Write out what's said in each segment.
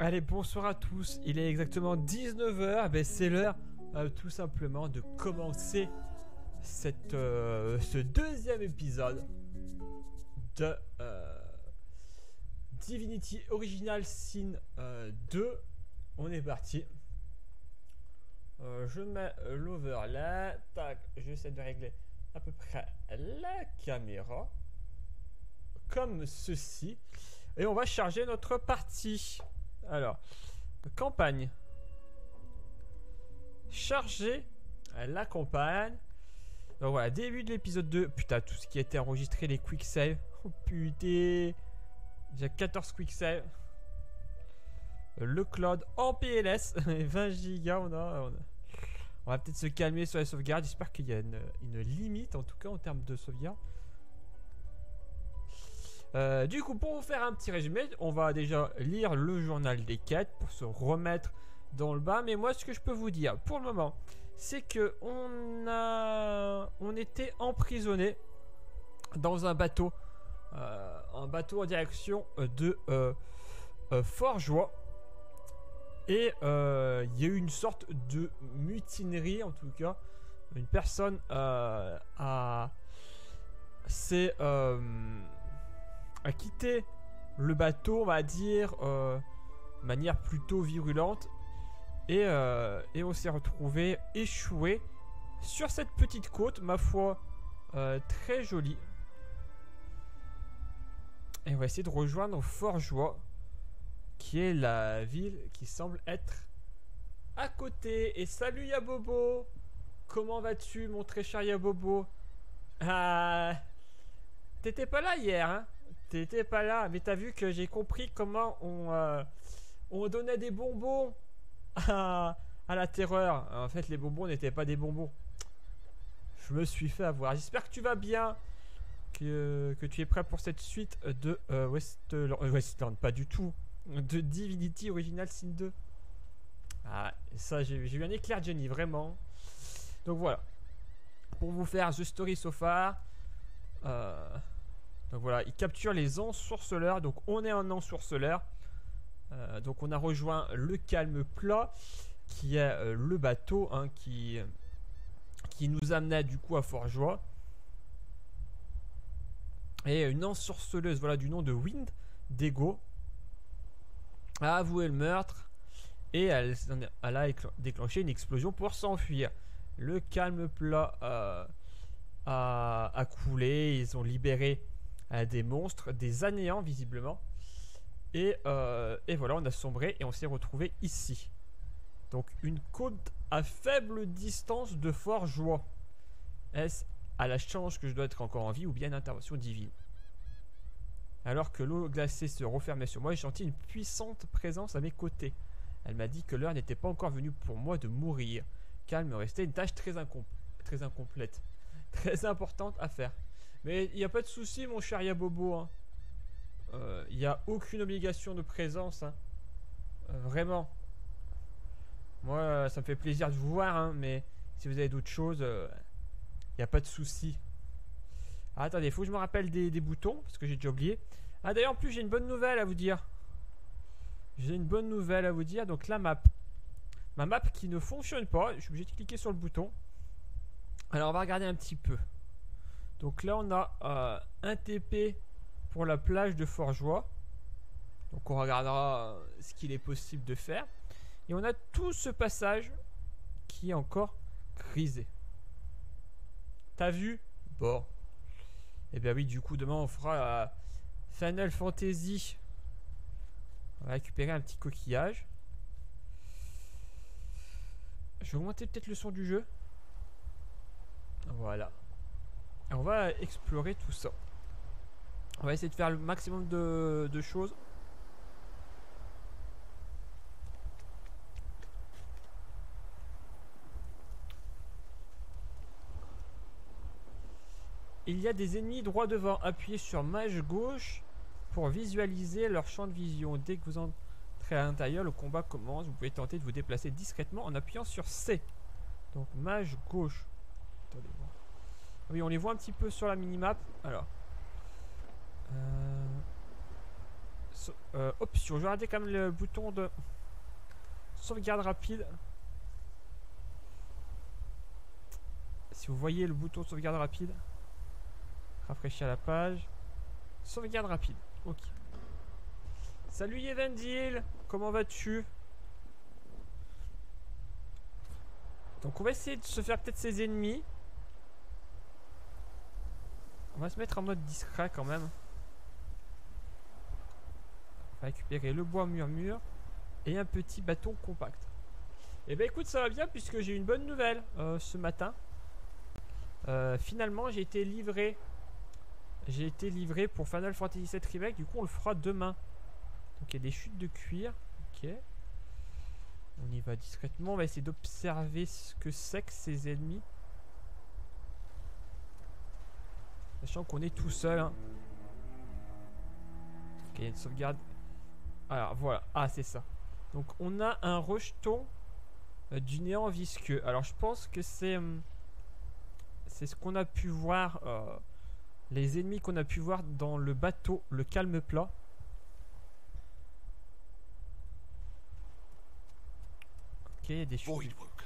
Allez, bonsoir à tous. Il est exactement 19 h. Ben, c'est l'heure tout simplement de commencer ce deuxième épisode de Divinity Original Sin 2. On est parti. Je mets l'overlay. Tac, j'essaie de régler à peu près la caméra. Comme ceci. Et on va charger notre partie. Alors, campagne. Charger la campagne. Donc voilà, début de l'épisode 2. Putain, tout ce qui a été enregistré, les quick save. Oh putain. J'ai 14 quick save. Le cloud en PLS. 20 Go. On va peut-être se calmer sur les sauvegardes. J'espère qu'il y a une limite, en tout cas, en termes de sauvegarde. Du coup, pour vous faire un petit résumé, on va déjà lire le journal des quêtes pour se remettre dans le bain. Mais moi, ce que je peux vous dire pour le moment, c'est que on était emprisonné dans un bateau en direction de Fort-Joie. Et il y a eu une sorte de mutinerie, en tout cas. Une personne a quitté le bateau, on va dire, de manière plutôt virulente. Et on s'est retrouvé échoué sur cette petite côte, ma foi, très jolie. Et on va essayer de rejoindre Fort-Joie, qui est la ville qui semble être à côté. Et salut Yabobo, comment vas-tu mon très cher Yabobo? T'étais pas là hier, hein? T'étais pas là, mais t'as vu que j'ai compris comment on donnait des bonbons à la terreur. En fait, les bonbons n'étaient pas des bonbons. Je me suis fait avoir. J'espère que tu vas bien, que tu es prêt pour cette suite de Westland, pas du tout, de Divinity Original Sin 2. Ah, ça, j'ai eu un éclair de génie, vraiment. Donc voilà, pour vous faire The Story So Far. Donc voilà, il capture les ensorceleurs. Donc on est un ensorceleur. Donc on a rejoint le calme plat, qui est le bateau, hein, qui nous amenait du coup à Fort-Joie. Et une ensorceleuse, voilà, du nom de Wind Dego, a avoué le meurtre. Et elle a déclenché une explosion pour s'enfuir. Le calme plat a coulé. Ils ont libéré des monstres, des anéants visiblement. Et voilà, on a sombré et on s'est retrouvé ici. Donc une côte à faible distance de Fort-Joie. Est-ce à la chance que je dois être encore en vie ou bien une intervention divine? Alors que l'eau glacée se refermait sur moi, j'ai senti une puissante présence à mes côtés. Elle m'a dit que l'heure n'était pas encore venue pour moi de mourir, car il me restait une tâche très incomplète, très importante à faire. Mais il n'y a pas de souci, mon cher Yabobo, hein. Il n'y a aucune obligation de présence, hein. Vraiment. Moi, ça me fait plaisir de vous voir, hein, mais si vous avez d'autres choses, il n'y a pas de souci. Ah, attendez, il faut que je me rappelle des boutons, parce que j'ai déjà oublié. Ah, d'ailleurs, en plus, j'ai une bonne nouvelle à vous dire. Donc la map. Ma map qui ne fonctionne pas. Je suis obligé de cliquer sur le bouton. Alors, on va regarder un petit peu. Donc là, on a un TP pour la plage de Fort-Joie. Donc on regardera ce qu'il est possible de faire. Et on a tout ce passage qui est encore grisé. T'as vu? Bon. Et bien oui, du coup, demain on fera Final Fantasy. On va récupérer un petit coquillage. Je vais augmenter peut-être le son du jeu. Voilà. Et on va explorer tout ça. On va essayer de faire le maximum de choses. Il y a des ennemis droit devant. Appuyez sur mage gauche pour visualiser leur champ de vision. Dès que vous entrez à l'intérieur, le combat commence. Vous pouvez tenter de vous déplacer discrètement en appuyant sur C. Donc mage gauche. Attendez, oui, on les voit un petit peu sur la minimap. Alors, Option. Je vais regarder quand même le bouton de sauvegarde rapide. Si vous voyez le bouton de sauvegarde rapide. Rafraîchir la page. Sauvegarde rapide. Ok. Salut Yevendil. Comment vas-tu? Donc on va essayer de se faire peut-être ses ennemis. On va se mettre en mode discret quand même. On va récupérer le bois murmure et un petit bâton compact. Et ben écoute, ça va bien puisque j'ai une bonne nouvelle ce matin. Finalement j'ai été livré. J'ai été livré pour Final Fantasy VII Remake. Du coup on le fera demain. Donc il y a des chutes de cuir. Ok. On y va discrètement. On va essayer d'observer ce que c'est que ces ennemis. Sachant qu'on est tout seul. Hein. Ok, il y a une sauvegarde. Alors voilà. Ah, c'est ça. Donc on a un rejeton du néant visqueux. Alors je pense que c'est ce qu'on a pu voir. Les ennemis qu'on a pu voir dans le bateau, le calme plat. Ok, il y a des chutes.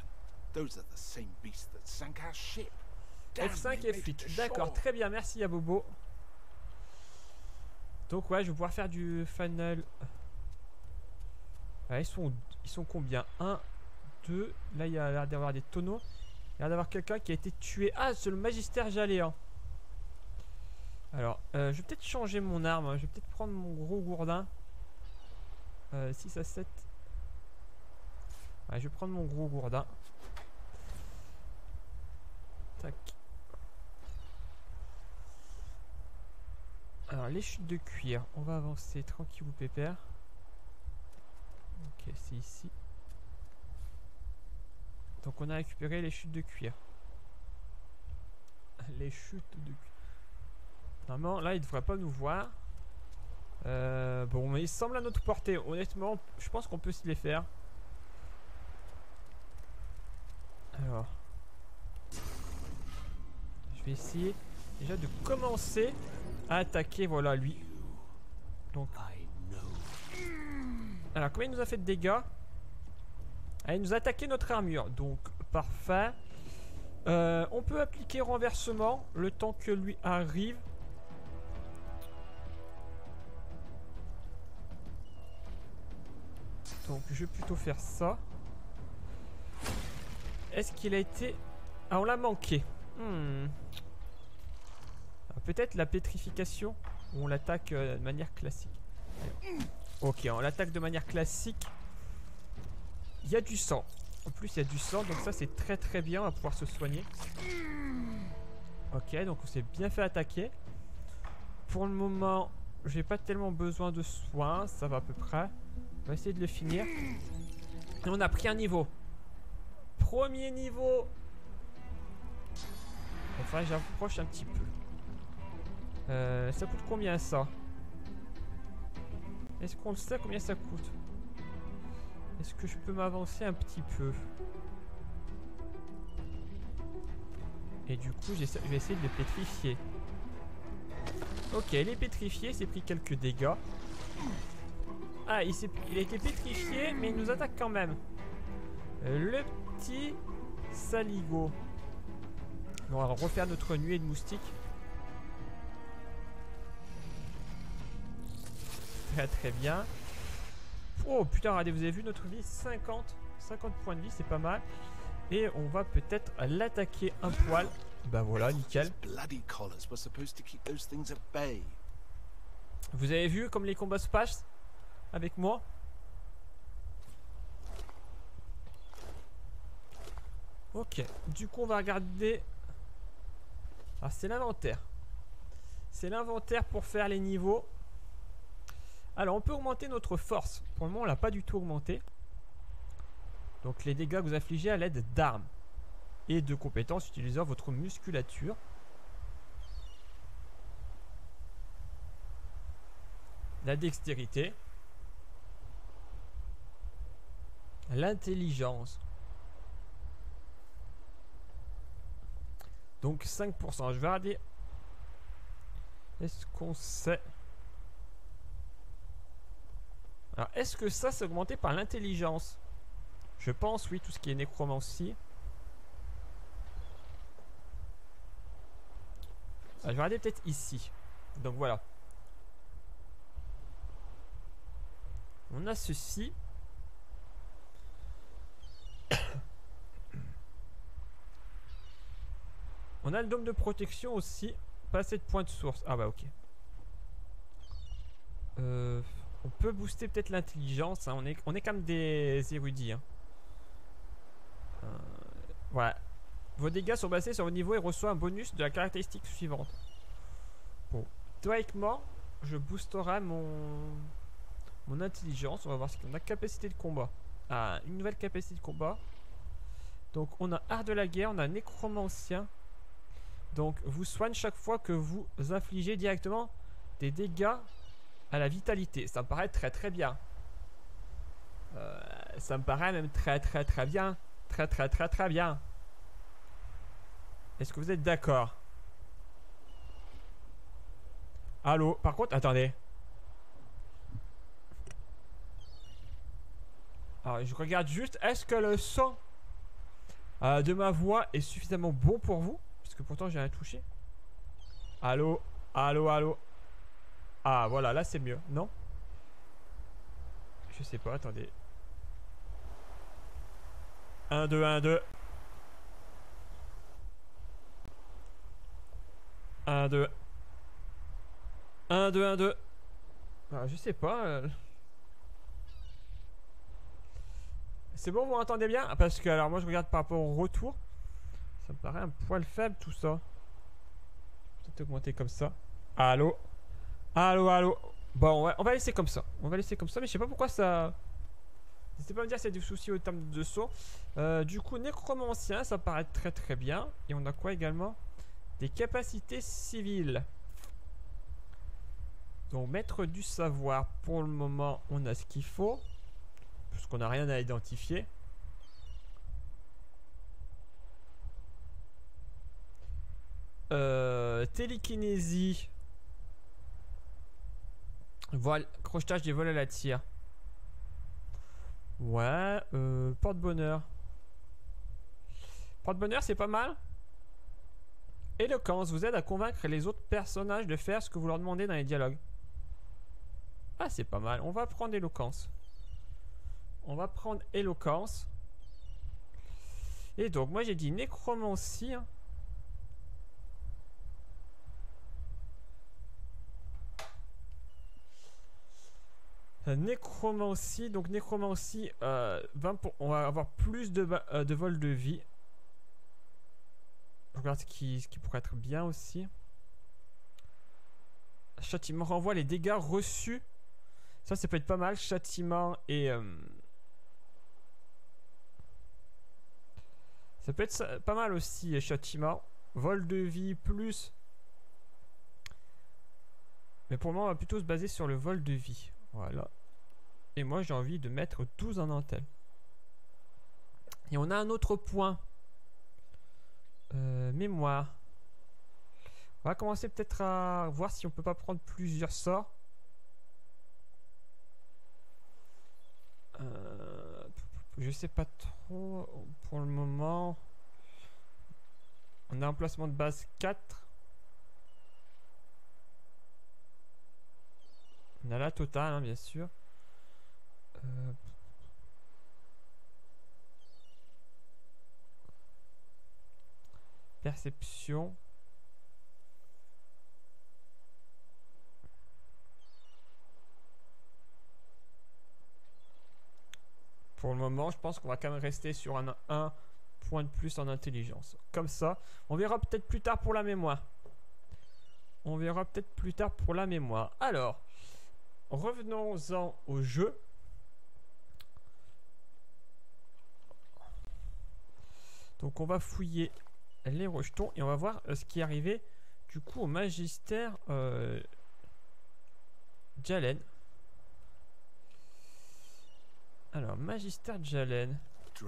F5 et flic. D'accord, très bien, merci Yabobo. Donc ouais, je vais pouvoir faire du final. Ouais, ils sont combien? 1, 2. Là, il y a l'air d'avoir des tonneaux. Il y a l'air d'avoir quelqu'un qui a été tué. Ah, c'est le magistère Jaléan. Alors, je vais peut-être changer mon arme. Je vais peut-être prendre mon gros gourdin. 6 à 7. Ouais, je vais prendre mon gros gourdin. Tac. Alors, les chutes de cuir. On va avancer tranquille ou pépère. Ok, c'est ici. Donc, on a récupéré les chutes de cuir. Les chutes de cuir. Normalement, là, il ne devrait pas nous voir. Bon, mais il semble à notre portée. Honnêtement, je pense qu'on peut se les faire. Alors. Je vais essayer déjà de commencer à attaquer, voilà, lui. Donc. Alors, combien il nous a fait de dégâts? Ah, il nous a attaqué notre armure. Donc, parfait. On peut appliquer renversement le temps que lui arrive. Donc je vais plutôt faire ça. Est-ce qu'il a été... Ah, on l'a manqué. Peut-être la pétrification. Ou on l'attaque de manière classique. Ok, on l'attaque de manière classique. Il y a du sang. En plus il y a du sang. Donc ça c'est très très bien. On va pouvoir se soigner. Ok, donc on s'est bien fait attaquer. Pour le moment, j'ai pas tellement besoin de soins. Ça va à peu près. On va essayer de le finir. Et on a pris un niveau. Premier niveau. Enfin, j'approche un petit peu. Ça coûte combien ça? Est-ce qu'on le sait combien ça coûte? Est-ce que je peux m'avancer un petit peu? Et du coup, je vais essayer de le pétrifier. Ok, il est pétrifié. Il s'est pris quelques dégâts. Ah, il a été pétrifié, mais il nous attaque quand même. Le petit saligo. On va refaire notre nuée de moustiques. Très très bien. Oh putain, regardez, vous avez vu notre vie? 50 points de vie, c'est pas mal. Et on va peut-être l'attaquer un poil. Bah voilà, nickel. Vous avez vu comme les combats se passent avec moi? Ok, du coup on va regarder. Ah, c'est l'inventaire. C'est l'inventaire pour faire les niveaux. Alors on peut augmenter notre force. Pour le moment on l'a pas du tout augmenté. Donc les dégâts que vous infligez à l'aide d'armes et de compétences utilisant votre musculature. La dextérité. L'intelligence. Donc 5%. Je vais regarder. Est-ce qu'on sait? Alors, est-ce que ça, c'est augmenté par l'intelligence? Je pense, oui, tout ce qui est nécromancie. Je vais regarder peut-être ici. Donc voilà. On a ceci. On a le dôme de protection aussi. Pas assez de points de source. Ah bah ok. On peut booster peut-être l'intelligence. Hein. On est quand même des érudits. Hein. Voilà. Vos dégâts sont basés sur vos niveaux et reçoit un bonus de la caractéristique suivante. Bon. Théoriquement, je boosterai mon intelligence. On va voir ce qu'on a. Capacité de combat. Ah, une nouvelle capacité de combat. Donc on a art de la guerre, on a nécromancien. Donc vous soigne chaque fois que vous infligez directement des dégâts à la vitalité. Ça me paraît très très bien. Ça me paraît même très très très bien. Très très très très bien. Est-ce que vous êtes d'accord? Allô? Par contre, attendez. Alors je regarde juste, est-ce que le son de ma voix est suffisamment bon pour vous? Parce que pourtant j'ai rien touché. Allô? Allô? Allô? Ah voilà, là c'est mieux, non? Je sais pas, attendez. 1, 2, 1, 2. 1, 2. 1, 2, 1, 2. Ah, je sais pas. C'est bon, vous m'entendez bien? Parce que alors moi je regarde par rapport au retour. Ça me paraît un poil faible tout ça. Peut-être augmenter comme ça. Allô? Allô, allô? Bon, ouais, on va laisser comme ça. On va laisser comme ça, mais je sais pas pourquoi ça... N'hésitez pas à me dire s'il y a des soucis au terme de son. Du coup, nécromancien, ça paraît très très bien. Et on a quoi également? Des capacités civiles. Donc, maître du savoir. Pour le moment, on a ce qu'il faut. Parce qu'on n'a rien à identifier. Télékinésie. Vol, crochetage des vols à la tire. Ouais, porte-bonheur. Porte-bonheur, c'est pas mal. Éloquence vous aide à convaincre les autres personnages de faire ce que vous leur demandez dans les dialogues. Ah, c'est pas mal. On va prendre éloquence. On va prendre éloquence. Et donc, moi j'ai dit nécromancie. Nécromancie, donc nécromancie, 20 pour, on va avoir plus de vol de vie. Je regarde ce qui pourrait être bien aussi. Châtiment renvoie les dégâts reçus. Ça peut être pas mal. Châtiment et... ça peut être pas mal aussi, châtiment. Vol de vie plus... Mais pour le moment, on va plutôt se baser sur le vol de vie. Voilà. Et moi, j'ai envie de mettre 12 en dentelle. Et on a un autre point. Mémoire. On va commencer peut-être à voir si on peut pas prendre plusieurs sorts. Je sais pas trop pour le moment. On a un emplacement de base 4. On a la totale, hein, bien sûr. Perception. Pour le moment, je pense qu'on va quand même rester sur un point de plus en intelligence. Comme ça, on verra peut-être plus tard pour la mémoire. On verra peut-être plus tard pour la mémoire. Alors, revenons-en au jeu. Donc on va fouiller les rejetons et on va voir ce qui est arrivé du coup au magistère Jalen. Alors, magistère Jalen.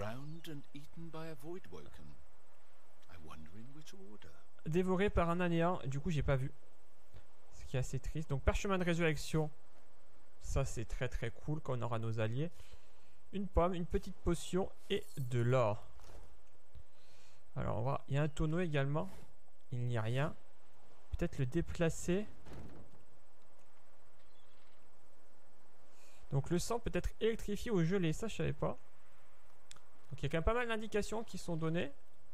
Dévoré par un anéant. Du coup, j'ai pas vu. Ce qui est assez triste. Donc, parchemin de résurrection. Ça, c'est très très cool quand on aura nos alliés. Une pomme, une petite potion et de l'or. Alors, on va... il y a un tonneau également. Il n'y a rien. Peut-être le déplacer. Donc, le sang peut être électrifié ou gelé. Ça, je savais pas. Donc, il y a quand même pas mal d'indications qui sont données.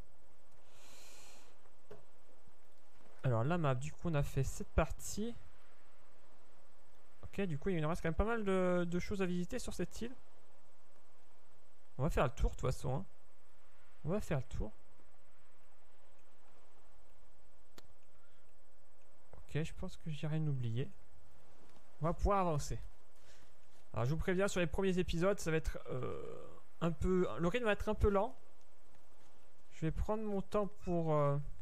Alors, la map, du coup, on a fait cette partie. Ok, du coup, il nous reste quand même pas mal de choses à visiter sur cette île. On va faire le tour, de toute façon. Hein. On va faire le tour. Ok, je pense que j'ai rien oublié. On va pouvoir avancer. Alors, je vous préviens, sur les premiers épisodes, ça va être un peu... Le rythme va être un peu lent. Je vais prendre mon temps pour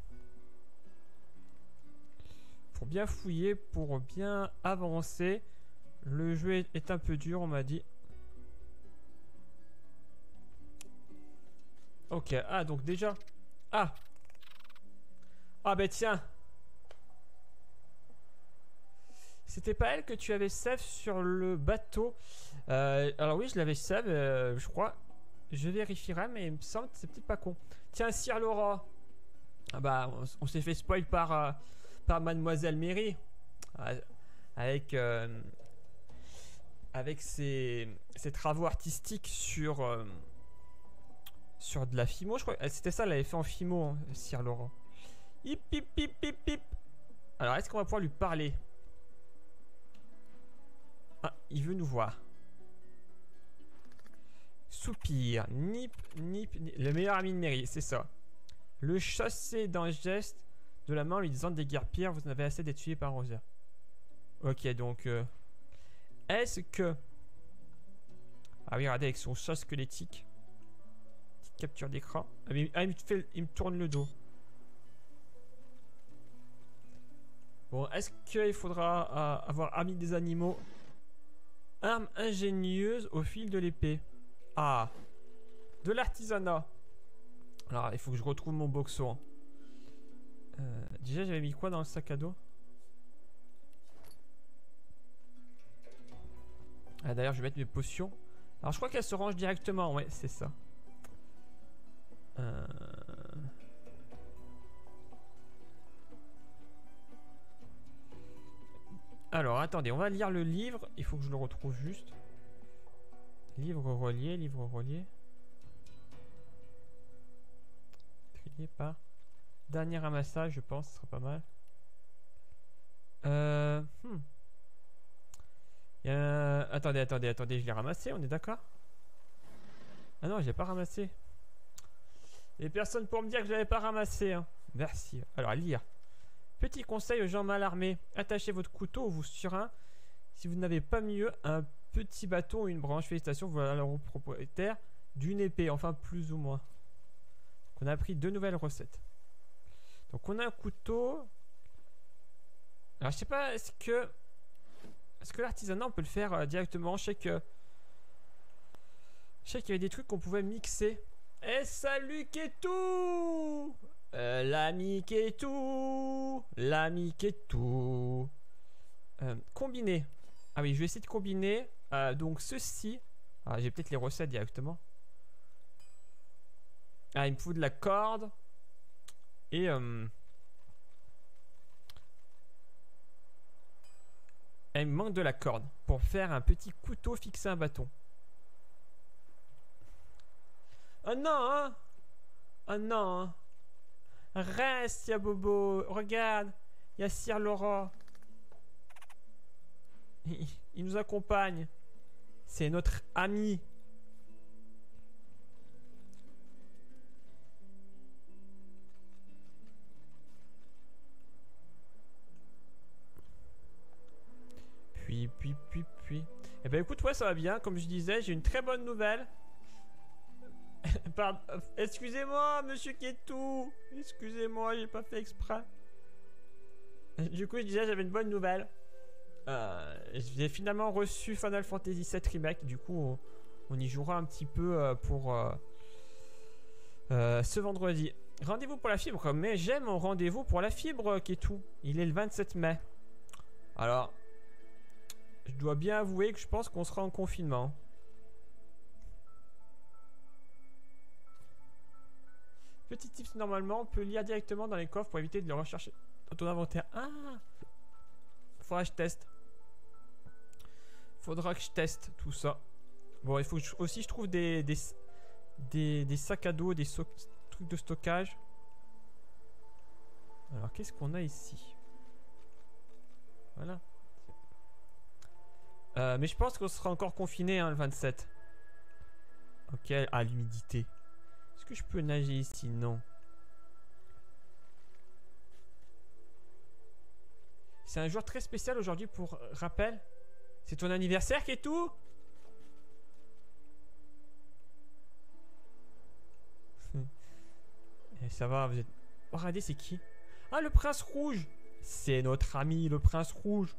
bien fouiller, pour bien avancer. Le jeu est un peu dur, on m'a dit. Ok, ah, donc déjà... Ah! Ah, ben tiens! C'était pas elle que tu avais save sur le bateau. Alors oui, je l'avais save, je crois. Je vérifierai, mais il me semble que c'est peut-être pas con. Tiens, Sir Laura. Ah bah, on s'est fait spoil par Mademoiselle Mary. Avec ses travaux artistiques sur de la Fimo, je crois. C'était ça, elle avait fait en Fimo, hein, Sir Laura. Hip, hip, hip, hip, hip. Alors, est-ce qu'on va pouvoir lui parler? Ah, il veut nous voir. Soupir. Nip, nip, nip. Le meilleur ami de Mary, c'est ça. Le chasser d'un geste de la main en lui disant des guerpires, vous en avez assez d'être tué par Rosa. Ok, donc... est-ce que... Ah oui, regardez, avec son chat squelettique. Petite capture d'écran. Ah, mais, il me tourne le dos. Bon, est-ce qu'il faudra avoir ami des animaux? Arme ingénieuse au fil de l'épée. Ah. De l'artisanat. Alors, il faut que je retrouve mon boxo. Hein. Déjà, j'avais mis quoi dans le sac à dos? Ah, d'ailleurs, je vais mettre mes potions. Alors, je crois qu'elles se rangent directement. Ouais, c'est ça. Alors, attendez, on va lire le livre. Il faut que je le retrouve juste. Livre relié, livre relié. Trié par... Dernier ramassage, je pense, ce sera pas mal. Attendez, je l'ai ramassé, on est d'accord? Ah non, je l'ai pas ramassé. Il y a personne pour me dire que je l'avais pas ramassé. Hein. Merci. Alors, lire. Petit conseil aux gens mal armés. Attachez votre couteau ou vos surins. Si vous n'avez pas mieux, un petit bâton ou une branche. Félicitations, voilà le propriétaire d'une épée. Enfin, plus ou moins. On a appris 2 nouvelles recettes. Donc, on a un couteau. Alors, je sais pas, est-ce que l'artisanat, on peut le faire directement? Je sais qu'il y avait des trucs qu'on pouvait mixer. Eh, salut Ketou! L'ami Ketou! L'ami Ketou! Combiner. Ah oui, je vais essayer de combiner. Donc, ceci. Ah, j'ai peut-être les recettes directement. Ah, il me faut de la corde. Et... il me manque de la corde pour faire un petit couteau fixé à un bâton. Oh non, hein? Oh non, hein? Reste, ya Bobo. Regarde, il y a Sir Laura. Il nous accompagne. C'est notre ami. Puis. Eh ben écoute, ouais, ça va bien. Comme je disais, j'ai une très bonne nouvelle. Pardon. Excusez-moi, monsieur Ketou. Excusez-moi, j'ai pas fait exprès. Du coup, je disais, j'avais une bonne nouvelle. J'ai finalement reçu Final Fantasy VII Remake. Du coup, on y jouera un petit peu pour ce vendredi. Rendez-vous pour la fibre. Mais j'aime mon rendez-vous pour la fibre, Ketou. Il est le 27 mai. Alors... Je dois bien avouer que je pense qu'on sera en confinement. Petit tips, normalement, on peut lire directement dans les coffres pour éviter de les rechercher dans ton inventaire. Ah! Faudra que je teste. Faudra que je teste tout ça. Bon, il faut que aussi je trouve des sacs à dos, des trucs de stockage. Alors, qu'est-ce qu'on a ici? Voilà. Mais je pense qu'on sera encore confiné, hein, le 27. Ok, ah, l'humidité. Est-ce que je peux nager ici? Non. C'est un jour très spécial aujourd'hui pour rappel. C'est ton anniversaire qui est tout? Et ça va, vous êtes... Oh, regardez, c'est qui? Ah, le prince rouge! C'est notre ami, le prince rouge.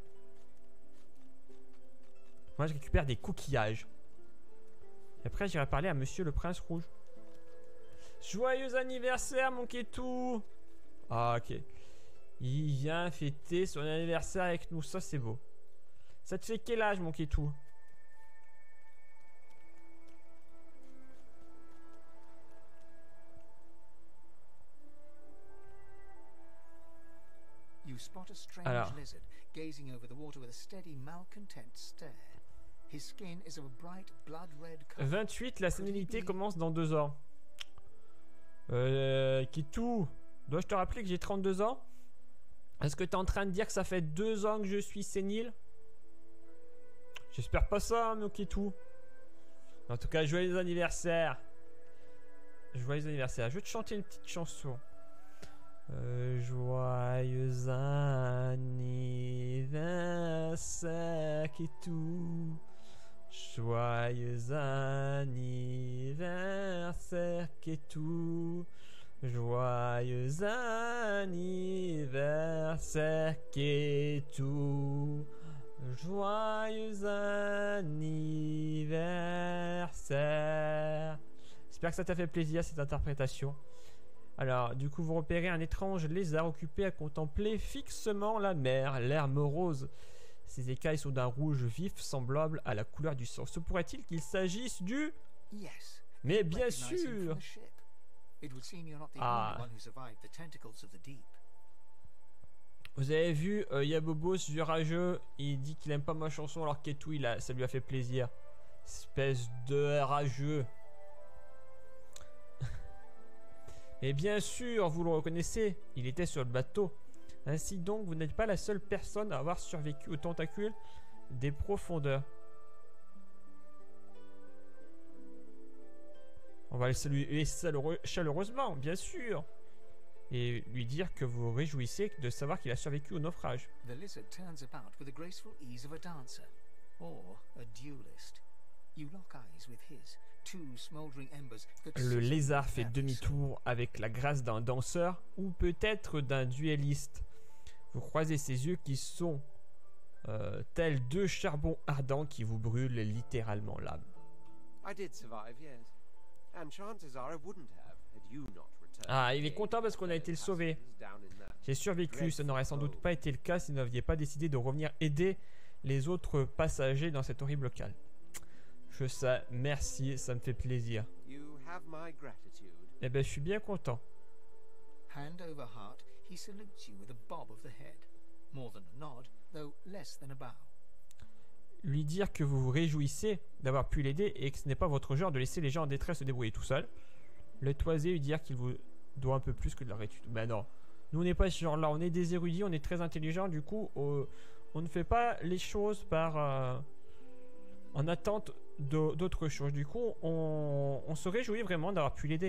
Moi, je récupère des coquillages. Et après, j'irai parler à monsieur le prince rouge. Joyeux anniversaire, mon Ketou! Ah, ok. Il vient fêter son anniversaire avec nous. Ça, c'est beau. Ça te fait quel âge, mon Ketou? You spot a strange lizard gazing over the water with a steady, malcontent stare. His skin is of a bright blood red color. 28, la sénilité commence dans 2 ans. Ketou, dois-je te rappeler que j'ai 32 ans? Est-ce que tu es en train de dire que ça fait 2 ans que je suis sénile? J'espère pas ça, mon Ketou. En tout cas, joyeux anniversaire. Joyeux anniversaire. Je vais te chanter une petite chanson. Joyeux anniversaire, Ketou. Joyeux anniversaire, Ketou. Joyeux anniversaire, Ketou. Joyeux anniversaire. J'espère que ça t'a fait plaisir cette interprétation. Alors, du coup, vous repérez un étrange lézard occupé à contempler fixement la mer, l'air morose. Ses écailles sont d'un rouge vif semblable à la couleur du sang. Se pourrait-il qu'il s'agisse du... Mais bien sûr! Ah. Vous avez vu Yabobos du rageux, il dit qu'il aime pas ma chanson alors qu'Etou, ça lui a fait plaisir. Espèce de rageux. Et bien sûr, vous le reconnaissez, il était sur le bateau. Ainsi donc, vous n'êtes pas la seule personne à avoir survécu aux tentacules des profondeurs. On va le saluer chaleureusement, bien sûr. Et lui dire que vous vous réjouissez de savoir qu'il a survécu au naufrage. Le lézard fait demi-tour avec la grâce d'un danseur ou peut-être d'un duelliste. Vous croisez ses yeux qui sont tels 2 charbons ardents qui vous brûlent littéralement l'âme. Ah, il est content parce qu'on a été le sauver. J'ai survécu, ça n'aurait sans doute pas été le cas si vous n'aviez pas décidé de revenir aider les autres passagers dans cet horrible calme. Je sais, merci, ça me fait plaisir. Eh ben, je suis bien content. Hand over heart, he salutes you with a bob of the head. More than a nod, though less than a bow. Lui dire que vous vous réjouissez d'avoir pu l'aider et que ce n'est pas votre genre de laisser les gens en détresse se débrouiller tout seuls. Le toiser, lui dire qu'il vous doit un peu plus que de leur étude. Ben non, nous on n'est pas ce genre-là, on est des érudits, on est très intelligents, du coup on ne fait pas les choses par en attente d'autres choses. Du coup, on se réjouit vraiment d'avoir pu l'aider.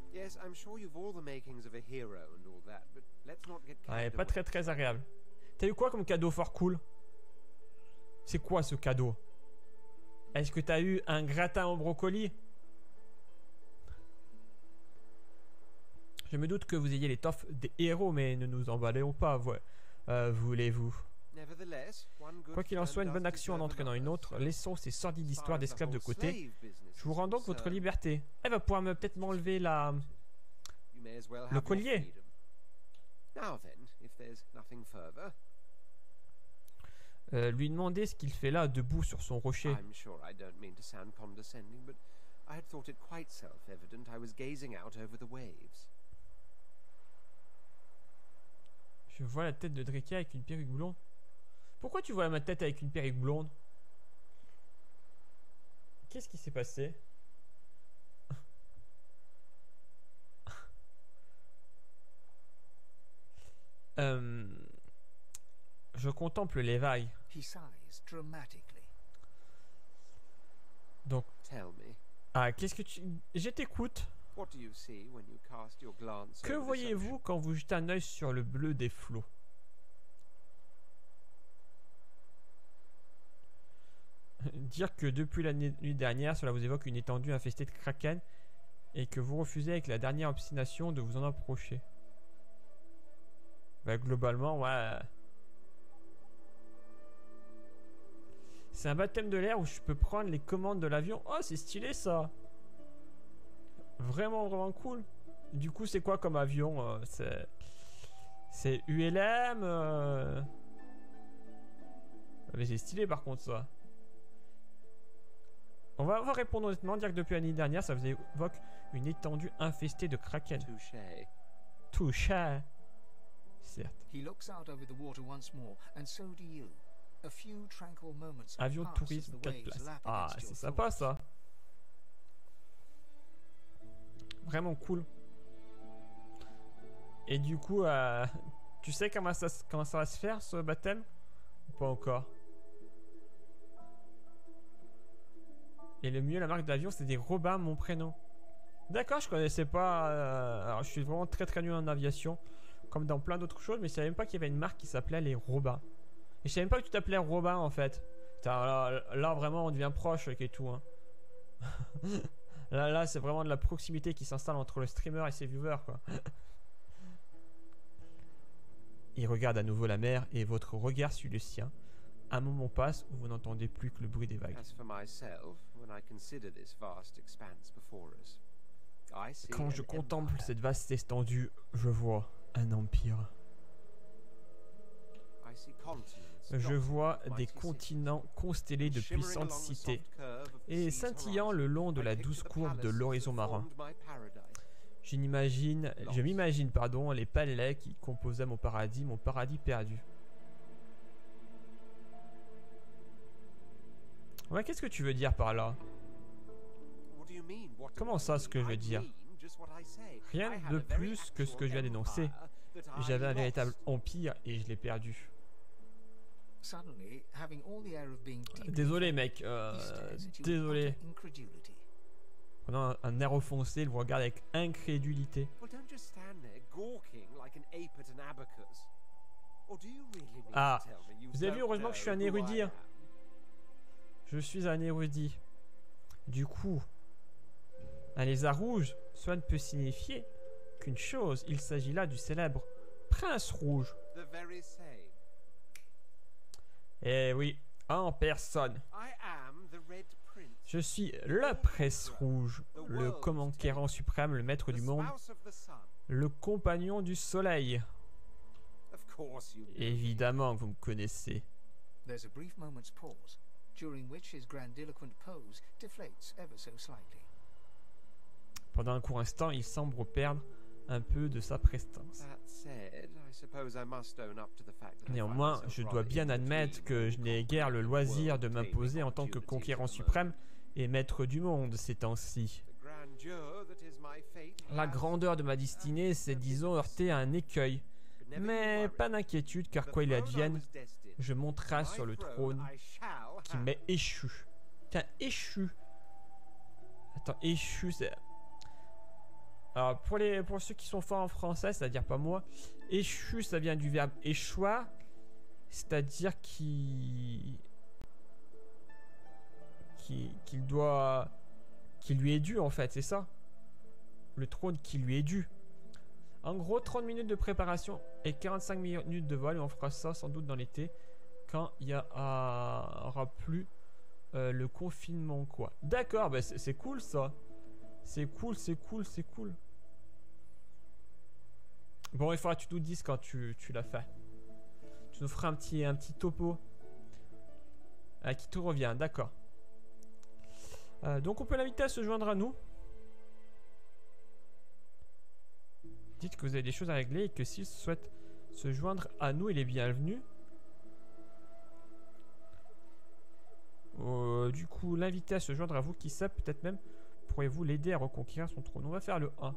Ouais, pas très agréable. T'as eu quoi comme cadeau fort cool? C'est quoi ce cadeau? Est-ce que t'as eu un gratin au brocoli? Je me doute que vous ayez l'étoffe des héros, mais ne nous emballons pas, voulez-vous? Quoi qu'il en soit, une bonne action en entraînant une autre. Laissons ces sordides histoires d'esclaves de côté. Je vous rends donc votre liberté. Elle va pouvoir peut-être m'enlever le collier. lui demander ce qu'il fait là, debout sur son rocher. I'm sure I don't mean to sound condescending, but I had thought it quite self-evident I was gazing out over the waves. Je vois la tête de Drake avec une perruque blonde. Pourquoi tu vois ma tête avec une perruque blonde? Qu'est-ce qui s'est passé? Je contemple les vagues. He sighs dramatically. Donc, Tell me, ah, qu'est-ce que tu... Je t'écoute. what do you see when you cast your glance Que over this voyez-vous ocean? quand vous jetez un œil sur le bleu des flots? Dire que depuis la nuit dernière, cela vous évoque une étendue infestée de kraken et que vous refusez avec la dernière obstination de vous en approcher. Bah, globalement, ouais. C'est un baptême de l'air où je peux prendre les commandes de l'avion. Oh, c'est stylé ça. Vraiment, vraiment cool. Du coup, c'est quoi comme avion? C'est ULM Mais c'est stylé par contre ça. On va répondre honnêtement, dire que depuis l'année dernière, ça vous évoque une étendue infestée de kraken. Touché. Touché. Certes. He looks out over the water once more, and so do you. A few tranquil moments Avion de pass as tourisme the 4 waves places. lap Ah, against c'est your sympa thoughts. ça. Vraiment cool. Et du coup, tu sais comment ça va se faire ce baptême? Ou pas encore? Et le mieux, la marque d'avion, c'est des Robins, mon prénom. D'accord, je connaissais pas. Alors, je suis vraiment très très nul en aviation, comme dans plein d'autres choses, mais je savais même pas qu'il y avait une marque qui s'appelait les Robins. Et je savais même pas que tu t'appelais Robin en fait. Putain, là, vraiment, on devient proche et tout. Hein. Là, c'est vraiment de la proximité qui s'installe entre le streamer et ses viewers, quoi. Il regarde à nouveau la mer et votre regard suit le sien. Un moment passe où vous n'entendez plus que le bruit des vagues. As for myself, when I consider this vast expanse before us, I see Quand je an contemple empire. cette vaste étendue, je vois un empire. I see continents Je dotted vois with des mighty cities. continents constellés de Shimmering puissantes along the cités soft curve of the et sea's scintillant horizon, le long de I la picture douce the courbe de palaces l'horizon that marin. formed my paradise. Je m'imagine, les palais qui composaient mon paradis perdu. Ouais, qu'est-ce que tu veux dire par là? What do you mean? What do Comment I ça, ce que je mean? veux I dire? mean just what I say. Rien I had de a very plus que ce que je viens actual d'énoncer. empire that I J'avais un véritable lost. empire et je l'ai perdu. Suddenly, having all the air of being deeply Désolé mec, he stares at you with désolé. utter incredulity. Prenant un air offensé, il vous regarde avec incrédulité. Well, don't just stand there gawking like an ape at an abacus. Or do you really mean Ah, to tell me you vous avez vu, don't heureusement que je suis un know who I érudit, hein. am? Je suis un érudit. Du coup, un lézard rouge, cela ne peut signifier qu'une chose. Il s'agit là du célèbre Prince Rouge. The very same. Eh oui, en personne. I am the Red Prince. Je suis le Prince Rouge, le conquérant suprême, le maître The du monde, spouse of the sun. le compagnon du soleil. Of course you know. Évidemment que vous me connaissez. There's a brief moment's pause, during which his grandiloquent pose deflates ever so slightly. Pendant un court instant, il semble perdre un peu de sa prestance. That said, I suppose I must own up to the fact that I Néanmoins, find je myself dois rather bien in admettre between que je n'ai guère le loisir de m'imposer en tant que conquérant suprême et maître du monde ces temps-ci. The grandeur that is my fate La has grandeur de ma destinée s'est, disons, heurtée à un écueil. But never you Mais worry. pas d'inquiétude, car The quoi il throne I advienne, was destined, je monterai my sur le throne trône I shall qui have. m'est échu. Tiens, échu. Attends, échu, c'est... Alors, pour ceux qui sont forts en français, c'est-à-dire pas moi, échu, ça vient du verbe échoir, c'est-à-dire qu'il lui est dû, en fait, c'est ça. Le trône qui lui est dû. En gros, 30 minutes de préparation et 45 minutes de vol, et on fera ça sans doute dans l'été, quand il y aura plus le confinement, quoi. D'accord, bah c'est cool ça. C'est cool, c'est cool, c'est cool. Bon, il faudra que tu nous dises quand tu l'as fait. Tu nous feras un petit topo À qui tout revient, d'accord. Donc on peut l'inviter à se joindre à nous. Dites que vous avez des choses à régler et que s'il souhaite se joindre à nous, il est bienvenu. Du coup, l'inviter à se joindre à vous, qui sait, peut-être même pourriez-vous l'aider à reconquérir son trône. On va faire le 1.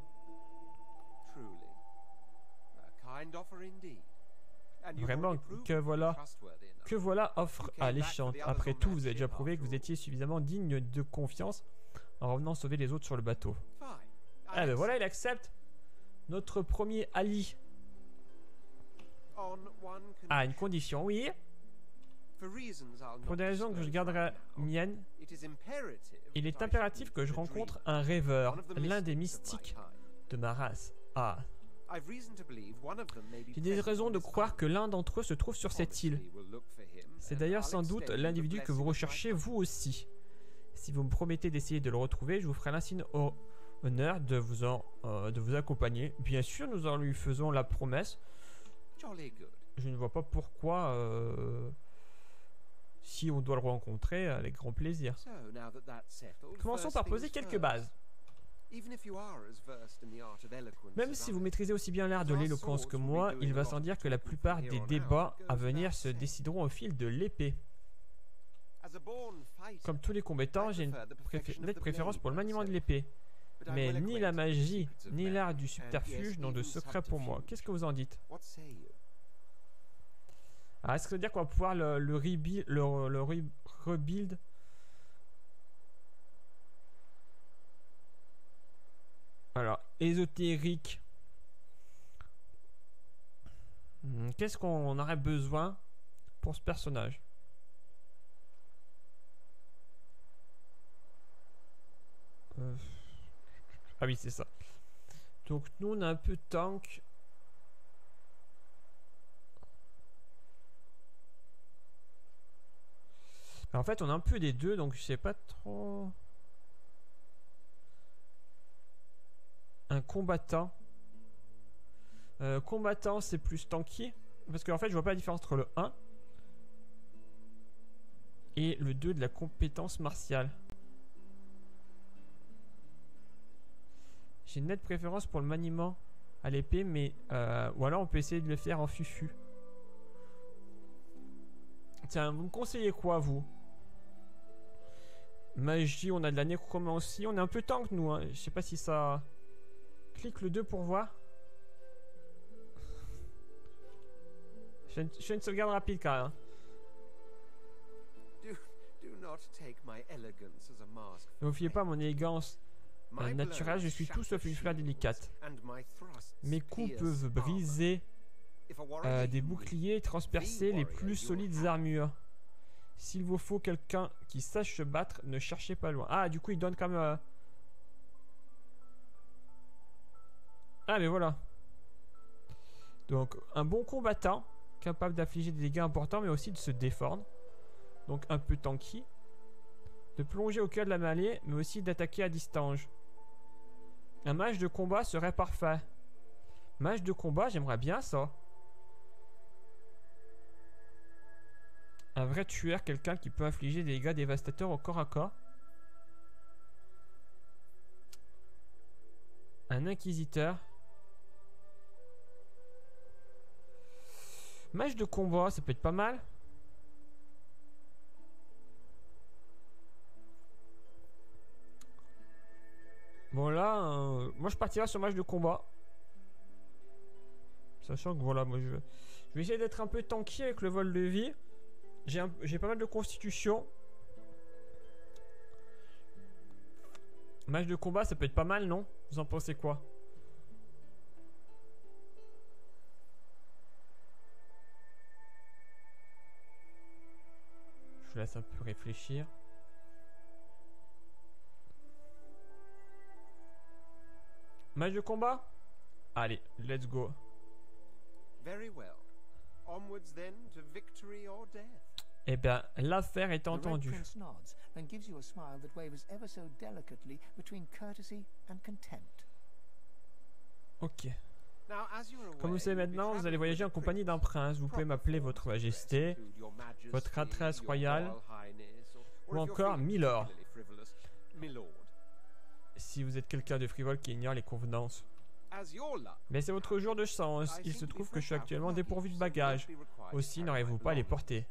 Vraiment, que voilà offre alléchante. Après tout, vous avez déjà prouvé que vous étiez suffisamment digne de confiance en revenant sauver les autres sur le bateau. Ah ben voilà, il accepte. Notre premier Ali. Ah, une condition, oui. Pour des raisons que je garderai miennes, il est impératif que je rencontre un rêveur, l'un des mystiques de ma race. Ah. J'ai des raisons de croire que l'un d'entre eux se trouve sur cette île. C'est d'ailleurs sans doute l'individu que vous recherchez vous aussi. Si vous me promettez d'essayer de le retrouver, je vous ferai l'insigne honneur de vous accompagner. Bien sûr, nous en lui faisons la promesse. Je ne vois pas pourquoi, si on doit le rencontrer, avec grand plaisir. Commençons par poser quelques bases. Même si vous maîtrisez aussi bien l'art de l'éloquence que moi, il va sans dire que la plupart des débats à venir se décideront au fil de l'épée. Comme tous les combattants, j'ai une nette préférence pour le maniement de l'épée. Mais ni la magie, ni l'art du subterfuge n'ont de secret pour moi. Qu'est-ce que vous en dites? Ah, est-ce que ça veut dire qu'on va pouvoir le rebuild? Alors, ésotérique. Qu'est-ce qu'on aurait besoin pour ce personnage? Ah oui, c'est ça. Donc, nous, on a un peu de tank. En fait, on a un peu des deux, donc je sais pas trop... Un combattant. Combattant, c'est plus tanky. Parce qu'en fait, je vois pas la différence entre le 1 et le 2 de la compétence martiale. J'ai une nette préférence pour le maniement à l'épée, mais... ou alors on peut essayer de le faire en fufu. Tiens, vous me conseillez quoi, vous? Magie, on a de la nécromancie. On est un peu tank, nous. Hein. Je sais pas si ça... Clique le 2 pour voir. Je fais une sauvegarde rapide quand même. Ne vous fiez pas à mon élégance naturelle, je suis tout sauf une fleur délicate. Mes coups peuvent briser des boucliers et transpercer les plus solides armures. S'il vous faut quelqu'un qui sache se battre, ne cherchez pas loin. Ah, du coup, il donne comme... Ah, mais voilà. Donc, un bon combattant, capable d'infliger des dégâts importants, mais aussi de se défendre. Donc, un peu tanky. De plonger au cœur de la mêlée, mais aussi d'attaquer à distance. Un mage de combat serait parfait. Mage de combat, j'aimerais bien ça. Un vrai tueur, quelqu'un qui peut infliger des dégâts dévastateurs au corps à corps. Un inquisiteur. Mage de combat, ça peut être pas mal. Bon là, moi je partirai sur mage de combat. Sachant que voilà, moi je vais essayer d'être un peu tanky avec le vol de vie. J'ai pas mal de constitution. Mage de combat, ça peut être pas mal, non? Vous en pensez quoi? Je vous laisse un peu réfléchir. Mage de combat? Allez, let's go. Eh bien, l'affaire est entendue. Ok. Comme vous savez maintenant, vous allez voyager en compagnie d'un prince. Vous pouvez m'appeler votre majesté, votre adresse royale, ou encore Milord, si vous êtes quelqu'un de frivole qui ignore les convenances. Mais c'est votre jour de chance. Il se trouve que je suis actuellement dépourvu de bagages. Aussi, n'aurez-vous pas à les porter?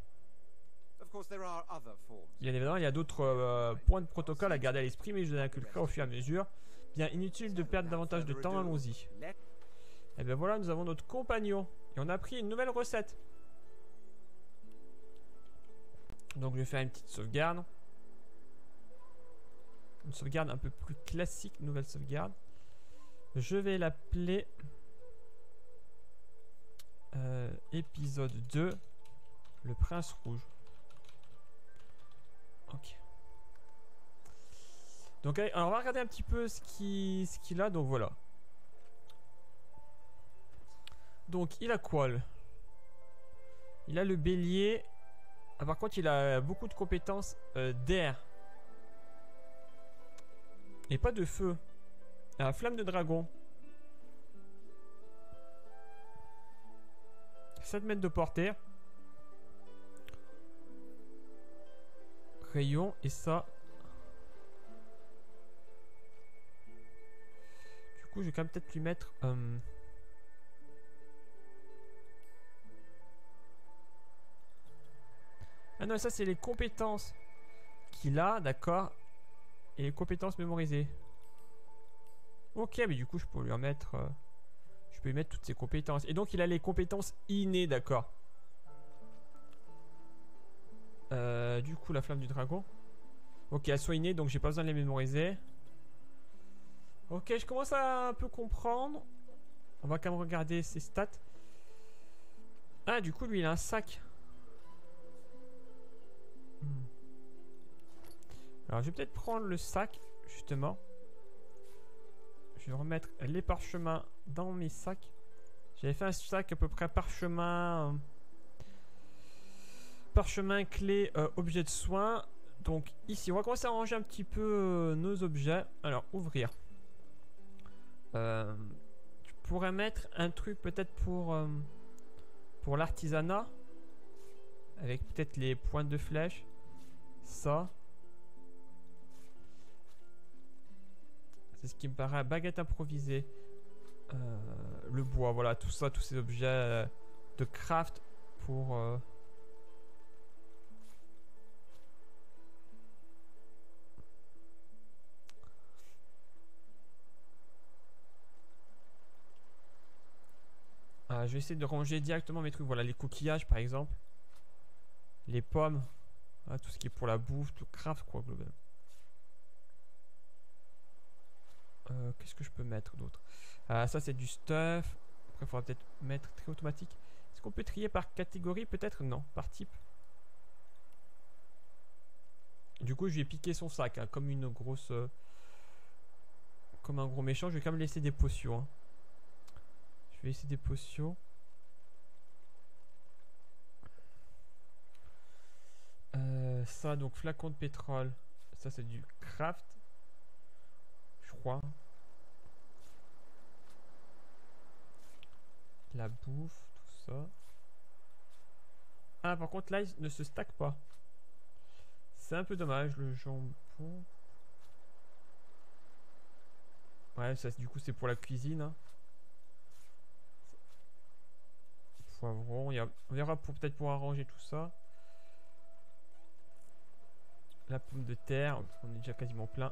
Bien évidemment, il y a d'autres points de protocole à garder à l'esprit, mais je les inculquerai au fur et à mesure. Bien, inutile de perdre davantage de temps, allons-y. Et bien voilà, nous avons notre compagnon. Et on a pris une nouvelle recette. Donc je vais faire une petite sauvegarde. Une sauvegarde un peu plus classique, nouvelle sauvegarde. Je vais l'appeler épisode 2, le prince rouge. Ok. Donc alors on va regarder un petit peu ce qu'il a. Donc voilà. Donc il a quoi là? Il a le bélier. Ah, par contre il a beaucoup de compétences d'air. Et pas de feu. La flamme de dragon. 7 mètres de portée. Rayon et ça. Du coup je vais quand même peut-être lui mettre... Ah non, ça c'est les compétences qu'il a, d'accord. Et les compétences mémorisées. Ok, mais du coup je peux lui en mettre... je peux lui mettre toutes ses compétences. Et donc il a les compétences innées, d'accord. Du coup la flamme du dragon. Ok, elles sont innées, donc j'ai pas besoin de les mémoriser. Ok, je commence à un peu comprendre. On va quand même regarder ses stats. Ah, du coup lui il a un sac. Alors je vais peut-être prendre le sac, justement. Je vais remettre les parchemins dans mes sacs. J'avais fait un sac à peu près parchemin... parchemin, clé, objet de soin. Donc ici, on va commencer à ranger un petit peu nos objets. Alors, ouvrir. Tu pourrais mettre un truc peut-être pour l'artisanat. Avec peut-être les pointes de flèche. Ça. C'est ce qui me paraît. Baguette improvisée. Le bois, voilà, tout ça, tous ces objets de craft pour... je vais essayer de ranger directement mes trucs. Voilà, les coquillages par exemple. Les pommes. Ah, tout ce qui est pour la bouffe, tout le craft quoi, globalement. Qu'est-ce que je peux mettre d'autre? Ça c'est du stuff. Après il faudra peut-être mettre tri automatique. Est-ce qu'on peut trier par catégorie? Peut-être non, par type. Du coup je vais piquer son sac hein, comme une grosse... comme un gros méchant. Je vais quand même laisser des potions hein. Je vais laisser des potions. Ça donc flacon de pétrole. Ça c'est du craft. Je crois. La bouffe, tout ça. Ah par contre là il ne se stack pas. C'est un peu dommage le jambon. Ouais ça du coup c'est pour la cuisine hein. Poivron, on verra peut-être pour arranger tout ça. La pomme de terre, on est déjà quasiment plein.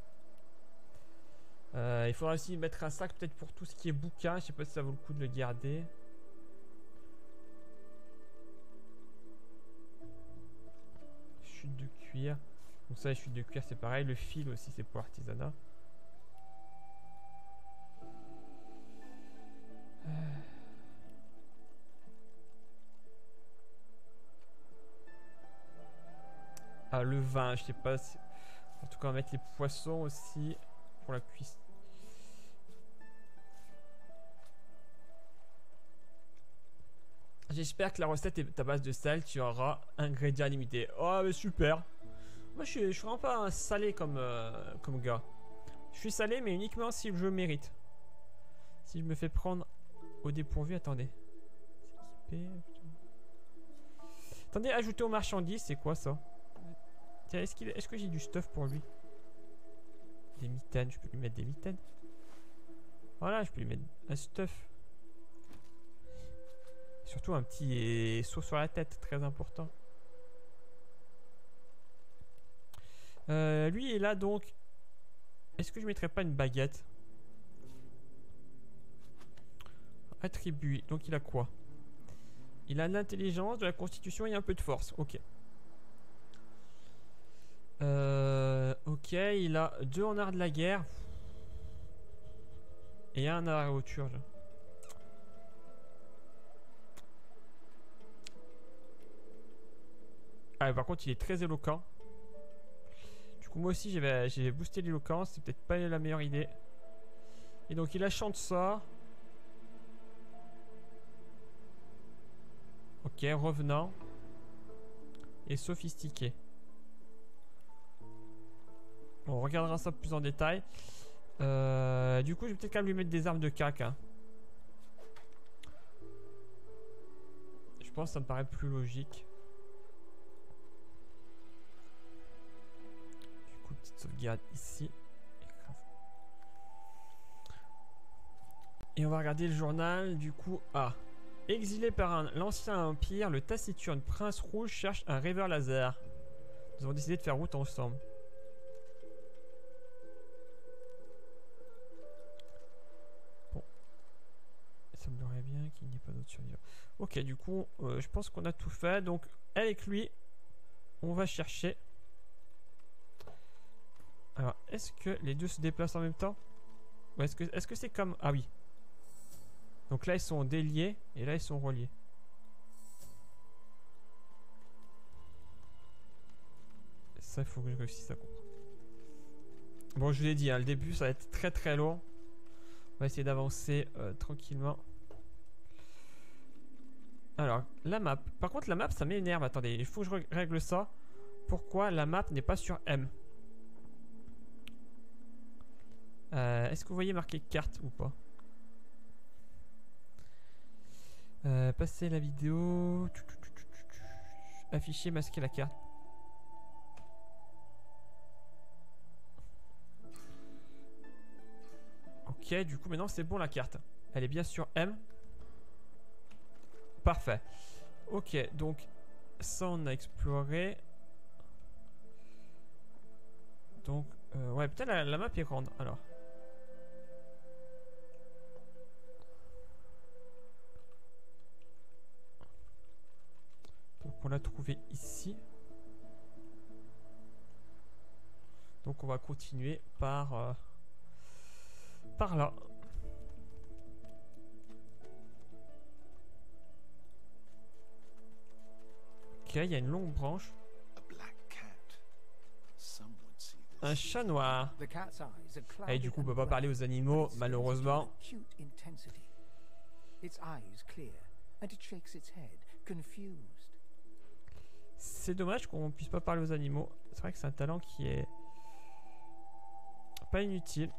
Il faudra aussi mettre un sac peut-être pour tout ce qui est bouquin. Je sais pas si ça vaut le coup de le garder. Chute de cuir. Donc ça, les chutes de cuir c'est pareil. Le fil aussi c'est pour artisanat. Ah le vin, je sais pas si... En tout cas on va mettre les poissons aussi pour la cuisson. J'espère que la recette est à base de sel, tu auras ingrédients limités. Oh mais super. Moi je suis vraiment pas un salé comme gars. Je suis salé mais uniquement si le jeu mérite. Si je me fais prendre au dépourvu. Attendez. S'équiper. Attendez, ajouter aux marchandises, c'est quoi ça? Tiens, est-ce que j'ai du stuff pour lui? Des mitaines, je peux lui mettre des mitaines. Voilà, je peux lui mettre un stuff. Surtout un petit saut sur la tête, très important. Lui est là donc. Est-ce que je mettrais pas une baguette? Attribut. Donc il a quoi? Il a de l'intelligence, de la constitution et un peu de force. Ok. Ok, il a 2 en art de la guerre. Et un art aéroturge. Ah, par contre, il est très éloquent. Du coup, moi aussi, j'ai boosté l'éloquence. C'est peut-être pas la meilleure idée. Et donc, il a chante ça. Ok, revenant. Et sophistiqué. On regardera ça plus en détail. Du coup, je vais peut-être quand même lui mettre des armes de cac. Hein. Je pense que ça me paraît plus logique. Du coup, petite sauvegarde ici. Et on va regarder le journal. Du coup, exilé par l'ancien empire, le taciturne prince rouge cherche un rêveur laser. Nous avons décidé de faire route ensemble. Bon. Il semblerait bien qu'il n'y ait pas d'autres survivants. Ok, du coup, je pense qu'on a tout fait. Donc, avec lui, on va chercher. Alors, est-ce que les deux se déplacent en même temps? Ou est-ce que c'est comme... Ah oui. Donc là, ils sont déliés et là, ils sont reliés. Ça, il faut que je réussisse à comprendre. Bon, je vous l'ai dit, hein, le début, ça va être très très long. On va essayer d'avancer tranquillement. Alors, la map. Par contre, la map, ça m'énerve. Attendez, il faut que je règle ça. Pourquoi la map n'est pas sur M? Est-ce que vous voyez marqué carte ou pas? Passer la vidéo. Afficher, masquer la carte. Ok, du coup maintenant c'est bon la carte. Elle est bien sur M. Parfait. Ok, donc ça on a exploré. Donc, ouais, peut-être la map est grande alors. Donc on l'a trouvé ici. Donc on va continuer par là. Ok, il y a une longue branche. Un chat noir. Et du coup, on peut pas parler aux animaux, malheureusement. C'est dommage qu'on puisse pas parler aux animaux. C'est vrai que c'est un talent qui est pas inutile.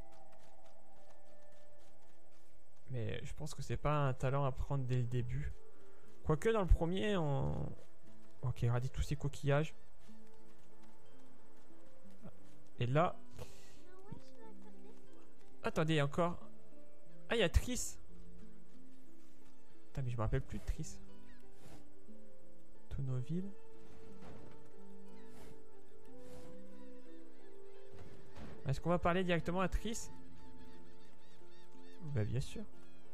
Mais je pense que c'est pas un talent à prendre dès le début. Quoique dans le premier, on... Ok, regardez tous ces coquillages. Et là... Attendez, encore... Ah, il y a Triss. Putain, mais je me rappelle plus de Triss. Tonoville. Est-ce qu'on va parler directement à Triss? Bah bien sûr.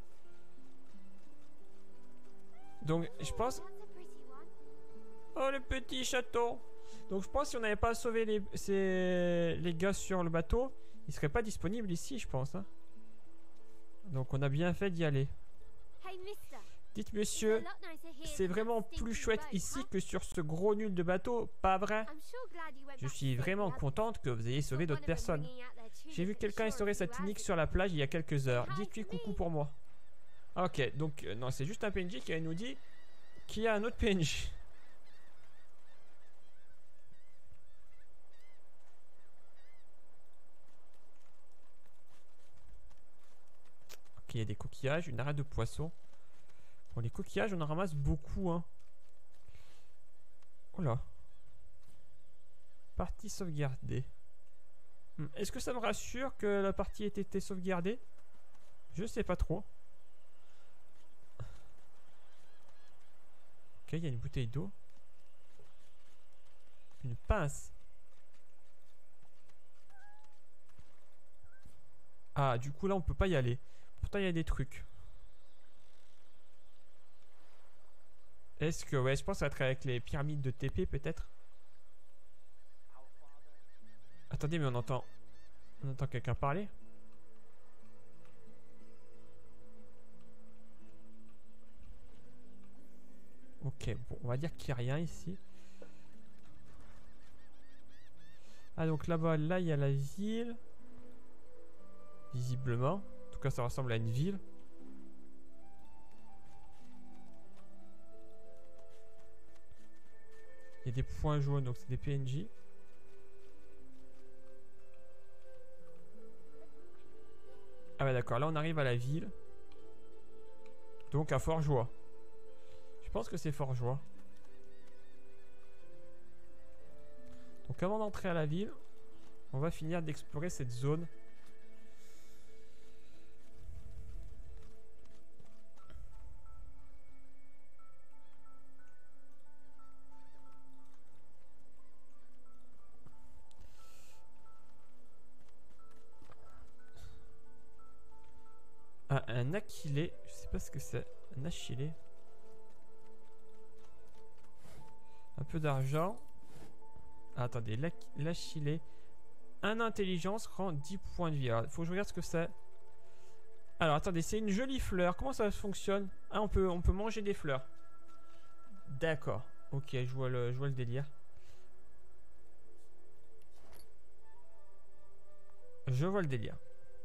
Donc je pense... Oh le petit château. Donc je pense que si on n'avait pas sauvé les gars sur le bateau, ils seraient pas disponibles ici je pense. Hein. Donc on a bien fait d'y aller. Dites monsieur, c'est vraiment plus chouette ici que sur ce gros nul de bateau, pas vrai? Je suis vraiment contente que vous ayez sauvé d'autres personnes. J'ai vu quelqu'un instaurer sa clinique sur la plage il y a quelques heures. Dites-lui coucou pour moi. Ok, donc non, c'est juste un PNJ qui nous dit qu'il y a un autre PNJ. Ok, il y a des coquillages, une arête de poisson. Bon, les coquillages, on en ramasse beaucoup, hein. Oh là. Partie sauvegardée. Est-ce que ça me rassure que la partie ait été sauvegardée? Je sais pas trop. Ok, il y a une bouteille d'eau. Une pince. Ah, du coup là on peut pas y aller. Pourtant il y a des trucs. Est-ce que... Ouais, je pense que ça va être avec les pyramides de TP peut-être. Attendez, mais on entend quelqu'un parler. Ok, bon, on va dire qu'il n'y a rien ici. Ah, donc là-bas, là, il y a la ville. Visiblement. En tout cas, ça ressemble à une ville. Il y a des points jaunes, donc c'est des PNJ. Ah ouais, d'accord, là on arrive à la ville. Donc à Fort-Joie. Je pense que c'est Fort-Joie. Donc avant d'entrer à la ville, on va finir d'explorer cette zone. Ah, un achillé. Je sais pas ce que c'est. Un achillé. Un peu d'argent. Ah, attendez, l'achillé. Un intelligence rend 10 points de vie. Alors, il faut que je regarde ce que c'est. Alors, attendez, c'est une jolie fleur. Comment ça fonctionne? Ah, on peut manger des fleurs. D'accord. Ok, je vois le délire. Je vois le délire.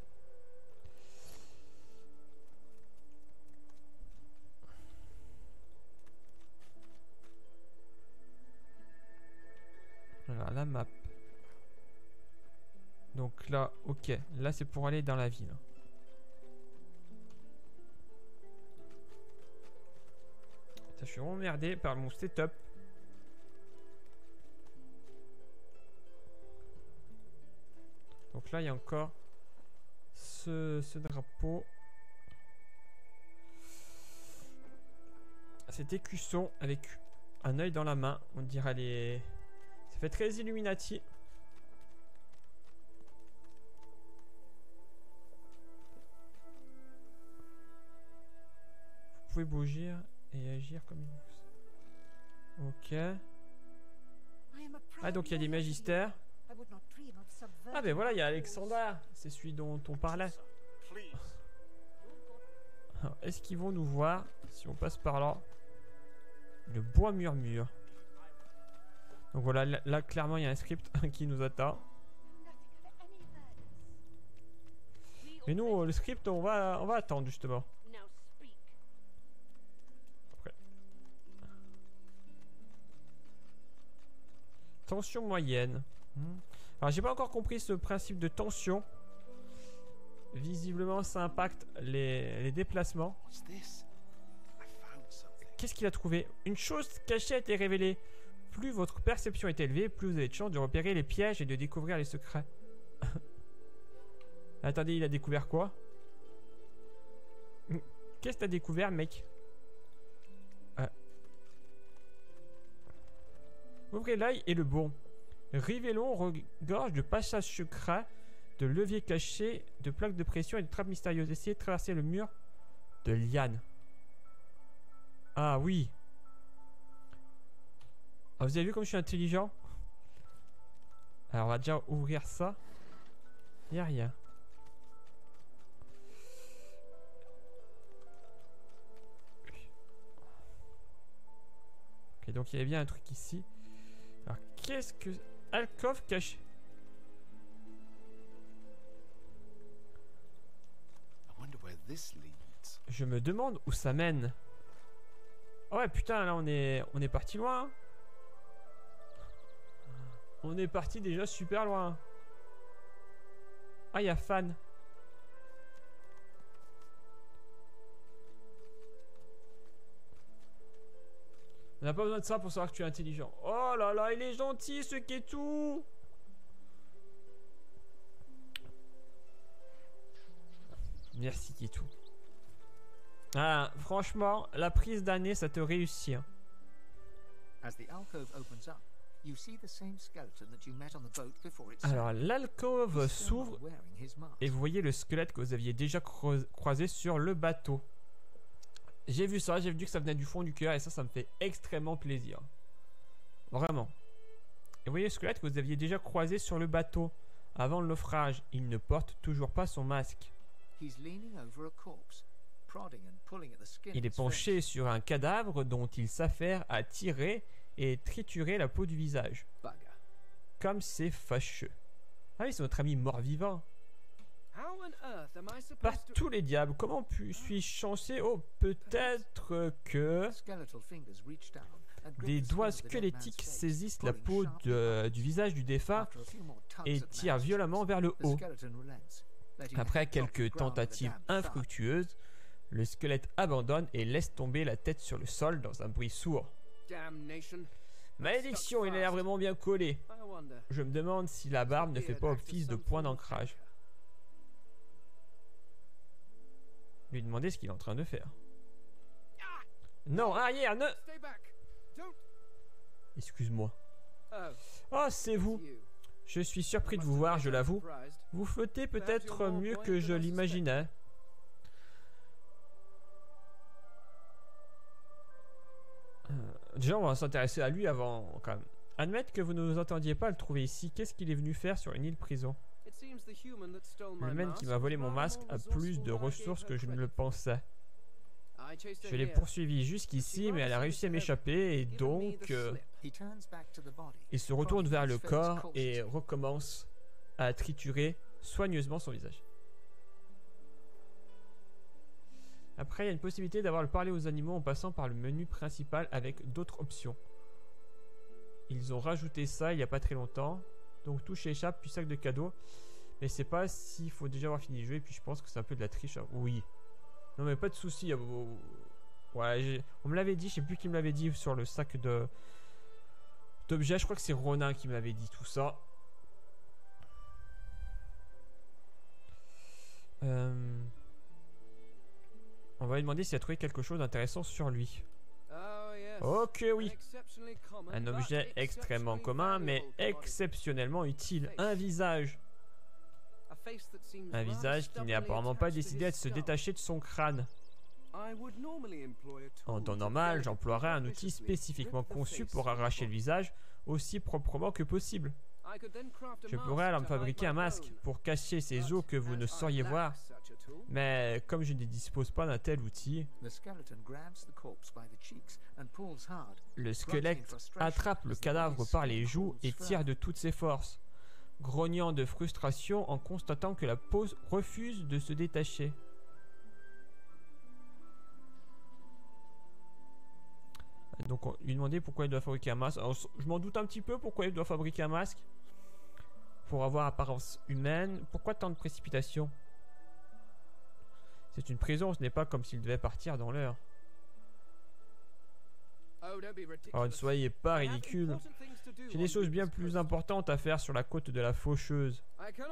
Alors, la map. Donc là, ok. Là, c'est pour aller dans la ville. Je suis emmerdé par mon setup. Donc là, il y a encore ce drapeau. Cet écusson avec un œil dans la main. On dirait les... Ça fait très Illuminati. Vous pouvez bouger et agir comme il vous... Ok. Ah, donc il y a des magistères. Ah ben voilà, il y a Alexandra. C'est celui dont on parlait. Est-ce qu'ils vont nous voir si on passe par là? Le bois murmure. Donc voilà, là clairement il y a un script qui nous attend. Mais nous, le script, on va attendre justement. Après. Tension moyenne. Alors j'ai pas encore compris ce principe de tension. Visiblement ça impacte les déplacements. Qu'est-ce qu'il a trouvé? Une chose cachée a été révélée. Plus votre perception est élevée, plus vous avez de chances de repérer les pièges et de découvrir les secrets. Attendez, il a découvert quoi? Qu'est-ce que t'as découvert, mec? Ouvrez l'œil et le bon. Révélons regorge de passages secrets, de leviers cachés, de plaques de pression et de trappes mystérieuses. Essayez de traverser le mur de liane. Ah oui. Ah, vous avez vu comme je suis intelligent? Alors on va déjà ouvrir ça. Il n'y a rien. Ok, donc il y a bien un truc ici. Alors qu'est-ce que... Alcove caché. Je me demande où ça mène. Oh ouais, putain, là on est parti loin. On est parti déjà super loin. Ah, il y a Fan. On n'a pas besoin de ça pour savoir que tu es intelligent. Oh là là, il est gentil ce Ketu. Merci Ketu. Ah, franchement, la prise d'année, ça te réussit. Hein. Alors, l'alcôve s'ouvre et vous voyez le squelette que vous aviez déjà croisé sur le bateau. J'ai vu ça, j'ai vu que ça venait du fond du cœur et ça me fait extrêmement plaisir. Vraiment. Et vous voyez le squelette que vous aviez déjà croisé sur le bateau avant le naufrage. Il ne porte toujours pas son masque. Il est penché sur un cadavre dont il s'affaire à tirer et triturer la peau du visage. Comme c'est fâcheux. Ah oui, c'est notre ami mort-vivant. Par tous les diables, comment suis-je chancé? Oh, peut-être que des doigts squelettiques saisissent la peau du visage du défunt et tirent violemment vers le haut. Après quelques tentatives infructueuses, le squelette abandonne et laisse tomber la tête sur le sol dans un bruit sourd. Malédiction, il a l'air vraiment bien collé. Je me demande si la barbe ne fait pas office de point d'ancrage. Lui demander ce qu'il est en train de faire. Non, arrière, ne... Excuse-moi. Oh, c'est vous. Je suis surpris de vous voir, je l'avoue. Vous flottez peut-être mieux que je l'imaginais. Déjà, on va s'intéresser à lui avant, quand même. Admettre que vous ne vous entendiez pas à le trouver ici. Qu'est-ce qu'il est venu faire sur une île prison? L'humaine qui m'a volé mon masque a plus de ressources que je ne le pensais. Je l'ai poursuivi jusqu'ici, mais elle a réussi à m'échapper et donc... il se retourne vers le corps et recommence à triturer soigneusement son visage. Après, il y a une possibilité d'avoir le parler aux animaux en passant par le menu principal avec d'autres options. Ils ont rajouté ça il n'y a pas très longtemps. Donc touche échappe, puis sac de cadeaux. Mais c'est pas s'il faut déjà avoir fini le jeu. Et puis je pense que c'est un peu de la triche. Oui. Non mais pas de soucis. Ouais, on me l'avait dit, je sais plus qui me l'avait dit sur le sac d'objets. Je crois que c'est Ronin qui m'avait dit tout ça. On va lui demander s'il a trouvé quelque chose d'intéressant sur lui. Ok, oui. Un objet extrêmement commun, mais exceptionnellement utile. Un visage. Un visage qui n'est apparemment pas décidé à se détacher de son crâne. En temps normal, j'emploierais un outil spécifiquement conçu pour arracher le visage aussi proprement que possible. Je pourrais alors me fabriquer un masque pour cacher ces os que vous ne sauriez voir. Mais comme je ne dispose pas d'un tel outil, le squelette attrape le cadavre par les joues et tire de toutes ses forces, grognant de frustration en constatant que la peau refuse de se détacher. Donc on lui demandait pourquoi il doit fabriquer un masque. Alors, je m'en doute un petit peu pourquoi il doit fabriquer un masque. Pour avoir apparence humaine. Pourquoi tant de précipitation? C'est une prison, ce n'est pas comme s'il devait partir dans l'heure. Oh, ne soyez pas ridicule. J'ai des choses bien plus importantes à faire sur la côte de la Faucheuse.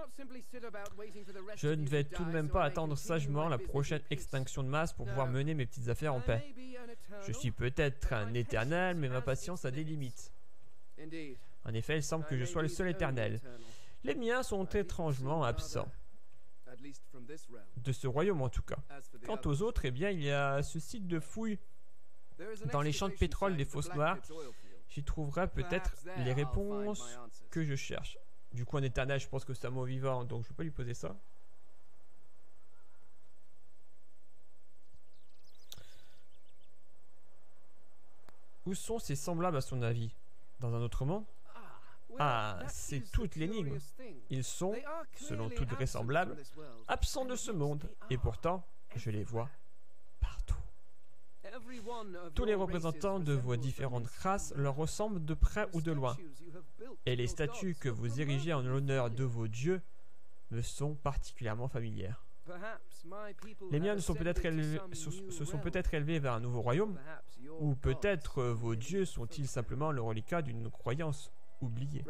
Je ne vais tout de même pas attendre sagement la prochaine extinction de masse pour pouvoir mener mes petites affaires en paix. Je suis peut-être un éternel, mais ma patience a des limites. En effet, il semble que je sois le seul éternel. Les miens sont étrangement absents. De ce royaume en tout cas. Quant aux autres, eh bien, il y a ce site de fouilles dans les champs de pétrole des Fosses Noires. J'y trouverai peut-être les réponses que je cherche. Du coup, un éternel, je pense que c'est un mot vivant, donc je peux lui poser ça. Où sont ces semblables à son avis? Dans un autre monde? Ah, c'est toute l'énigme. Ils sont, selon toute vraisemblable, absents de ce monde. Et pourtant, je les vois partout. Tous les représentants de vos différentes races leur ressemblent de près ou de loin. Et les statues que vous érigez en l'honneur de vos dieux me sont particulièrement familières. Les miens se sont peut-être élevés vers un nouveau royaume, ou peut-être vos dieux sont-ils simplement le reliquat d'une croyance oubliée.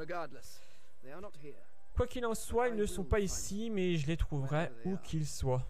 Quoi qu'il en soit, ils ne sont pas ici, mais je les trouverai où qu'ils soient.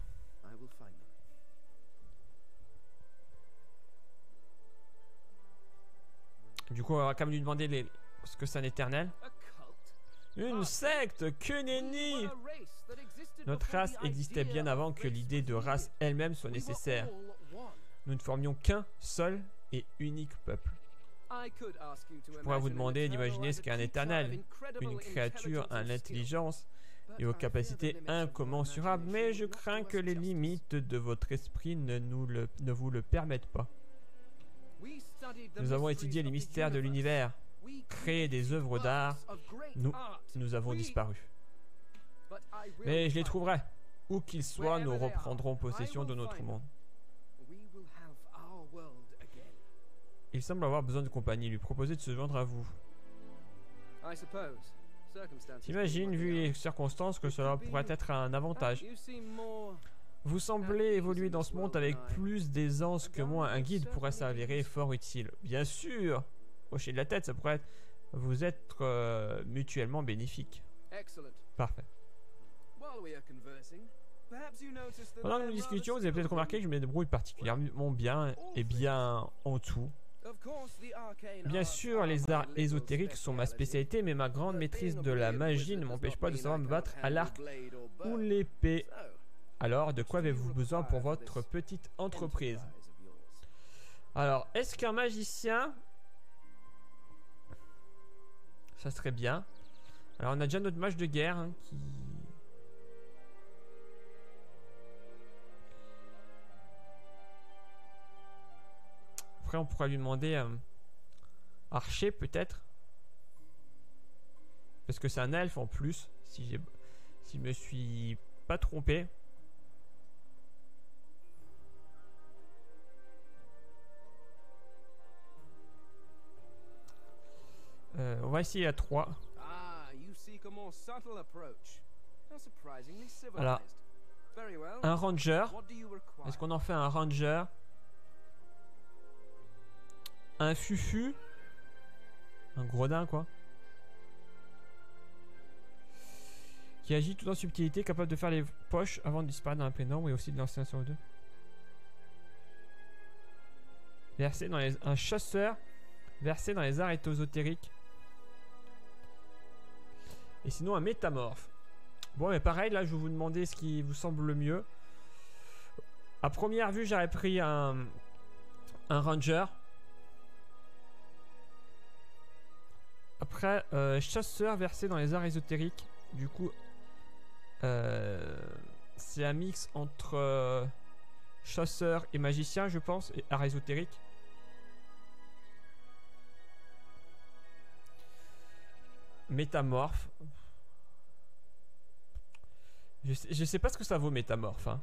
Du coup, on va quand même lui demander ce que c'est un éternel. Une secte, que nenni! Notre race existait bien avant que l'idée de race elle-même soit nécessaire. Nous ne formions qu'un seul et unique peuple. Je pourrais vous demander d'imaginer ce qu'est un éternel, une créature à l'intelligence et aux capacités incommensurables, mais je crains que les limites de votre esprit ne vous le permettent pas. Nous avons étudié les mystères de l'univers, créé des œuvres d'art, nous avons disparu. Mais je les trouverai. Où qu'ils soient, nous reprendrons possession de notre monde. Il semble avoir besoin de compagnie, lui proposer de se joindre à vous. T'imagines, vu les circonstances, que cela pourrait être un avantage. Vous semblez évoluer dans ce monde avec plus d'aisance que moi. Un guide pourrait s'avérer fort utile. Bien sûr! Hocher de la tête, ça pourrait vous être mutuellement bénéfique. Parfait. Pendant que nous discutions, vous avez peut-être remarqué que je me débrouille particulièrement bien et bien en tout. Bien sûr, les arts ésotériques sont ma spécialité, mais ma grande maîtrise de la magie ne m'empêche pas de savoir me battre à l'arc ou l'épée. Alors, de quoi avez-vous besoin pour votre petite entreprise? Alors, est-ce qu'un magicien... Ça serait bien. Alors, on a déjà notre mage de guerre hein, qui... Après, on pourrait lui demander archer, peut-être. Parce que c'est un elfe en plus, si je me suis pas trompé. On va essayer à 3. Alors, un ranger. Est-ce qu'on en fait un ranger? Un fufu. Un gredin quoi. Qui agit tout en subtilité, capable de faire les poches avant de disparaître dans la pleine ombre et aussi de lancer un sur deux. Versé dans un chasseur versé dans les arts ésotériques. Et sinon un métamorphe. Bon mais pareil là je vais vous demander ce qui vous semble le mieux. À première vue j'aurais pris un ranger. Après chasseur versé dans les arts ésotériques. Du coup c'est un mix entre chasseur et magicien je pense. Et arts ésotériques. Métamorphe. Je sais pas ce que ça vaut métamorphe hein.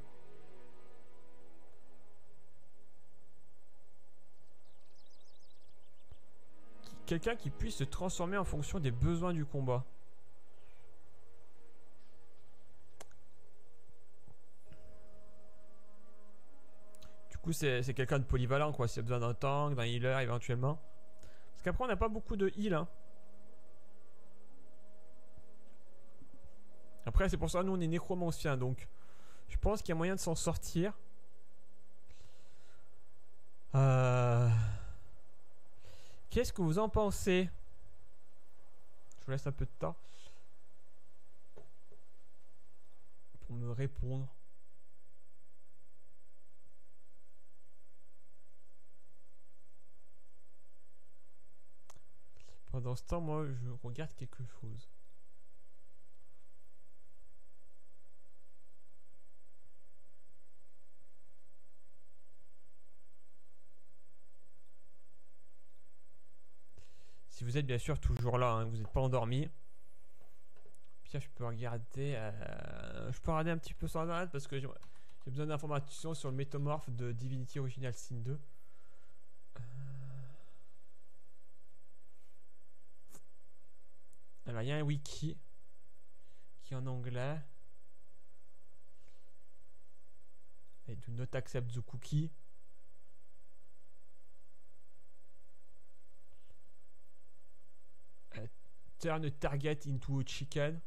Quelqu'un qui puisse se transformer en fonction des besoins du combat. Du coup c'est quelqu'un de polyvalent quoi. S'il y a besoin d'un tank, d'un healer éventuellement. Parce qu'après on n'a pas beaucoup de heal hein. Après c'est pour ça nous on est nécromanciens donc je pense qu'il y a moyen de s'en sortir. Qu'est-ce que vous en pensez? Je vous laisse un peu de temps pour me répondre. Pendant ce temps moi je regarde quelque chose. Si vous êtes bien sûr toujours là, hein, vous n'êtes pas endormi. Puis je peux regarder. Je peux regarder un petit peu sur internet parce que j'ai besoin d'informations sur le métamorphe de Divinity Original Sin 2. Alors il y a un wiki qui est en anglais. Do not accept the cookie. Turn a target into a chicken.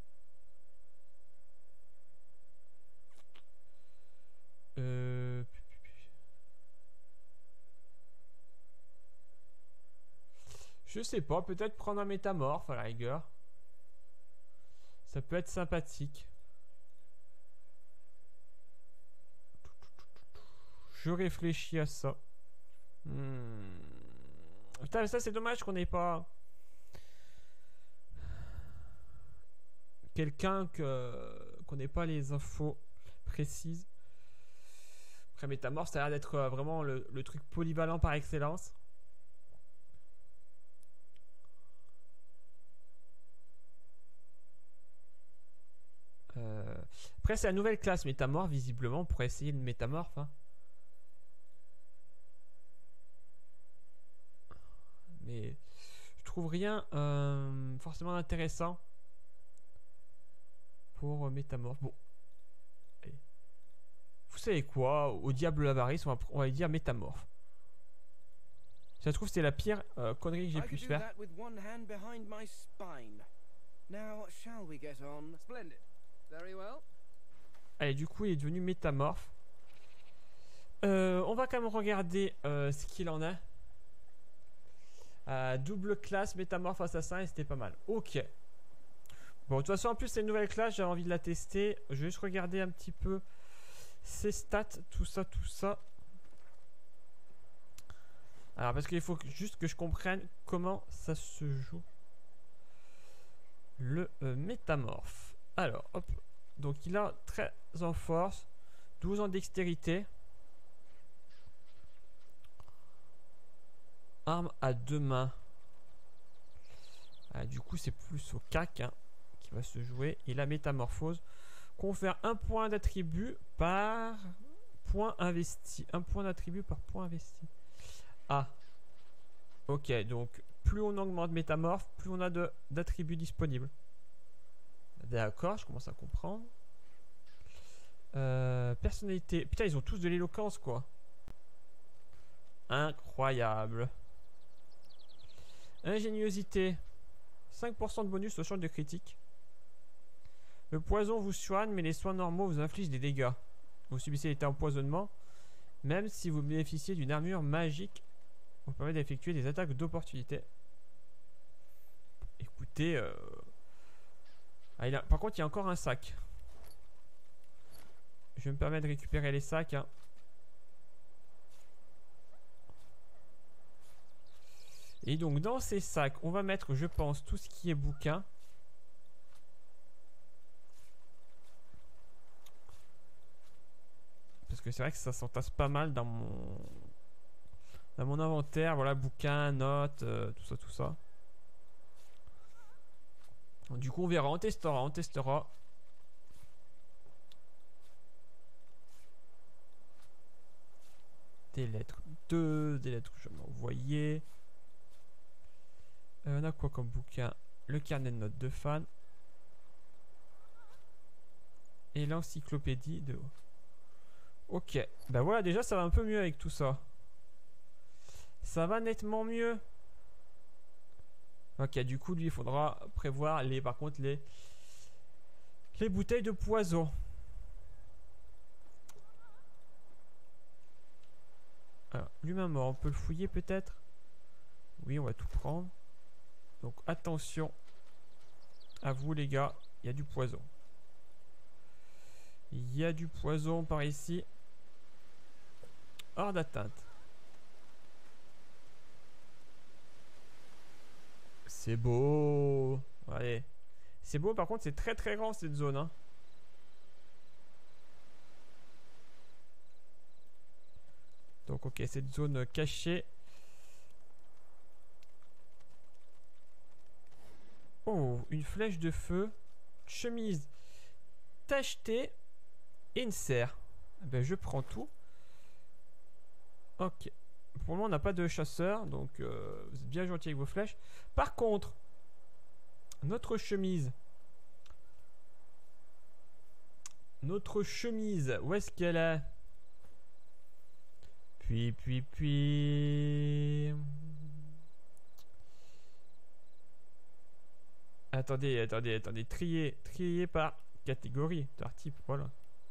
Je sais pas, peut-être prendre un métamorphe à la rigueur. Ça peut être sympathique. Je réfléchis à ça. Putain, mais ça c'est dommage qu'on n'ait pas quelqu'un qu'on n'ait pas les infos précises. Après métamorphe, ça a l'air d'être vraiment le truc polyvalent par excellence. Après c'est la nouvelle classe métamorphe visiblement pour essayer une métamorphe. Hein. Mais je trouve rien forcément intéressant pour métamorphe. Bon, allez. Vous savez quoi? Au diable l'avarice, on va lui dire métamorphe. Si ça se trouve c'est la pire connerie que j'ai pu faire. Allez, du coup il est devenu métamorphe. On va quand même regarder ce qu'il en a. Double classe, métamorphe, assassin, et c'était pas mal. Ok. Bon, de toute façon, en plus, c'est une nouvelle classe, j'avais envie de la tester. Je vais juste regarder un petit peu ses stats, tout ça, tout ça. Alors, parce qu'il faut juste que je comprenne comment ça se joue. Le métamorphe. Alors, hop. Donc, il a 13 en force, 12 en dextérité. Arme à deux mains. Du coup, c'est plus au cac hein, qui va se jouer. Et la métamorphose confère un point d'attribut par point investi. Un point d'attribut par point investi. Ah. Ok, donc plus on augmente métamorphe, plus on a d'attributs disponibles. D'accord, je commence à comprendre. Personnalité. Putain, ils ont tous de l'éloquence, quoi. Incroyable. Ingéniosité. 5% de bonus au champ de critique. Le poison vous soigne, mais les soins normaux vous infligent des dégâts. Vous subissez l'état empoisonnement. Même si vous bénéficiez d'une armure magique, vous permet d'effectuer des attaques d'opportunité. Écoutez, par contre, il y a encore un sac. Je me permets de récupérer les sacs. Hein. Et donc dans ces sacs, on va mettre, je pense, tout ce qui est bouquin. Parce que c'est vrai que ça s'entasse pas mal dans mon inventaire. Voilà, bouquins, notes, tout ça, tout ça. Donc, du coup, on verra, on testera. Des lettres 2, des lettres que je vais envoyer. On a quoi comme bouquin? Le carnet de notes de fan. Et l'encyclopédie de... Ok. Ben voilà, déjà ça va un peu mieux avec tout ça. Ça va nettement mieux. Ok, du coup, lui, il faudra prévoir par contre, les bouteilles de poison. Alors, l'humain mort, on peut le fouiller peut-être? Oui, on va tout prendre. Donc attention à vous les gars, il y a du poison. Il y a du poison par ici. Hors d'atteinte. C'est beau. Allez. C'est beau, par contre c'est très très grand cette zone. Hein. Donc ok, cette zone cachée. Oh, une flèche de feu, chemise tachetée et une serre. Ben, je prends tout. Ok. Pour le moment, on n'a pas de chasseur, donc vous êtes bien gentil avec vos flèches. Par contre, notre chemise. Où est-ce qu'elle est? Puis... Attendez. Trier par catégorie, par type, voilà.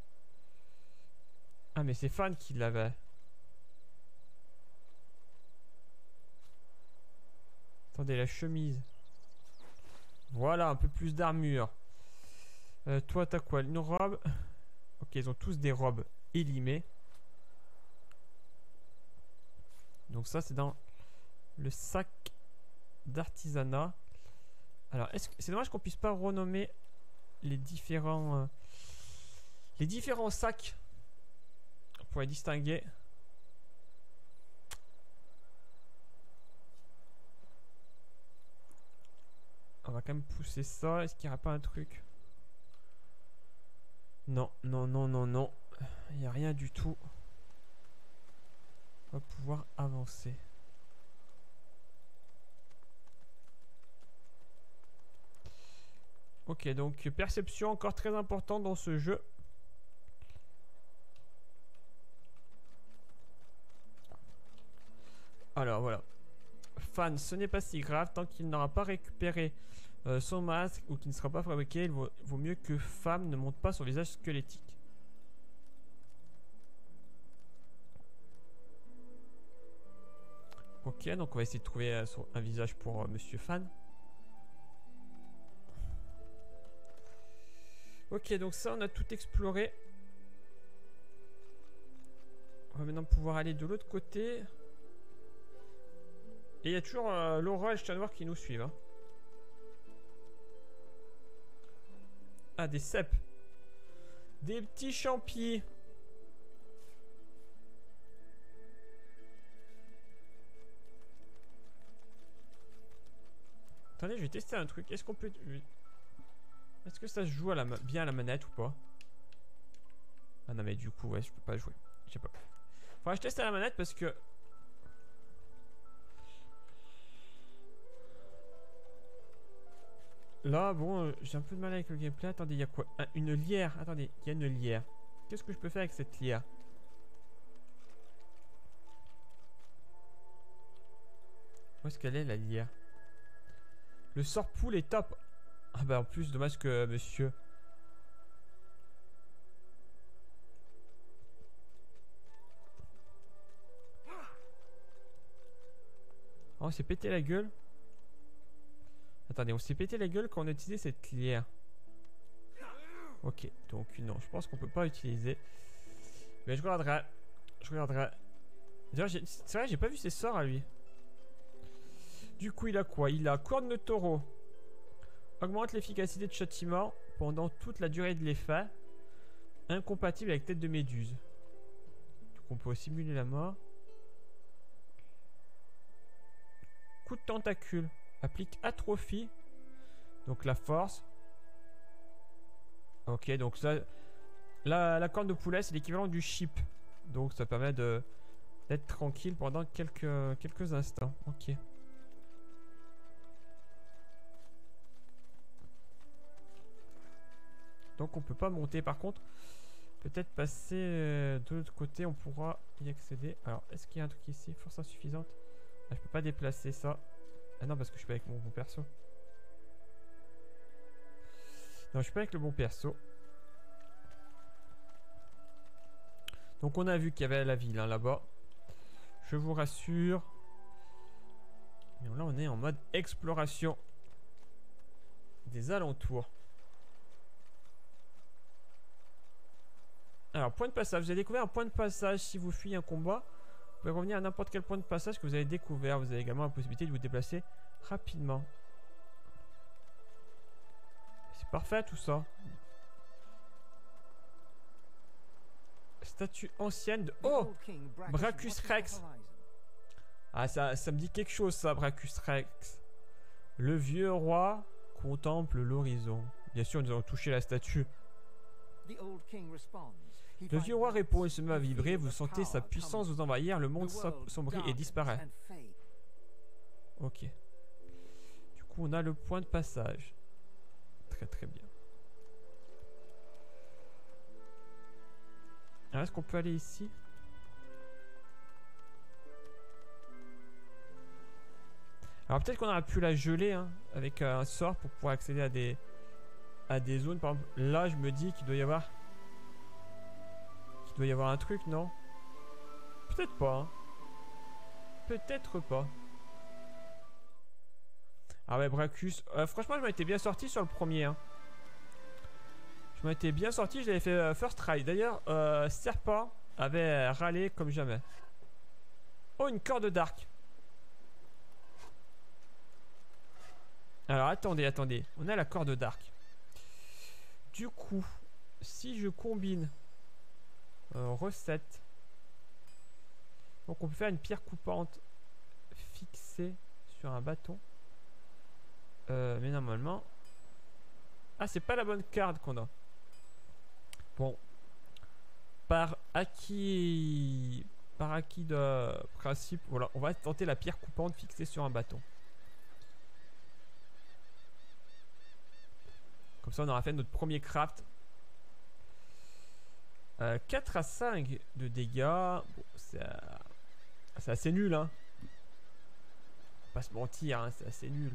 Ah, mais c'est Fan qui l'avait. Attendez, la chemise. Voilà, un peu plus d'armure. Toi, t'as quoi? Une robe? Ok, ils ont tous des robes élimées. Donc ça, c'est dans le sac d'artisanat. Alors, c'est dommage qu'on puisse pas renommer les différents sacs pour les distinguer. On va quand même pousser ça. Est-ce qu'il n'y aura pas un truc? Non. Il n'y a rien du tout. On va pouvoir avancer. Ok, donc perception encore très importante dans ce jeu. Alors voilà. Fan, ce n'est pas si grave tant qu'il n'aura pas récupéré son masque ou qu'il ne sera pas fabriqué. Il vaut mieux que Femme ne monte pas son visage squelettique. Ok, donc on va essayer de trouver un visage pour Monsieur Fan. Ok, donc ça, on a tout exploré. On va maintenant pouvoir aller de l'autre côté. Et il y a toujours Laura et le chat noir qui nous suivent. Hein. Ah, des cèpes. Des petits champis. Attendez, je vais tester un truc. Est-ce qu'on peut... Est-ce que ça se joue bien à la manette ou pas? Ah non mais du coup ouais je peux pas jouer. Je sais pas. Faudra que je teste à la manette parce que... Là bon j'ai un peu de mal avec le gameplay. Attendez, il y a quoi? Une lyre. Attendez, il y a une lyre. Qu'est-ce que je peux faire avec cette lyre? Où est-ce qu'elle est la lyre? Le sort poule est top. Ah bah en plus dommage que monsieur... Oh, on s'est pété la gueule. Attendez, on s'est pété la gueule quand on a utilisé cette lyre. Ok, donc non, je pense qu'on peut pas utiliser. Mais je regarderai. D'ailleurs, c'est vrai, j'ai pas vu ses sorts à lui. Du coup, il a quoi? Il a corne de taureau. Augmente l'efficacité de châtiment pendant toute la durée de l'effet. Incompatible avec tête de méduse. Donc on peut simuler la mort. Coup de tentacule. Applique atrophie. Donc la force. Ok, donc ça... La corne de poulet, c'est l'équivalent du chip. Donc ça permet d'être tranquille pendant quelques instants. Ok. Donc on peut pas monter. Par contre, peut-être passer de l'autre côté, on pourra y accéder. Alors, est-ce qu'il y a un truc ici? Force insuffisante. Ah, je peux pas déplacer ça. Ah non, parce que je suis pas avec mon bon perso. Non, je suis pas avec le bon perso. Donc on a vu qu'il y avait la ville hein, là-bas. Je vous rassure. Et là, on est en mode exploration des alentours. Alors, point de passage. Vous avez découvert un point de passage si vous fuyez un combat. Vous pouvez revenir à n'importe quel point de passage que vous avez découvert. Vous avez également la possibilité de vous déplacer rapidement. C'est parfait tout ça. Statue ancienne de... Oh! Brachus Rex. Ah, ça me dit quelque chose ça, Brachus Rex. Le vieux roi contemple l'horizon. Bien sûr, nous allons toucher la statue. Le vieux roi répond et se met à vibrer. Vous sentez sa puissance vous envahir. Le monde sombrit et disparaît. Ok. Du coup, on a le point de passage. Très très bien. Alors, est-ce qu'on peut aller ici? Alors peut-être qu'on aurait pu la geler hein, avec un sort pour pouvoir accéder à des zones. Par exemple, là je me dis qu'il doit y avoir un truc, non? Peut-être pas. Hein. Peut-être pas. Ah ouais, Bracus. Franchement, je m'en étais bien sorti sur le premier. Hein. Je m'en étais bien sorti, je l'avais fait first try. D'ailleurs, Serpent avait râlé comme jamais. Oh, une corde d'arc. Alors, attendez. On a la corde d'arc. Du coup, si je combine recette. Donc, on peut faire une pierre coupante fixée sur un bâton. Mais normalement... Ah, c'est pas la bonne carte qu'on a. Bon. Par acquis de principe, voilà, on va tenter la pierre coupante fixée sur un bâton. Comme ça, on aura fait notre premier craft. 4 à 5 de dégâts. Bon, c'est assez nul, hein. On va pas se mentir, hein, c'est assez nul.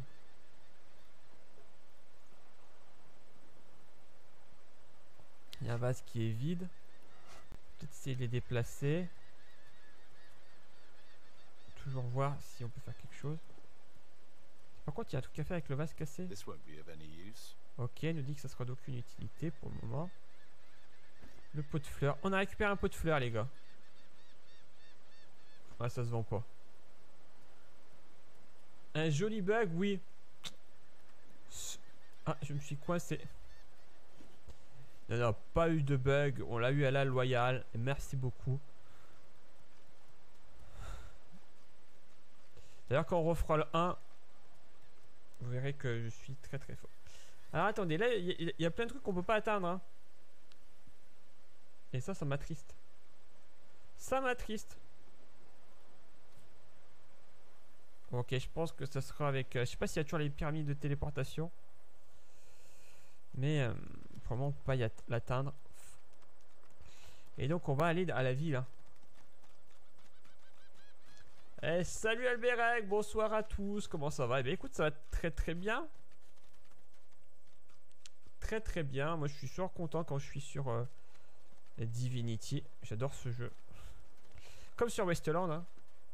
Il y a un vase qui est vide. Peut-être essayer de les déplacer. Toujours voir si on peut faire quelque chose. Par contre, il y a un truc à faire avec le vase cassé. Ok, il nous dit que ça sera d'aucune utilité pour le moment. Le pot de fleurs. On a récupéré un pot de fleurs, les gars. Ouais, ça se vend pas. Un joli bug, oui. Ah, je me suis coincé. Il n'y a pas eu de bug. On l'a eu à la loyale. Merci beaucoup. D'ailleurs, quand on refera le 1, vous verrez que je suis très très fort. Alors attendez, là il y a plein de trucs qu'on peut pas atteindre. Hein. Et ça m'attriste. Ça m'attriste. Ok, je pense que ça sera avec... je sais pas s'il y a toujours les pyramides de téléportation. Mais probablement on peut pas l'atteindre. Et donc on va aller à la ville. Hein. Eh, salut Albérec, bonsoir à tous, comment ça va? Eh bien écoute, ça va très très bien. Très très bien, moi je suis toujours content quand je suis sur Divinity. J'adore ce jeu. Comme sur Westland. Hein.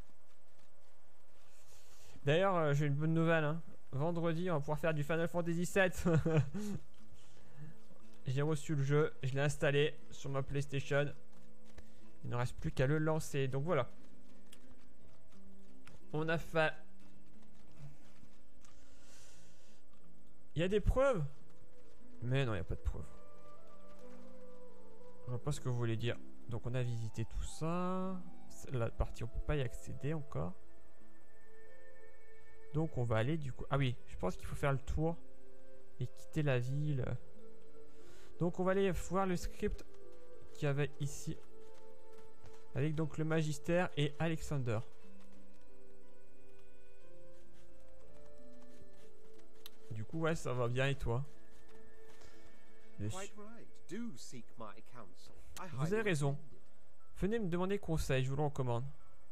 D'ailleurs, j'ai une bonne nouvelle. Hein. Vendredi, on va pouvoir faire du Final Fantasy VII. J'ai reçu le jeu, je l'ai installé sur ma PlayStation. Il ne reste plus qu'à le lancer, donc voilà. On a fait... Il y a des preuves? Mais non, il n'y a pas de preuves. Je vois pas ce que vous voulez dire. Donc on a visité tout ça. La partie, on peut pas y accéder encore. Donc on va aller du coup... Ah oui, je pense qu'il faut faire le tour et quitter la ville. Donc on va aller voir le script qu'il y avait ici. Avec donc le Magister et Alexander. Du coup, ouais, ça va bien et toi? Vous avez raison. Venez me demander conseil, je vous le recommande.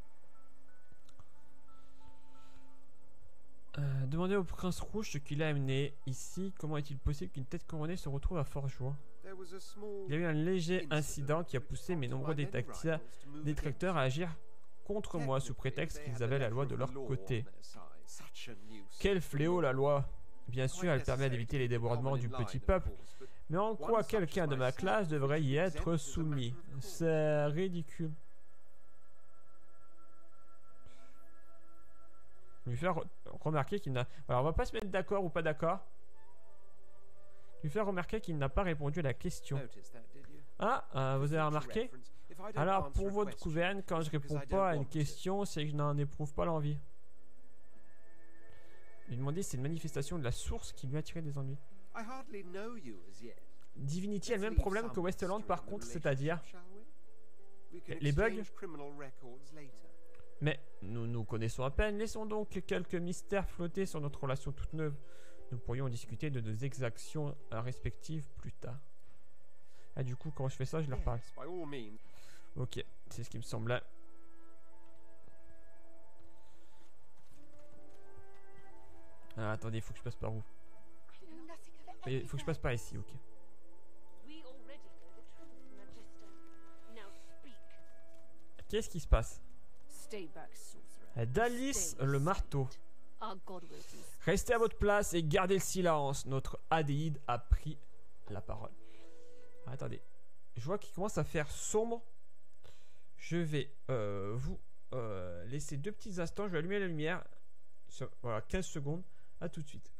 Demandez au prince rouge ce qu'il a amené ici. Comment est-il possible qu'une tête couronnée se retrouve à Fort-Joie? Il y a eu un léger incident qui a poussé mes nombreux détracteurs à agir contre moi sous prétexte qu'ils avaient la loi de leur côté. Quel fléau la loi! Bien sûr, elle permet d'éviter les débordements du petit peuple, mais en quoi quelqu'un de ma classe devrait y être soumis? C'est ridicule. Lui faire remarquer qu'il n'a... Alors, on va pas se mettre d'accord ou pas d'accord. Lui faire remarquer qu'il n'a pas répondu à la question. Ah, vous avez remarqué? Alors, pour votre gouverne, quand je réponds pas à une question, c'est que je n'en éprouve pas l'envie. Lui demander si c'est une manifestation de la source qui lui a tiré des ennuis. Divinity a le même problème que Westland par contre, c'est-à-dire les bugs. Mais nous nous connaissons à peine, laissons donc quelques mystères flotter sur notre relation toute neuve. Nous pourrions discuter de nos exactions respectives plus tard. Ah du coup quand je fais ça, je leur parle. Ok, c'est ce qui me semblait. Ah, attendez, il faut que je passe par où? Il faut que je passe par ici, ok. Qu'est-ce qui se passe? D'Alice le marteau. Restez à votre place et gardez le silence. Notre Adéide a pris la parole. Attendez. Je vois qu'il commence à faire sombre. Je vais vous laisser 2 petits instants. Je vais allumer la lumière. Voilà, 15 secondes. À tout de suite.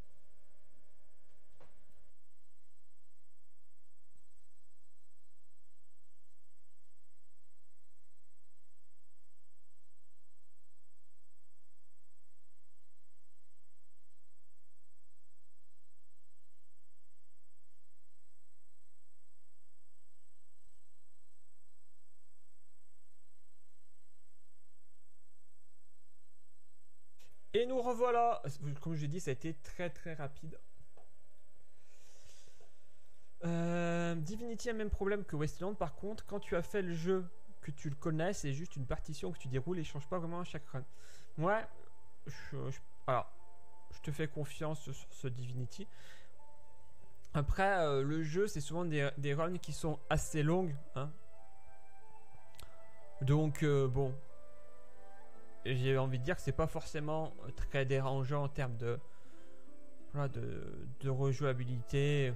Et nous revoilà. Comme je l'ai dit, ça a été très très rapide. Divinity a le même problème que Wasteland. Par contre, quand tu as fait le jeu, que tu le connais, c'est juste une partition que tu déroules et change pas vraiment à chaque run. Ouais, alors, je te fais confiance sur ce Divinity. Après, le jeu, c'est souvent des runs qui sont assez longues. Hein. Donc, bon. J'ai envie de dire que c'est pas forcément très dérangeant en termes de, voilà, de rejouabilité.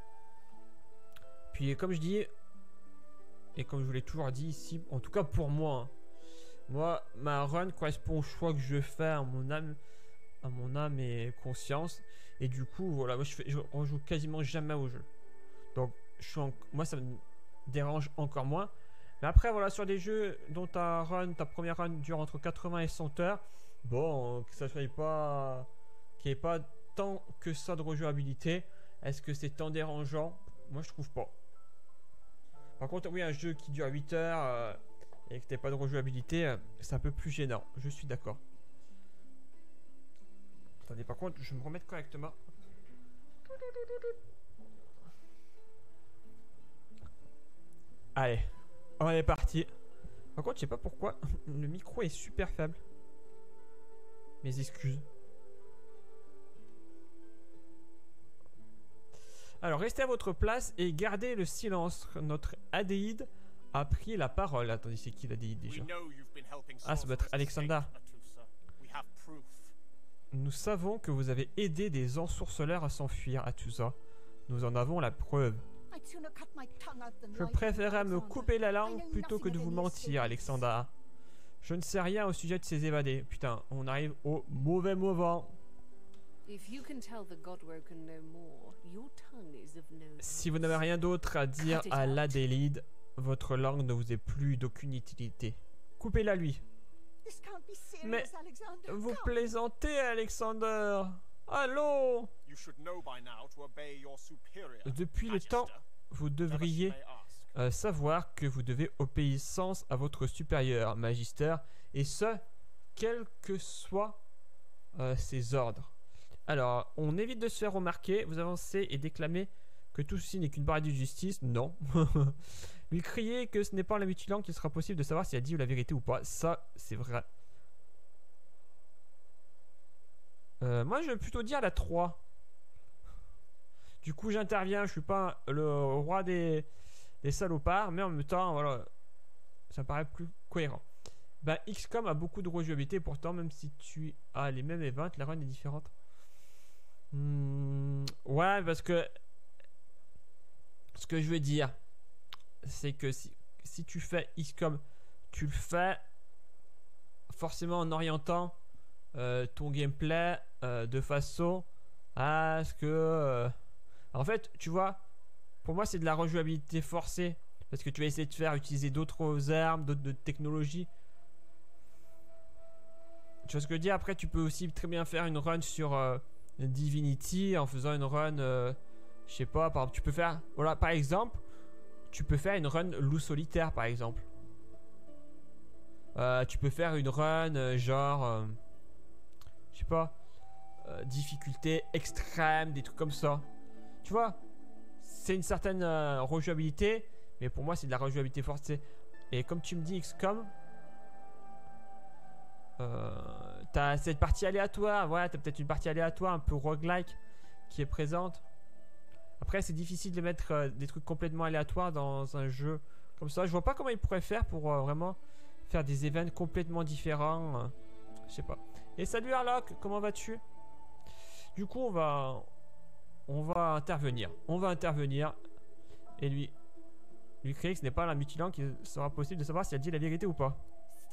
Puis comme je dis, et comme je vous l'ai toujours dit ici, en tout cas pour moi, hein, moi ma run correspond au choix que je fais à mon âme et conscience. Et du coup voilà, moi je rejoue quasiment jamais au jeu. Donc moi ça me dérange encore moins. Mais après, voilà, sur des jeux dont ta première run dure entre 80 et 100 heures, bon, que ça soit pas, qu'il n'y ait pas tant que ça de rejouabilité, est-ce que c'est tant dérangeant? Moi, je trouve pas. Par contre, oui, un jeu qui dure 8 heures et que t'aies pas de rejouabilité, c'est un peu plus gênant. Je suis d'accord. Attendez, par contre, je vais me remettre correctement. Allez. On est parti. Par contre, je sais pas pourquoi le micro est super faible. Mes excuses. Alors, restez à votre place et gardez le silence. Notre Adéide a pris la parole. Attendez, c'est qui l'Adéide déjà? Ah, ça doit être Alexandra. Nous savons que vous avez aidé des ensorceleurs à s'enfuir, Atusa. Nous en avons la preuve. Je préférerais me couper la langue plutôt que de vous mentir, Alexandra. Je ne sais rien au sujet de ces évadés. Putain, on arrive au mauvais moment. Si vous n'avez rien d'autre à dire à l'Adéide, votre langue ne vous est plus d'aucune utilité. Coupez-la lui. Mais vous plaisantez, Alexander. Allons. Depuis le temps, vous devriez savoir que vous devez obéissance à votre supérieur, Magister, et ce, quels que soient ses ordres. Alors, on évite de se faire remarquer, vous avancez et déclamez que tout ceci n'est qu'une barre de justice. Non. Lui crier que ce n'est pas en la mutilant qu'il sera possible de savoir si elle dit la vérité ou pas. Ça, c'est vrai. Moi, je vais plutôt dire la 3. Du coup, j'interviens. Je suis pas le roi des salopards, mais en même temps, voilà, ça me paraît plus cohérent. Ben, XCOM a beaucoup de rejouabilité. Pourtant, même si tu as les mêmes events, la run est différente. Ouais, parce que ce que je veux dire, c'est que si tu fais XCOM, tu le fais forcément en orientant ton gameplay de façon à ce que en fait, tu vois, pour moi c'est de la rejouabilité forcée, parce que tu vas essayer de faire utiliser d'autres armes, d'autres technologies. Tu vois ce que je veux dire? Après, tu peux aussi très bien faire une run sur Divinity en faisant une run, je sais pas, par exemple, tu peux faire, voilà, par exemple, tu peux faire une run loup solitaire, par exemple. Tu peux faire une run genre, je sais pas, difficulté extrême, des trucs comme ça. Tu vois, c'est une certaine rejouabilité, mais pour moi, c'est de la rejouabilité forcée. Et comme tu me dis XCOM, T'as cette partie aléatoire, voilà, t'as peut-être une partie aléatoire un peu roguelike qui est présente. Après, c'est difficile de mettre des trucs complètement aléatoires dans un jeu comme ça. Je vois pas comment ils pourraient faire pour vraiment faire des events complètement différents. Je sais pas. Et salut Harlock, comment vas-tu? Du coup, on va intervenir. On va intervenir et lui crier que ce n'est pas la mutilant qu'il sera possible de savoir si elle dit la vérité ou pas.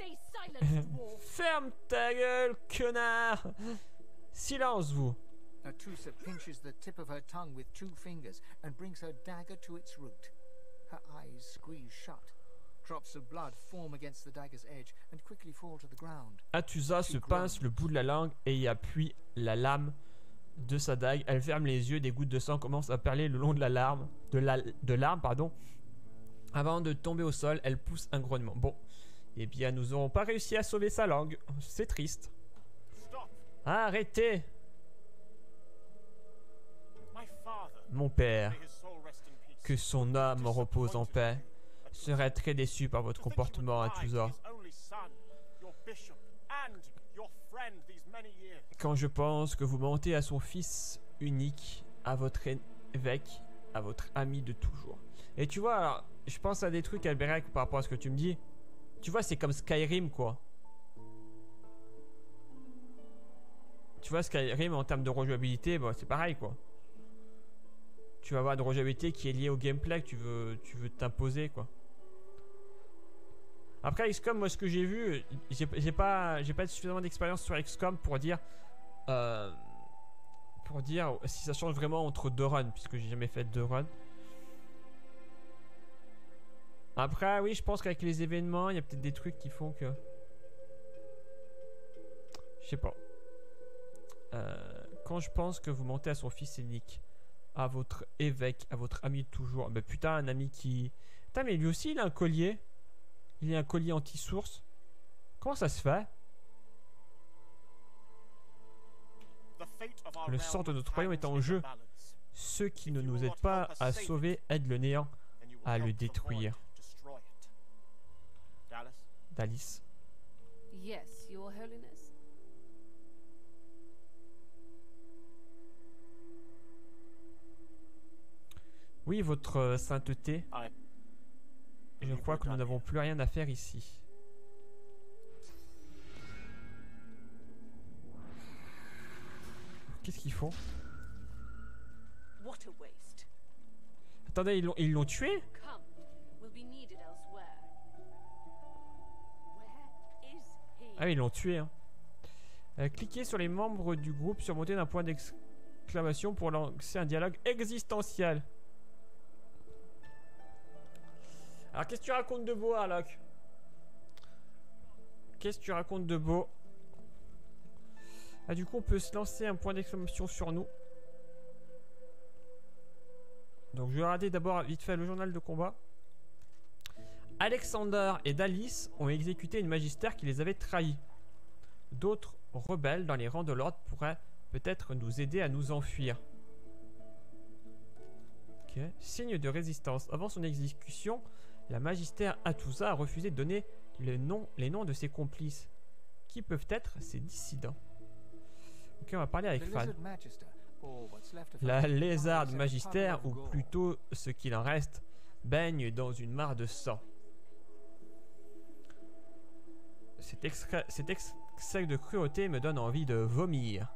Ferme ta gueule, connard! Silence, vous! Atusa pinches the tip of her tongue with 2 fingers and brings her dagger to its root. Her eyes squeeze shut. Drops of blood form against the dagger's edge and quickly fall to the ground. Atusa se pince le bout de la langue et y appuie la lame de sa dague. Elle ferme les yeux, des gouttes de sang commencent à perler le long de l'arme, pardon. Avant de tomber au sol, elle pousse un grognement. Bon, eh bien, nous n'aurons pas réussi à sauver sa langue. C'est triste. Arrêtez! Mon père, que son âme repose en paix, serait très déçu par votre comportement, Atusa. Quand je pense que vous mentez à son fils unique, à votre évêque, à votre ami de toujours. Et tu vois, alors, je pense à des trucs, Alberic, par rapport à ce que tu me dis. Tu vois, c'est comme Skyrim, quoi. Tu vois, Skyrim, en termes de rejouabilité, bon, c'est pareil, quoi. Tu vas avoir une rejouabilité qui est liée au gameplay que tu veux t'imposer, quoi. Après, XCOM, moi, ce que j'ai vu, j'ai pas suffisamment d'expérience sur XCOM pour dire si ça change vraiment entre 2 runs, puisque j'ai jamais fait 2 runs. Après, oui, je pense qu'avec les événements, il y a peut-être des trucs qui font que... Je sais pas. Quand je pense que vous mentez à son fils unique, à votre évêque, à votre ami de toujours. Bah putain, un ami qui... Putain, mais lui aussi, il a un collier. Il a un collier anti-source. Comment ça se fait? Le sort de notre royaume est en jeu. Ceux qui ne nous aident pas à sauver aident le néant à le détruire. Dalys. Yes, Your Holiness. Oui, votre sainteté. Je crois que nous n'avons plus rien à faire ici. Qu'est-ce qu'ils font? Attendez, ils l'ont tué? Ah oui, ils l'ont tué, hein. Cliquez sur les membres du groupe, surmonter d'un point d'exclamation pour lancer un dialogue existentiel. Alors, qu'est-ce que tu racontes de beau, Harlock? Qu'est-ce que tu racontes de beau? Ah, du coup, on peut se lancer un point d'exclamation sur nous. Donc, je vais regarder d'abord vite fait le journal de combat. Alexander et Dalys ont exécuté une magistère qui les avait trahis. D'autres rebelles dans les rangs de l'ordre pourraient peut-être nous aider à nous enfuir. Ok. Signe de résistance. Avant son exécution, la magistère Atusa a refusé de donner les noms de ses complices. Qui peuvent être ces dissidents? Ok, on va parler avec Fan. La lézarde magistère, ou plutôt ce qu'il en reste, baigne dans une mare de sang. Cet excès de cruauté me donne envie de vomir.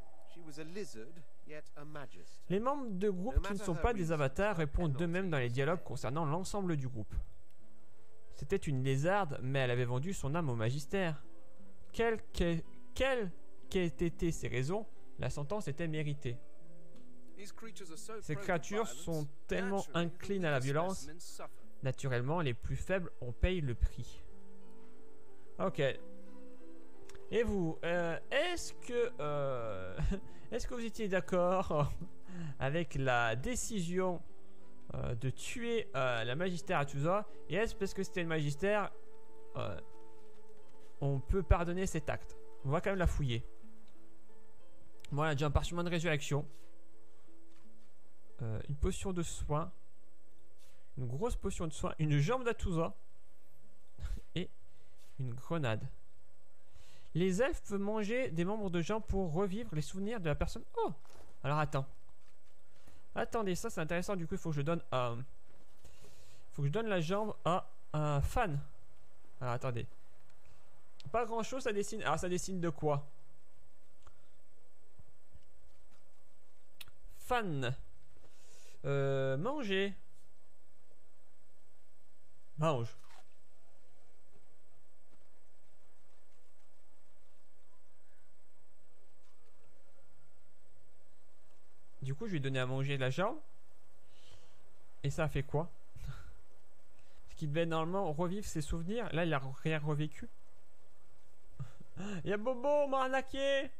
Les membres de groupe qui ne sont pas des avatars répondent d'eux-mêmes dans les dialogues concernant l'ensemble du groupe. C'était une lézarde, mais elle avait vendu son âme au magistère. Quelles qu'aient été ses raisons, la sentence était méritée. Ces créatures sont tellement inclines à la violence, naturellement, les plus faibles en payent le prix. Ok. Et vous, est-ce que vous étiez d'accord avec la décision de tuer la magistère Atusa? Et est-ce parce que c'était une magistère, on peut pardonner cet acte? On va quand même la fouiller. Voilà, déjà un parchemin de résurrection. Une potion de soin. Une grosse potion de soin. Une jambe d'Atusa. Et une grenade. Les elfes peuvent manger des membres de gens pour revivre les souvenirs de la personne. Oh! Alors attends. Attendez, ça c'est intéressant. Du coup, il faut que je donne faut que je donne la jambe à un fan. Alors attendez. Pas grand chose, ça dessine. Alors ça dessine de quoi? Fan. Manger. Mange. Du coup, je lui ai donné à manger la jambe. Et ça a fait quoi? Ce qui devait normalement revivre ses souvenirs. Là, il a rien revécu. Il y a Bobo, on m'a arnaqué.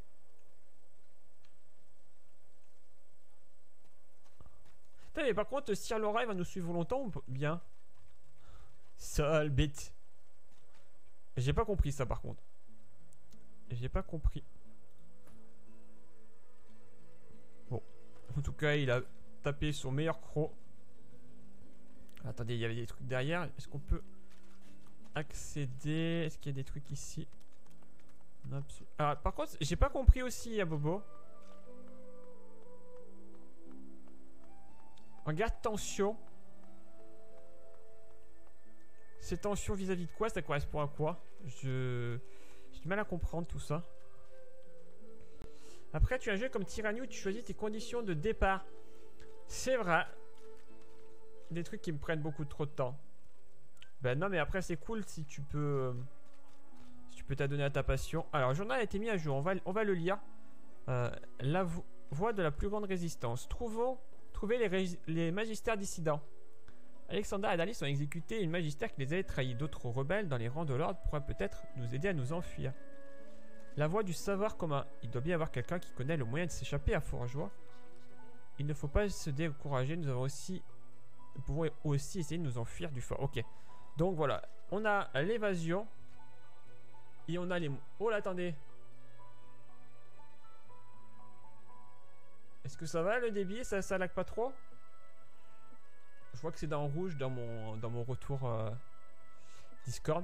Putain, mais par contre, Sir Laura, il va nous suivre longtemps ou bien? Sale bête. J'ai pas compris ça par contre. J'ai pas compris. Bon. En tout cas, il a tapé son meilleur croc. Attendez, il y avait des trucs derrière. Est-ce qu'on peut accéder? Est-ce qu'il y a des trucs ici? Ah, par contre, j'ai pas compris aussi à Bobo. Regarde, tension. C'est tension vis-à-vis de quoi? Ça correspond à quoi? J'ai du mal à comprendre tout ça. Après, tu as un jeu comme Tyranny où tu choisis tes conditions de départ. C'est vrai. Des trucs qui me prennent beaucoup trop de temps. Ben non, mais après, c'est cool si tu peux... si tu peux t'adonner à ta passion. Alors, le journal a été mis à jour. On va le lire. La voie de la plus grande résistance. Trouvez les magistères dissidents. Alexander et Dalis ont exécuté une magistère qui les avait trahis. D'autres rebelles dans les rangs de l'ordre pourraient peut-être nous aider à nous enfuir. La voie du savoir commun. Il doit bien y avoir quelqu'un qui connaît le moyen de s'échapper à Forgeois. Il ne faut pas se décourager. Nous pouvons aussi essayer de nous enfuir du fort. Ok. Donc voilà. On a l'évasion. Et on a les... Oh là, attendez. Est-ce que ça va le débit? Ça lag pas trop? Je vois que c'est dans rouge dans mon retour Discord.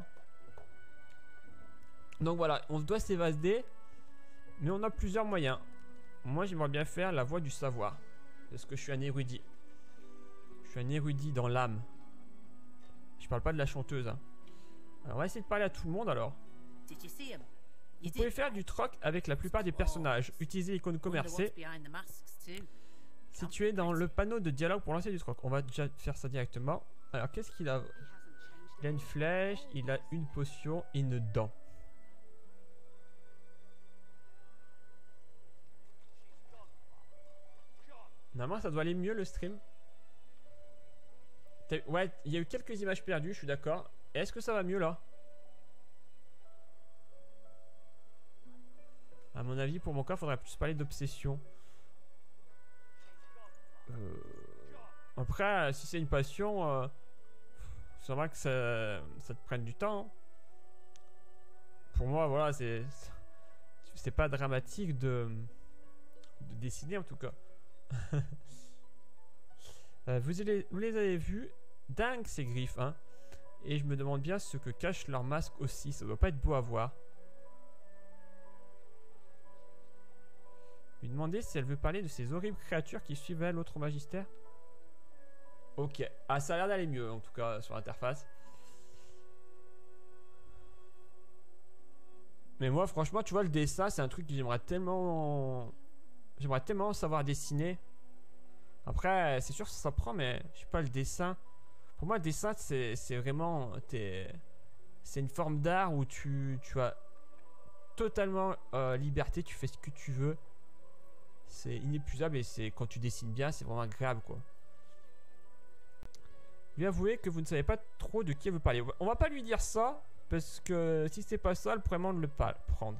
Donc voilà, on doit s'évader. Mais on a plusieurs moyens. Moi j'aimerais bien faire la voie du savoir. Parce que je suis un érudit. Je suis un érudit dans l'âme. Je parle pas de la chanteuse. Hein. Alors on va essayer de parler à tout le monde alors. Vous pouvez faire du troc avec la plupart des personnages. Utilisez l'icône commercer située dans le panneau de dialogue pour lancer du troc. On va déjà faire ça directement. Alors qu'est-ce qu'il a? Il a une flèche, il a une potion et une dent. Normalement ça doit aller mieux le stream. Ouais, il y a eu quelques images perdues, je suis d'accord. Est-ce que ça va mieux là? À mon avis, pour mon cas, il faudrait plus parler d'obsession. Après, si c'est une passion, c'est vrai que ça te prenne du temps. Hein. Pour moi, voilà, c'est pas dramatique de dessiner en tout cas. Vous les avez vus, dingue ces griffes, hein. Et je me demande bien ce que cache leur masque aussi. Ça doit pas être beau à voir. Lui demander si elle veut parler de ces horribles créatures qui suivaient l'autre magistère. Ok. Ah, ça a l'air d'aller mieux en tout cas sur l'interface. Mais moi franchement tu vois le dessin c'est un truc que j'aimerais tellement savoir dessiner. Après c'est sûr que ça prend mais je sais pas le dessin. Pour moi le dessin c'est vraiment c'est une forme d'art où tu as totalement liberté, tu fais ce que tu veux. C'est inépuisable et c'est quand tu dessines bien, c'est vraiment agréable quoi. Lui avouez que vous ne savez pas trop de qui elle veut parler. On va pas lui dire ça parce que si c'est pas ça, elle pourrait vraiment le prendre.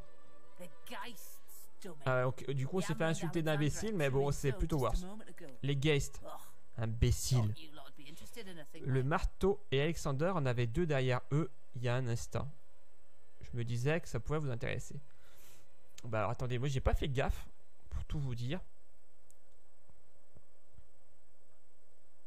Okay. Du coup, on s'est fait insulter d'imbécile, mais bon, c'est plutôt worse. Les Geist, imbécile. Le marteau et Alexander en avaient deux derrière eux il y a un instant. Je me disais que ça pourrait vous intéresser. Bah alors attendez, moi j'ai pas fait gaffe. Pour tout vous dire.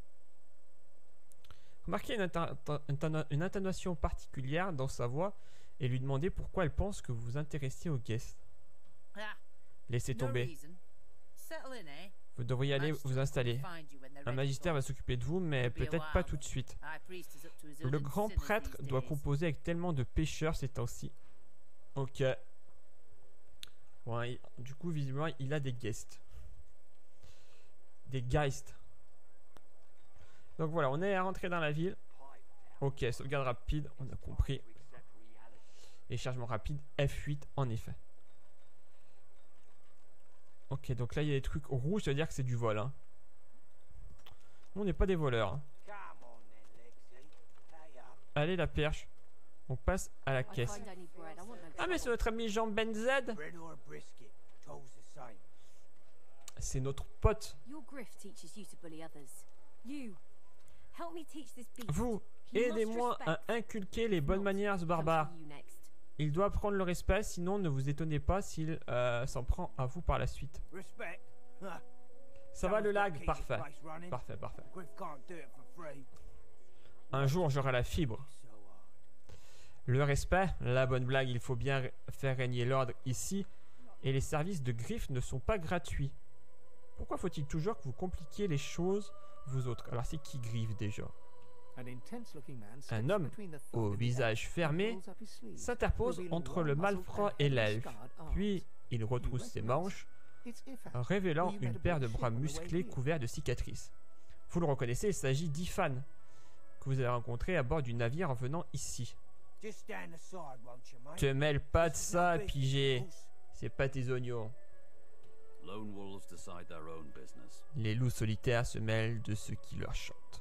Remarquez une intonation particulière dans sa voix. et lui demander pourquoi elle pense que vous vous intéressiez aux guests. Laissez tomber. Vous devriez aller vous installer. Un magistère va s'occuper de vous, mais peut-être pas tout de suite. Le grand prêtre doit composer avec tellement de pécheurs ces temps-ci. Ok. Ouais, du coup, visiblement, il a des guests. Des geists. Donc voilà, on est rentré dans la ville. Ok, sauvegarde rapide, on a compris. Et chargement rapide, F8 en effet. Ok, donc là il y a des trucs rouges, ça veut dire que c'est du vol. Hein. Nous, on n'est pas des voleurs. Hein. Allez, la perche. On passe à la caisse. Ah, mais c'est notre ami Jean Benzed. C'est notre pote. Vous, aidez-moi à inculquer les bonnes manières à ce barbare. Il doit prendre le respect, sinon ne vous étonnez pas s'il s'en prend à vous par la suite. Ça va le lag? Parfait. Parfait, parfait. Un jour j'aurai la fibre. Le respect, la bonne blague, il faut bien faire régner l'ordre ici. Et les services de Griff ne sont pas gratuits. Pourquoi faut-il toujours que vous compliquiez les choses, vous autres? Alors c'est qui Griff déjà? Un homme au visage fermé s'interpose entre le malfrat et l'elfe. Puis il retrousse ses manches, révélant une paire de bras musclés couverts de cicatrices. Vous le reconnaissez, il s'agit d'Ifan, que vous avez rencontré à bord du navire en venant ici. Te mêle pas de ça, pigé. C'est pas tes oignons. Les loups solitaires se mêlent de ceux qui leur chantent.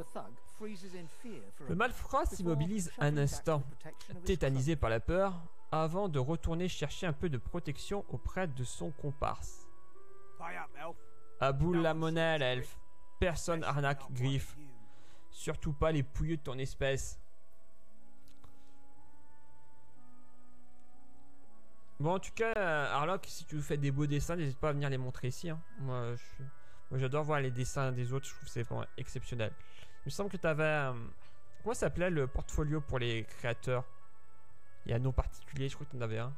Le malfrat s'immobilise un instant, tétanisé par la peur, avant de retourner chercher un peu de protection auprès de son comparse. Aboule la monnaie, l'elfe. Personne arnaque Griff. Surtout pas les pouilleux de ton espèce. Bon, en tout cas, Harlock, si tu fais des beaux dessins, n'hésite pas à venir les montrer ici. Hein. Moi, j'adore voir les dessins des autres. Je trouve que c'est vraiment exceptionnel. Il me semble que tu avais... comment ça s'appelait le portfolio pour les créateurs? Il y a un nom particulier, je crois que tu en avais un.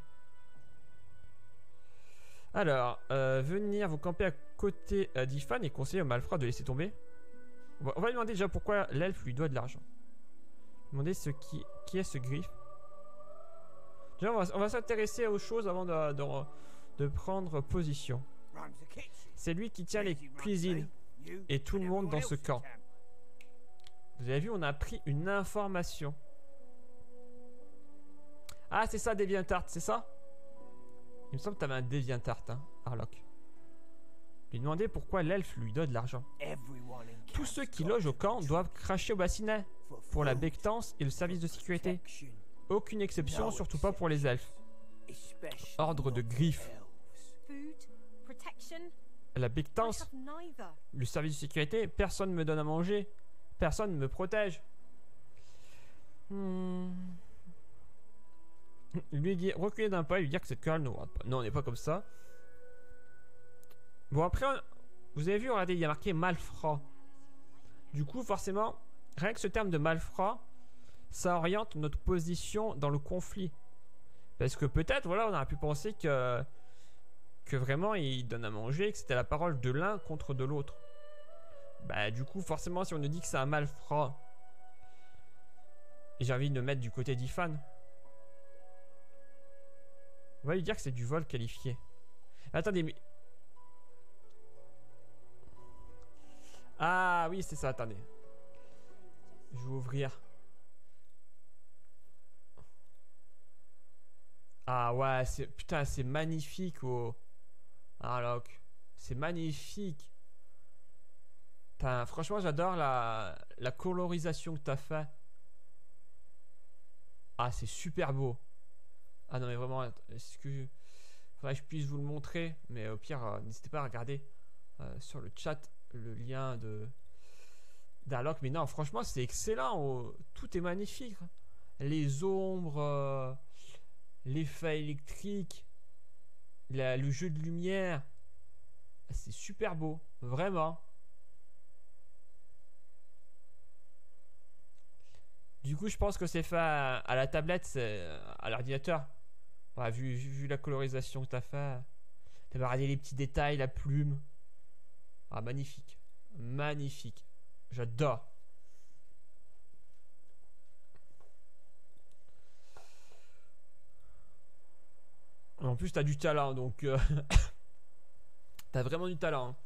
Alors, venir vous camper à côté d'Ifan et conseiller au malfrat de laisser tomber. On va lui demander déjà pourquoi l'elfe lui doit de l'argent. Demander qui est ce Griff. Déjà, on va s'intéresser aux choses avant de prendre position. C'est lui qui tient les cuisines et tout le monde dans ce camp. Vous avez vu, on a appris une information. Ah, c'est ça, DeviantArt, c'est ça? Il me semble que tu avais un DeviantArt, hein, Harlock. Lui demander pourquoi l'elfe lui doit de l'argent. Tous ceux qui logent au camp doivent cracher au bassinet pour la bectance et le service de sécurité. Aucune exception, surtout pas pour les elfes. Ordre de Griff. La bectance, le service de sécurité, personne ne me donne à manger. Personne ne me protège. Lui dire, reculer d'un pas et lui dire que cette querelle ne va pas. Non, on n'est pas comme ça. Bon, après, vous avez vu, regardez, il y a marqué malfrat. Du coup, forcément, rien que ce terme de malfrat, ça oriente notre position dans le conflit. Parce que peut-être, voilà, on aurait pu penser que vraiment, il donne à manger, que c'était la parole de l'un contre de l'autre. Bah, du coup, forcément, si on nous dit que c'est un malfrat, et j'ai envie de me mettre du côté d'Ifan, on va lui dire que c'est du vol qualifié. Attendez, mais... Ah oui, c'est ça, attendez. Je vais ouvrir. Ah ouais, putain, c'est magnifique, oh. Harlock. C'est magnifique. Putain, franchement, j'adore la colorisation que t'as fait. Ah, c'est super beau. Ah non, mais vraiment, est-ce que... faudrait que je puisse vous le montrer. Mais au pire, n'hésitez pas à regarder sur le chat le lien d'Harlock. Mais non, franchement, c'est excellent. Oh. Tout est magnifique. Les ombres, l'effet électrique, le jeu de lumière. C'est super beau. Vraiment. Du coup, je pense que c'est fait à la tablette, à l'ordinateur. Ouais, vu la colorisation que t'as fait. T'as regardé les petits détails, la plume. Ah, magnifique. Magnifique. J'adore. En plus, t'as du talent, donc... t'as vraiment du talent. Hein.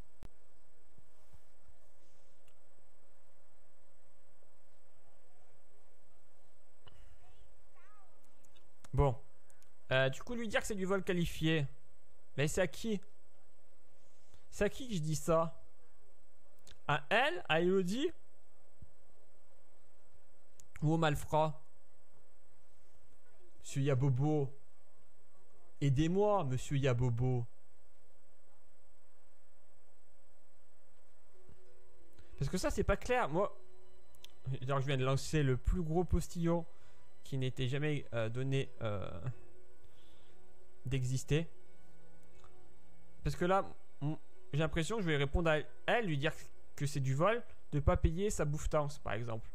Bon. Du coup, lui dire que c'est du vol qualifié. Mais c'est à qui? C'est à qui que je dis ça? À elle? À Elodie? Ou au malfrat? Monsieur Yabobo. Aidez-moi, monsieur Yabobo. Parce que ça, c'est pas clair. Moi, alors, je viens de lancer le plus gros postillon qui n'était jamais donné d'exister. Parce que là, j'ai l'impression que je vais répondre à elle, lui dire que c'est du vol, de pas payer sa bouffetance, par exemple.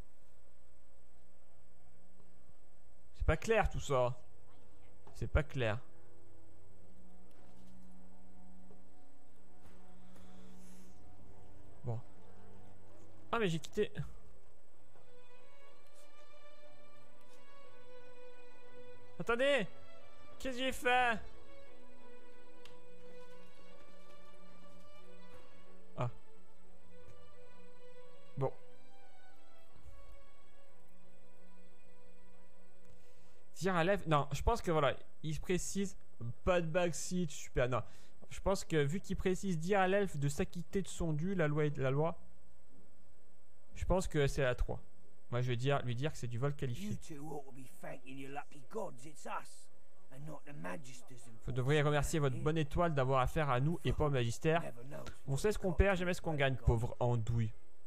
C'est pas clair tout ça. C'est pas clair. Bon. Ah mais j'ai quitté. Attendez. Qu'est-ce que j'ai fait? Ah. Bon. Dire à lèvres. Non, je pense que voilà. Il précise. Pas de backseat. Super. Non. Je pense que vu qu'il précise dire à l'elfe de s'acquitter de son dû, la loi est la loi. Je pense que c'est la 3. Moi je vais lui dire que c'est du vol qualifié. Vous devriez remercier votre bonne étoile d'avoir affaire à nous et pas au magistère. On sait ce qu'on perd, jamais ce qu'on gagne, pauvre andouille.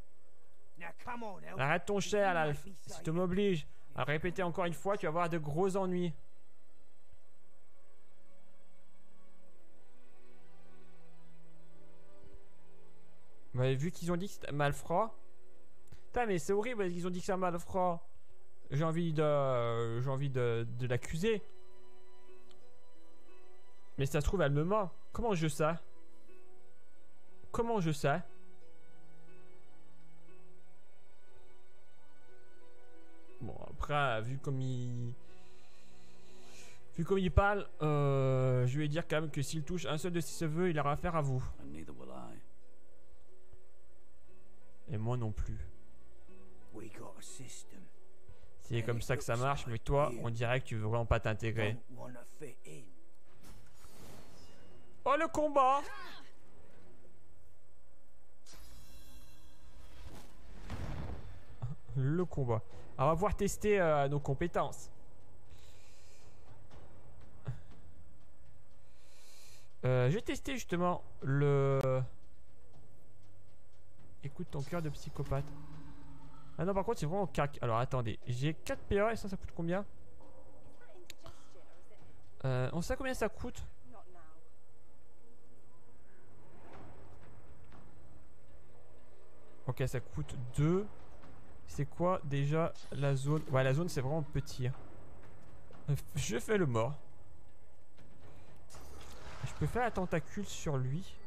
Arrête ton cher, l'alf. Si tu m'obliges à le répéter encore une fois, tu vas avoir de gros ennuis. Vous avez vu qu'ils ont dit que c'était malfrat. Putain, mais c'est horrible, ils ont dit que c'est un malfrat. J'ai envie de l'accuser. Mais ça se trouve, elle me ment. Comment je sais? Comment je sais? Bon, après, vu comme il parle, je vais dire quand même que s'il touche un seul de ses cheveux, il aura affaire à vous. Et moi non plus. C'est comme ça que ça marche, mais toi, on dirait que tu veux vraiment pas t'intégrer. Oh, le combat! Le combat. Alors, on va pouvoir tester nos compétences. Je vais tester justement le... Écoute ton cœur de psychopathe. Ah non, par contre, c'est vraiment cac. Alors, attendez. J'ai 4 PA et ça coûte combien? On sait combien ça coûte? Ok, ça coûte 2. C'est quoi déjà la zone? Ouais, la zone, c'est vraiment petit. Hein. Je fais le mort. Je peux faire la tentacule sur lui.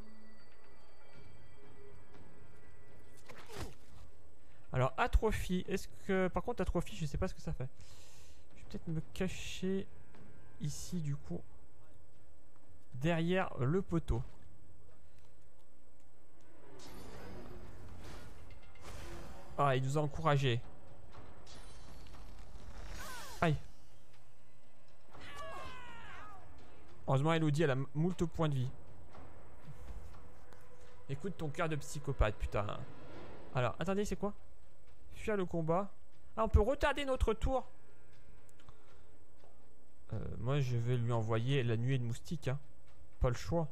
Alors, atrophie. Est-ce que... Par contre, atrophie, je sais pas ce que ça fait. Je vais peut-être me cacher ici, du coup. Derrière le poteau. Ah, il nous a encouragé. Aïe. Heureusement, Elodie, elle a moult points de vie. Écoute ton cœur de psychopathe, putain. Alors, attendez, c'est quoi? Fuir le combat. Ah, on peut retarder notre tour. Moi, je vais lui envoyer la nuée de moustiques. Hein. Pas le choix.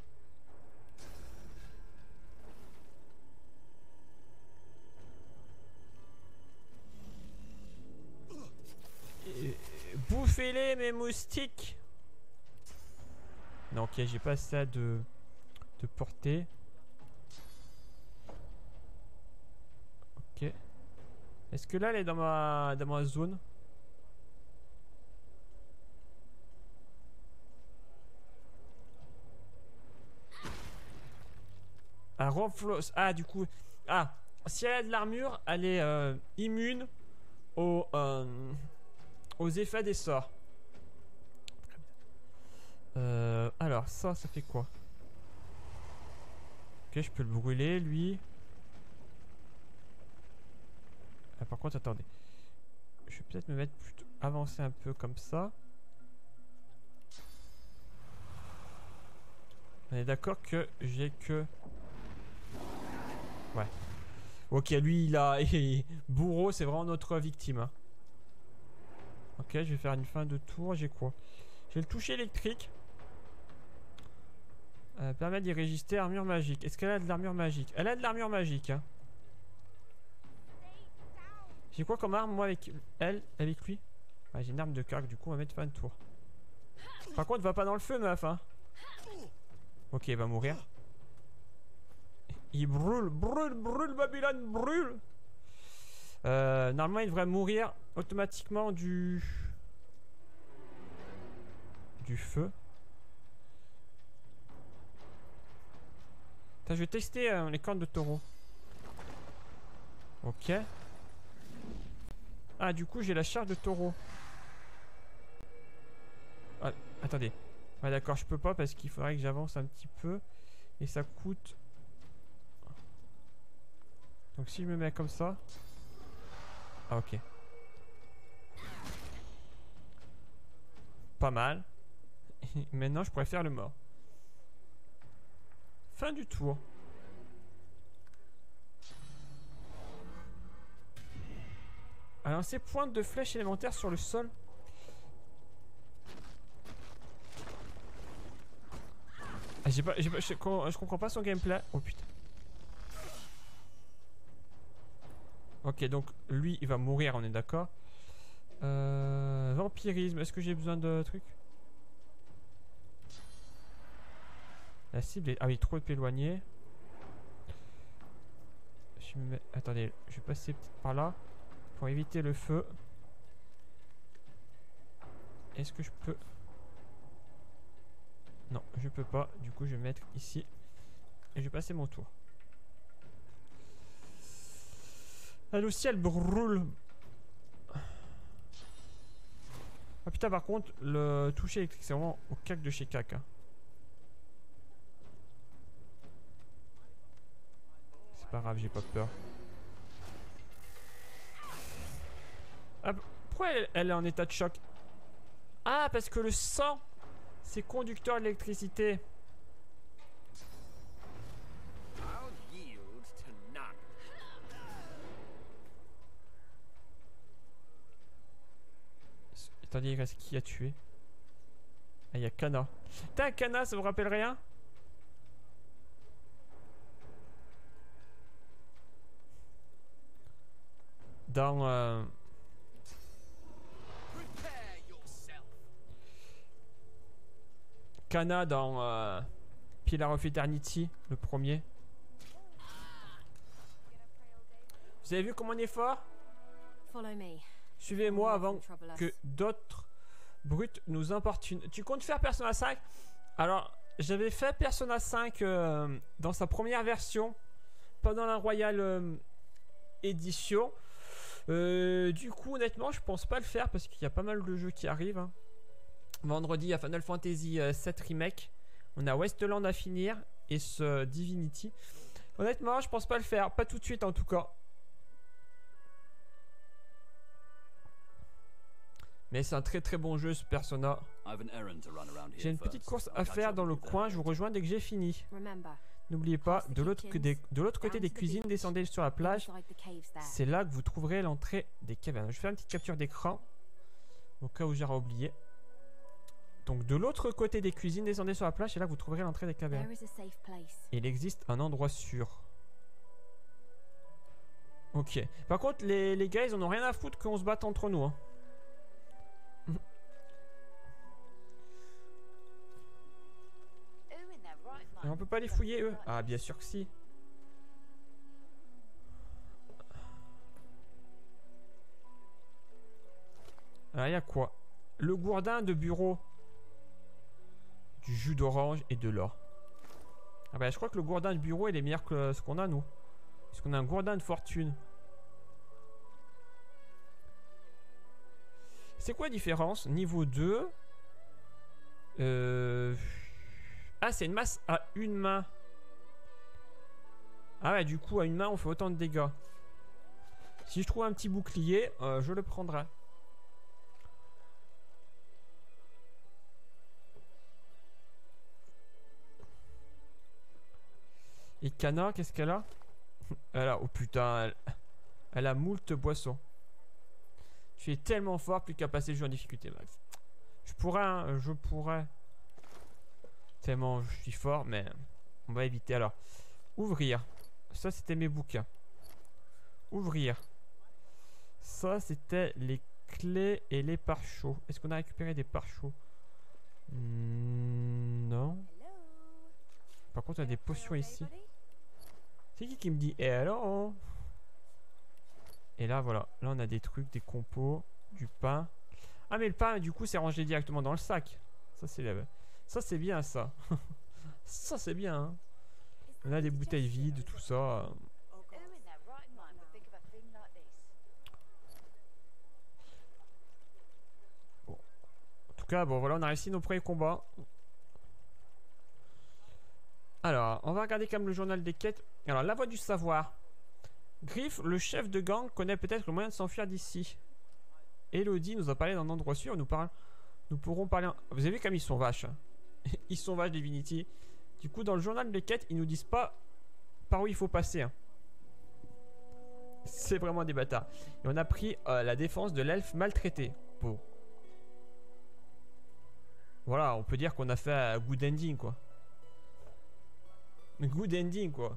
Bouffez-les, mes moustiques. Non, ok, j'ai pas ça de portée. Ok. Est-ce que là, elle est dans ma zone? Ah, Ronflos. Ah, du coup. Ah, si elle a de l'armure, elle est immune aux effets des sorts. Alors, ça fait quoi? Ok, je peux le brûler, lui. Ah, par contre, attendez. Je vais peut-être me mettre plutôt avancer un peu comme ça. On est d'accord que j'ai que... Ouais. Ok, lui, il a... Bourreau, c'est vraiment notre victime. Hein. Ok, je vais faire une fin de tour. J'ai quoi? J'ai le toucher électrique. Permet d'y résister armure magique. Est-ce qu'elle a de l'armure magique? Elle a de l'armure magique. Hein. J'ai quoi comme arme, moi, avec elle? Avec lui? Ouais, j'ai une arme de cargue, du coup, on va mettre fin de tour. Par contre, va pas dans le feu, meuf. Hein. Ok, il va mourir. Il brûle, brûle, brûle, Babylone, brûle. Normalement, il devrait mourir automatiquement du feu. Attends, je vais tester les cornes de taureau. Ok. Ah, du coup, j'ai la charge de taureau. Ah, attendez. Ouais, d'accord, je peux pas parce qu'il faudrait que j'avance un petit peu. Et ça coûte... Donc si je me mets comme ça... Ah, ok. Pas mal. Maintenant, je pourrais faire le mort. Fin du tour. Alors, ces pointes de flèches élémentaires sur le sol. Ah, je comprends pas son gameplay. Oh putain. Ok, donc lui, il va mourir, on est d'accord. Vampirisme, est-ce que j'ai besoin de trucs? La cible est... Ah oui, trop éloignée. Je me mets... Attendez, je vais passer peut-être par là. Pour éviter le feu. Est-ce que je peux... Non, je peux pas. Du coup, je vais mettre ici. Et je vais passer mon tour. Elle aussi, elle brûle. Ah putain, par contre, le toucher électrique, c'est vraiment au cac de chez cac. Hein. C'est pas grave, j'ai pas peur. Ah, pourquoi elle est en état de choc? Ah, parce que le sang, c'est conducteur d'électricité. Attendez, il reste qui a tué? Ah, il y a Kana. Putain, Kana, ça vous rappelle rien? Dans... Kana dans Pillar of Eternity, le premier. Vous avez vu comment on est fort? Suivez-moi avant que d'autres brutes nous importunent. Tu comptes faire Persona 5? Alors, j'avais fait Persona 5 dans sa première version, pendant la Royal Edition. Du coup, honnêtement, je pense pas le faire parce qu'il y a pas mal de jeux qui arrivent. Hein. Vendredi, il y a Final Fantasy 7 Remake. On a Westland à finir et ce Divinity. Honnêtement, je pense pas le faire. Pas tout de suite en tout cas. Mais c'est un très très bon jeu ce Persona. J'ai une petite course à faire dans le coin. Je vous rejoins dès que j'ai fini. N'oubliez pas, de l'autre côté des cuisines, descendez sur la plage. C'est là que vous trouverez l'entrée des cavernes. Je fais une petite capture d'écran. Au cas où j'aurais oublié. Donc de l'autre côté des cuisines, descendez sur la plage, c'est là que vous trouverez l'entrée des cavernes. Et il existe un endroit sûr. Ok. Par contre, les gars, ils en ont rien à foutre qu'on se batte entre nous. Hein. Et on peut pas les fouiller, eux? Ah, bien sûr que si. Alors, il y a quoi? Le gourdin de bureau. Du jus d'orange et de l'or. Ah bah je crois que le gourdin de bureau il est meilleur que ce qu'on a nous. Parce qu'on a un gourdin de fortune. C'est quoi la différence? Niveau 2. Ah c'est une masse à une main. Ah ouais du coup à une main on fait autant de dégâts. Si je trouve un petit bouclier, je le prendrai. Et Kana, qu'est-ce qu'elle a? Elle a, oh putain, elle a moult boissons. Tu es tellement fort, plus qu'à passer le jeu en difficulté max. Je pourrais, hein, je pourrais. Tellement je suis fort, mais on va éviter. Alors, ouvrir. Ça, c'était mes bouquins. Ouvrir. Ça, c'était les clés et les pare-chauds. Est-ce qu'on a récupéré des pare-chauds? Non. Par contre, il y a des potions ici. C'est qui me dit hello? Et là, voilà. Là, on a des trucs, des compos, du pain. Ah, mais le pain, du coup, c'est rangé directement dans le sac. Ça, c'est bien, ça. Ça, c'est bien. Hein. On a des bouteilles vides, tout ça. Bon. En tout cas, bon, voilà, on a réussi nos premiers combats. Alors, on va regarder quand même le journal des quêtes. Alors, la voix du savoir. Griff, le chef de gang, connaît peut-être le moyen de s'enfuir d'ici. Elodie nous a parlé d'un endroit sûr. Nous pourrons parler. Vous avez vu comme ils sont vaches. Hein. Ils sont vaches, Divinity. Du coup, dans le journal des quêtes, ils nous disent pas par où il faut passer. Hein. C'est vraiment des bâtards. Et on a pris la défense de l'elfe maltraité. Bon. Voilà, on peut dire qu'on a fait un good ending, quoi. Good ending, quoi.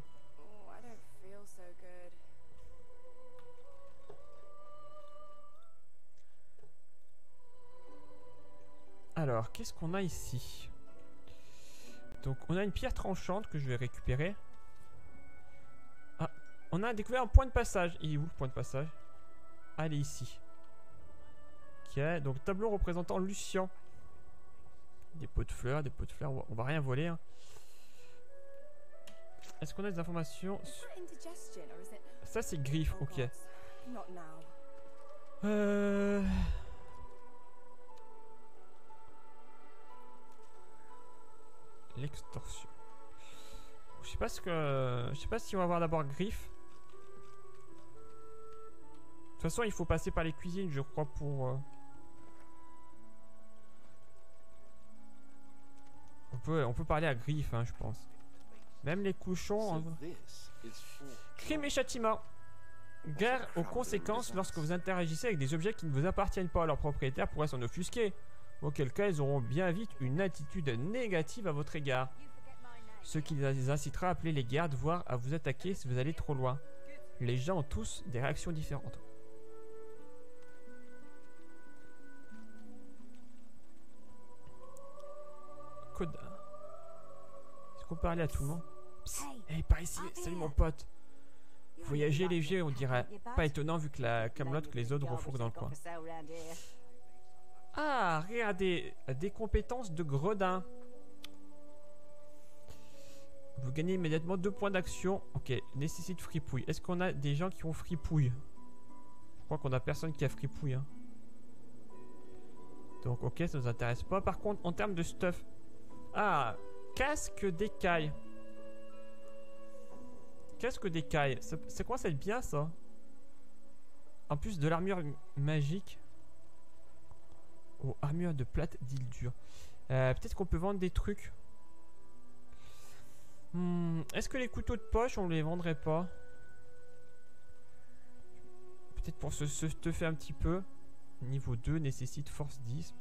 Alors, qu'est-ce qu'on a ici? Donc, on a une pierre tranchante que je vais récupérer. Ah, on a découvert un point de passage. Il est où le point de passage? Ah, il est ici. Ok, donc tableau représentant Lucien. Des pots de fleurs, on va rien voler. Hein. Est-ce qu'on a des informations? Ça, c'est Griff, ok. L'extorsion. Je sais pas ce que. Je sais pas si on va voir d'abord Griff. De toute façon, il faut passer par les cuisines, je crois, pour. On peut parler à Griff, hein, je pense. Même les cochons. Hein. Crime et châtiment. Guerre aux conséquences lorsque vous interagissez avec des objets qui ne vous appartiennent pas. Leurs propriétaires pourraient s'en offusquer. Auquel cas, ils auront bien vite une attitude négative à votre égard. Ce qui les incitera à appeler les gardes, voire à vous attaquer si vous allez trop loin. Les gens ont tous des réactions différentes. Code. Est-ce qu'on peut parler à tout le monde? Hey, par ici, salut mon pote. Voyager léger, on dirait. Pas étonnant vu que la camelote que les autres refourquent dans le coin. Ah, regardez, des compétences de gredin. Vous gagnez immédiatement 2 points d'action. Ok, nécessite fripouille. Est-ce qu'on a des gens qui ont fripouille? Je crois qu'on a personne qui a fripouille. Hein. Donc ok, ça nous intéresse pas. Par contre, en termes de stuff. Ah, casque d'écaille. Casque d'écaille. C'est quoi, c'est bien ça? En plus de l'armure magique. Oh, armure de plate d'île dure. Peut-être qu'on peut vendre des trucs. Est-ce que les couteaux de poche, on les vendrait pas? Peut-être pour se stuffer un petit peu. Niveau 2 nécessite force 10.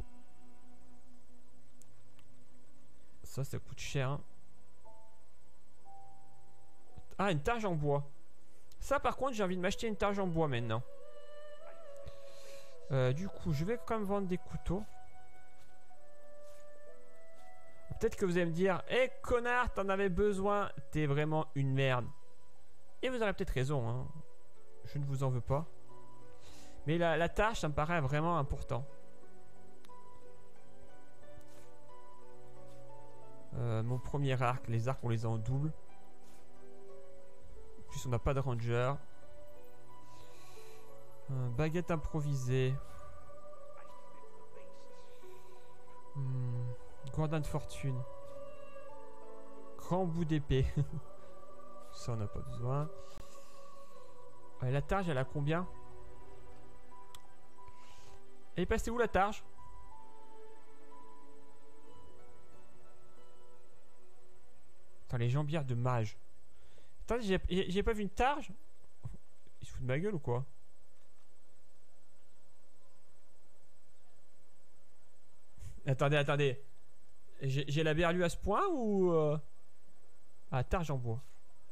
Ça coûte cher. Hein. Ah, une targe en bois. Ça, par contre, j'ai envie de m'acheter une targe en bois maintenant. Du coup, je vais quand même vendre des couteaux. Peut-être que vous allez me dire, hé connard, t'en avais besoin, t'es vraiment une merde. Et vous aurez peut-être raison, hein. Je ne vous en veux pas. Mais la tâche, ça me paraît vraiment important. Mon premier arc, les arcs on les a en double. En plus on n'a pas de ranger. Baguette improvisée. Gourdin de fortune. Grand bout d'épée. Ça on n'a pas besoin. La targe elle a combien? Elle est passée où la targe? Attends, les jambières de mage. Attendez, j'ai pas vu une targe? Il se fout de ma gueule ou quoi? Attendez. J'ai la berlue à ce point ou... Ah, targe en bois.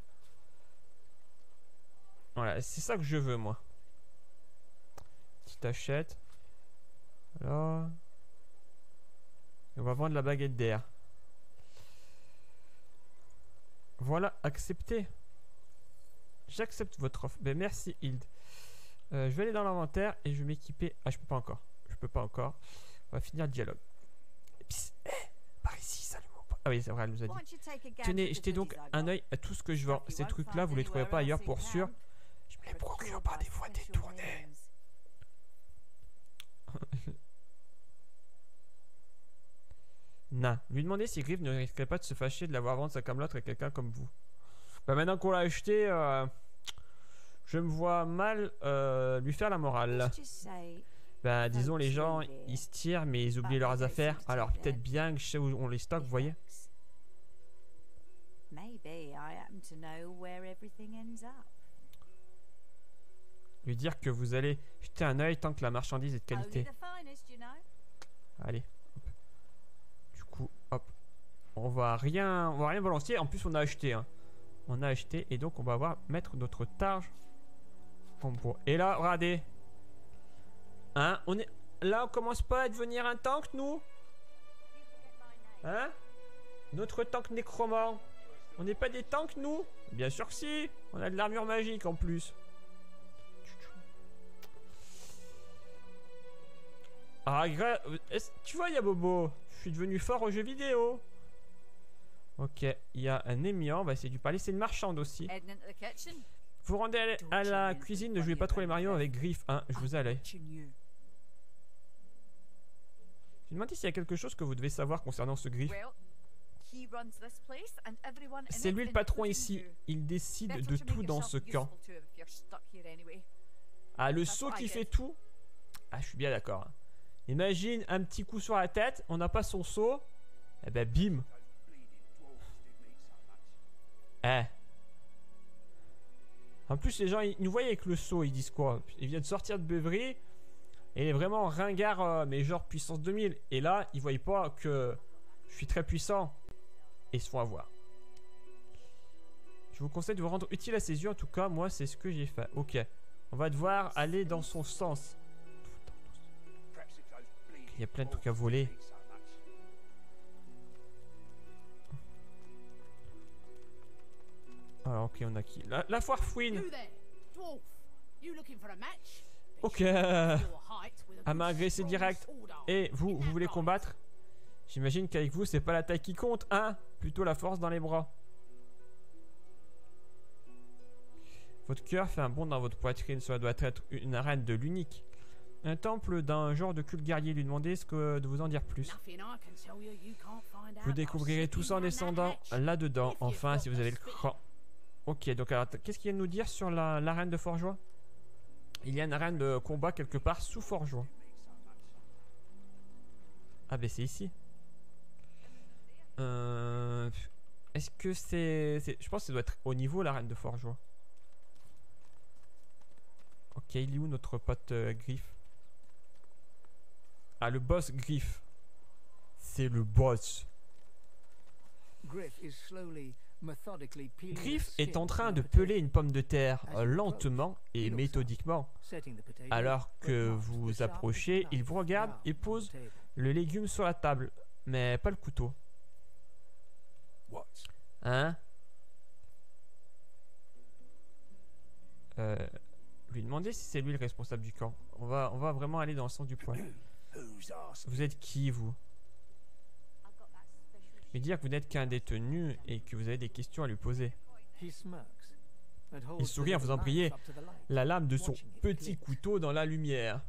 Voilà, c'est ça que je veux moi. Tu t'achètes. Voilà. Et on va vendre la baguette d'air. Voilà, accepté. J'accepte votre offre. Ben merci Hild. Je vais aller dans l'inventaire et je vais m'équiper. Ah, je peux pas encore. On va finir le dialogue. Psst, par ici, salut mon pote. Ah oui, c'est vrai, elle nous a dit. Tenez, jetez donc un œil à tout ce que je vends. Ces trucs-là, vous les trouverez pas ailleurs pour sûr. Je me les procure par des voies détournées. Nah, lui demander si Griff ne risquerait pas de se fâcher de l'avoir vendre sa camelote à quelqu'un comme vous. Bah maintenant qu'on l'a acheté, je me vois mal lui faire la morale. Bah disons les gens ils se tirent mais ils oublient leurs affaires. Alors peut-être bien que je sais où on les stocke, vous voyez. Lui dire que vous allez jeter un œil tant que la marchandise est de qualité. Allez. Du coup, hop. On va rien balancer. En plus, on a acheté. Hein. On a acheté et donc on va mettre notre targe en bois. Et là, regardez. Hein, là, on commence pas à devenir un tank, nous. Hein? Notre tank nécromant. On n'est pas des tanks, nous? Bien sûr que si. On a de l'armure magique en plus. Ah, tu vois, Yabobo, je suis devenu fort aux jeux vidéo. Ok, il y a un émian, on va essayer de lui parler. C'est une marchande aussi. Vous rendez à la cuisine, ne jouez pas trop les Mario avec Griff, hein, je vous allais. Je me demande s'il y a quelque chose que vous devez savoir concernant ce Griff. C'est lui le patron ici, il décide de tout dans ce camp. Ah, le seau qui fait tout? Ah, je suis bien d'accord. Hein. Imagine un petit coup sur la tête, on n'a pas son seau. Eh ben bim. Eh. En plus les gens ils nous voient avec le seau, ils disent quoi? Ils viennent de sortir de beuverie. Et il est vraiment ringard, mais genre puissance 2000. Et là, ils voient pas que je suis très puissant. Et ils se font avoir. Je vous conseille de vous rendre utile à ses yeux. En tout cas, moi c'est ce que j'ai fait. Ok. On va devoir aller dans son sens. Il y a plein de trucs à voler. Alors ok, on a qui? La foire fouine. Ok. Elle m'a agressé direct. Et vous voulez combattre? J'imagine qu'avec vous, c'est pas la taille qui compte, hein? Plutôt la force dans les bras. Votre cœur fait un bond dans votre poitrine. Cela doit être une arène de l'unique. Un temple d'un genre de culte guerrier. Lui demander ce que de vous en dire plus. Vous découvrirez tout ça en descendant là-dedans. Enfin, si vous avez le cran. Ok, donc alors, qu'est-ce qu'il y a de nous dire sur l'arène de Forgeois? Il y a une arène de combat quelque part sous Forgeois. Ah ben c'est ici. Est-ce que c'est... Je pense que ça doit être au niveau l'arène de Forgeois. Ok, il est où notre pote Griff? Ah, le boss Griff. C'est le boss. Griff est en train de peler une pomme de terre lentement et méthodiquement. Alors que vous approchez, il vous regarde et pose le légume sur la table, mais pas le couteau. Hein? Lui demander si c'est lui le responsable du camp. On va vraiment aller dans le sens du poil. Vous êtes qui, vous? Lui dire que vous n'êtes qu'un détenu et que vous avez des questions à lui poser. He smirks and holds Il the sourit en little faisant knife briller up to the light. la lame de son Watching it petit glint. couteau dans la lumière.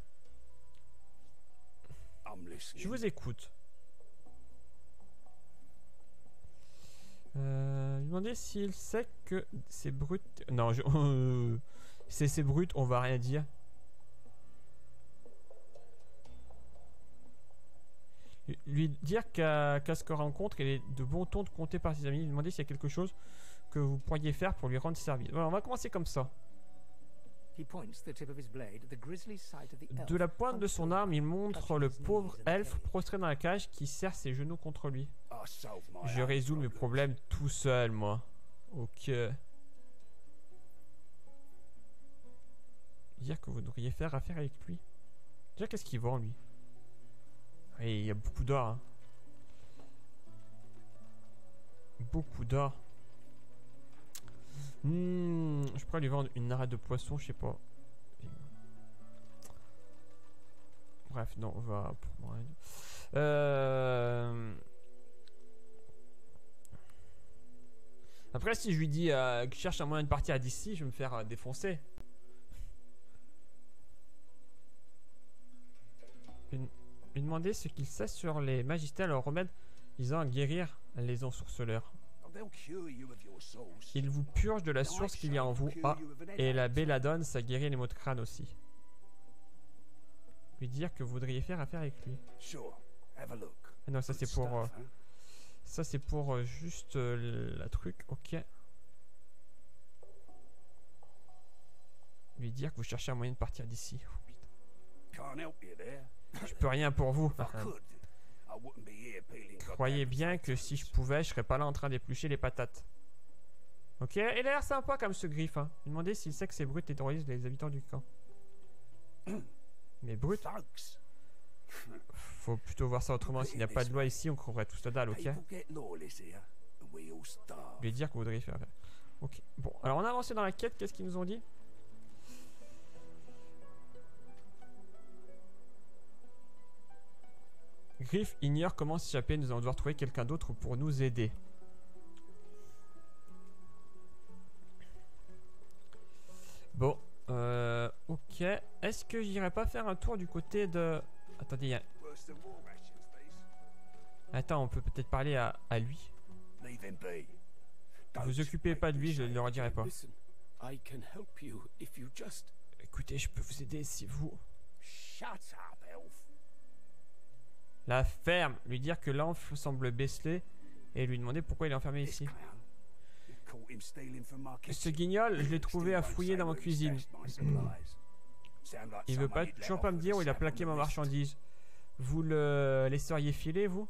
I'm listening. Je vous écoute. Lui demander s'il sait que c'est brut. Non, c'est brut, on va rien dire. Lui dire qu'à ce qu'on rencontre, il est de bon ton de compter par ses amis. Lui demander s'il y a quelque chose que vous pourriez faire pour lui rendre service. Voilà, on va commencer comme ça. He points the tip of his blade at the grisly sight of the elf De la pointe de son hunched arme, il montre le pauvre elfe cage. prostré dans la cage qui serre ses genoux contre lui. I solved my Je own résous mes problems. problèmes tout seul, moi. Ok. Dire que vous devriez faire affaire avec lui. Déjà, qu'est-ce qu'il vend, lui? Et il y a beaucoup d'or. Hein. Beaucoup d'or. Je pourrais lui vendre une arête de poisson, je sais pas. Bref, non, on va pour moi. Après, si je lui dis que je cherche un moyen de partir d'ici, je vais me faire défoncer. Lui demander ce qu'il sait sur les magistères, leurs remèdes visant à guérir les ensorceleurs. Oh, they'll cure you of your source. Il vous purge de la source qu'il y a en vous. Ah, et la belladone, ça guérit les maux de crâne aussi. Lui dire que vous voudriez faire affaire avec lui. Sure. Have a look. Ah non, ça Good c'est pour stuff, huh? ça c'est pour juste la truc. Ok. Lui dire que vous cherchez un moyen de partir d'ici. Oh, putain. Can't help you there. Je peux rien pour vous. If I could, I wouldn't be here peeling Croyez bien que si je pouvais, je serais pas là en train d'éplucher les patates. Ok, il a l'air sympa comme ce griffe. Hein. Lui demander s'il sait que c'est brut et terrorise les habitants du camp. Mais brut, Thugs. faut plutôt voir ça autrement. S'il n'y a pas de loi ici, on trouverait tous la dalle, ok? People get lawless here, and we all starve. Lui dire que vous voudriez faire affaire. Ok, bon, alors on a avancé dans la quête, qu'est-ce qu'ils nous ont dit? Griff ignore comment s'échapper, nous allons devoir trouver quelqu'un d'autre pour nous aider. Bon, ok. Est-ce que j'irai pas faire un tour du côté de... Attendez, il y a... Worse than war rations, these. Attends, on peut peut-être parler à lui. Leave him be. Don't Vous occupez make pas de me lui, je say ne le it. redirai pas. Listen, I can help you if you just... Écoutez, je peux vous aider si vous... Shut up, elf. La ferme, lui dire que l'enfant semble Besley et lui demander pourquoi il est enfermé This ici. clown. You caught him stealing from my Ce kitchen. guignol, je l'ai trouvé à fouiller dans ma cuisine. Il veut pas toujours pas me dire où il a plaqué ma marchandise. Vous le laisseriez filer, vous?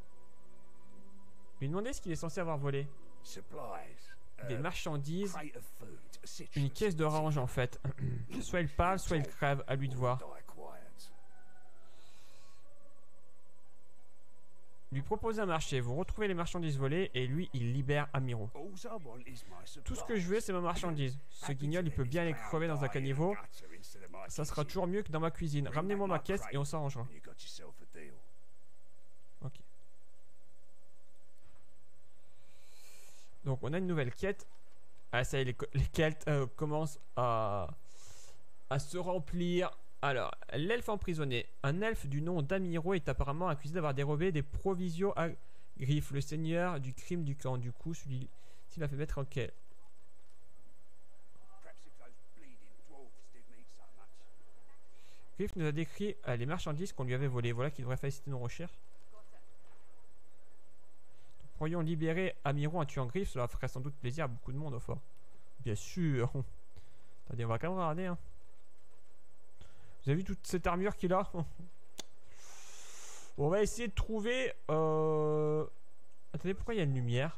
Lui demander ce qu'il est censé avoir volé. Des marchandises, une caisse d'orange en fait. Soit il parle, soit il crève, à lui de voir. Lui proposer un marché, vous retrouvez les marchandises volées et lui il libère Amiro. Tout ce que je veux c'est ma marchandise. Ce guignol il peut bien les crever dans un caniveau. Ça sera toujours mieux que dans ma cuisine. Ramenez-moi ma caisse et on s'arrangera. Ok. Donc on a une nouvelle quête. Ah ça y est, les quêtes commencent à se remplir. Alors, l'elfe emprisonné. Un elfe du nom d'Amiro est apparemment accusé d'avoir dérobé des provisions à Griff, le seigneur du crime du camp. Du coup, celui-ci l'a fait mettre en quai. Griff nous a décrit les marchandises qu'on lui avait volées. Voilà qui devrait faciliter nos recherches. Nous pourrions libérer Amiro en tuant Griff. Cela ferait sans doute plaisir à beaucoup de monde au fort. Bien sûr. Attendez, on va quand même regarder. Hein. Vous avez vu toute cette armure qu'il a? On va essayer de trouver... Attendez, pourquoi il y a une lumière?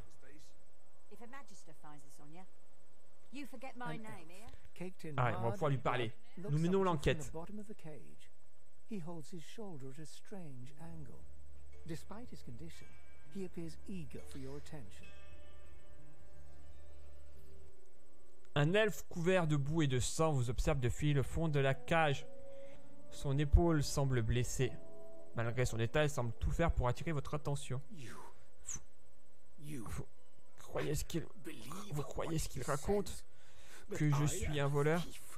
Ah, on va pouvoir lui parler. Nous menons l'enquête. He holds his shoulder at a strange angle. Despite his condition, he appears eager for your attention. Un elfe couvert de boue et de sang vous observe depuis le fond de la cage. Son épaule semble blessée. Malgré son état, il semble tout faire pour attirer votre attention. You Croyez ce qu'il... believe Vous what croyez ce qu'il he raconte? says, but Que je I suis am un a voleur? thief.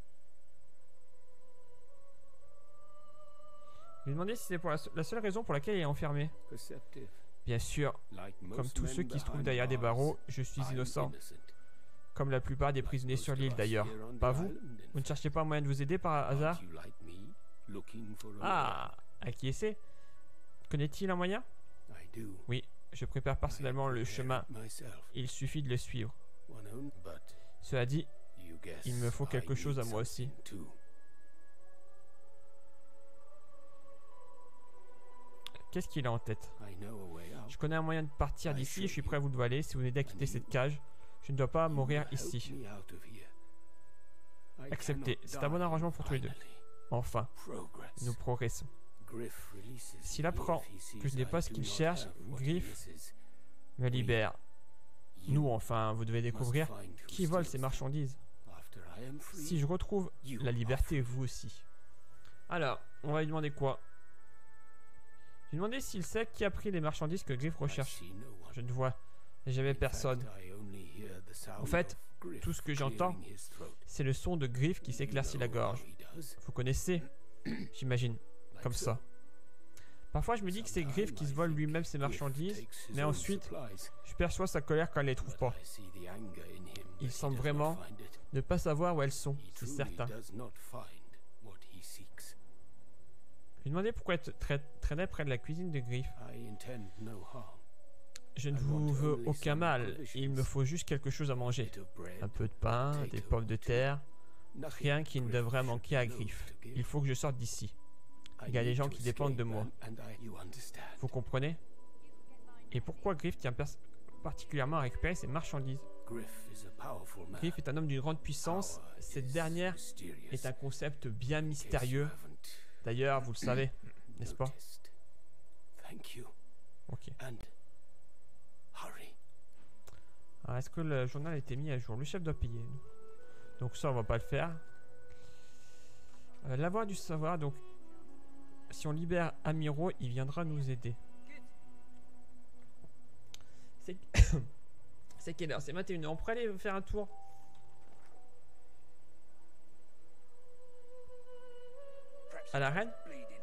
Je lui ai demandé si c'est pour la seule raison pour laquelle il est enfermé. Perceptive. Bien sûr, Like comme most tous ceux men qui se trouvent behind derrière des bars, barreaux, je suis I'm innocent. innocent. Comme la plupart des prisonniers Most sur of l'île us d'ailleurs. here on the Pas vous? island, in Vous ne fact. cherchez pas un moyen de vous aider par hasard? Aren't you like me, looking for a Ah, acquiescé. Connaît-il un moyen? way? I do. Oui, je prépare personnellement le I chemin. prepare it myself. Il suffit de le suivre. One own, but Cela dit, you guess il me faut quelque I chose à need moi aussi. something too. Qu'est-ce qu'il a en tête? I know a way out. Je connais un moyen de partir I d'ici et je suis assure prêt à vous le valer si vous m'aidez à quitter cette cage. Je ne dois pas You mourir help ici. me out of here. I Accepté. cannot C'est un bon die arrangement pour tous les deux. finally. Enfin, Progress. nous progressons. Griff releases S'il me apprend if he sees que je n'ai pas I ce do qu'il not cherche, have what he Griff misses. me libère. You Nous, enfin, vous devez must découvrir find who qui vole steals ces them. marchandises. After I am free, Si je retrouve you la are liberté, free. vous aussi. Alors, on va lui demander quoi? Je lui ai demandé s'il sait qui a pris les marchandises que Griff I recherche. see no one. Je ne vois jamais In fact, personne. I only hear the sound En fait, of Griff tout ce que j'entends, clearing his throat. c'est le son de Griff qui You s'éclaircit la know gorge. how he does? Vous connaissez? J'imagine, Like comme so. ça. Parfois, je me dis que c'est Griff qui se vole lui-même ses marchandises, mais ensuite, je perçois sa colère quand elle les trouve pas. Il semble vraiment ne pas savoir où elles sont, c'est certain. Je lui ai demandé pourquoi elle traînait près de la cuisine de Griff. Je ne vous veux aucun mal, il me faut juste quelque chose à manger. Un peu de pain, des pommes de terre, rien qui ne devrait manquer à Griff. Il faut que je sorte d'ici. Il y a des gens qui dépendent de moi. Vous comprenez? Et pourquoi Griff tient particulièrement à récupérer ses marchandises? Griff est un homme d'une grande puissance. Cette dernière est un concept bien mystérieux. D'ailleurs, vous le savez, n'est-ce pas? Ok. Alors, est-ce que le journal a été mis à jour? Le chef doit payer. Donc ça, on va pas le faire. La voie du savoir, donc... Si on libère Amiro, il viendra nous aider. C'est... C'est quelle heure? C'est 21h. On pourrait aller faire un tour. À la reine.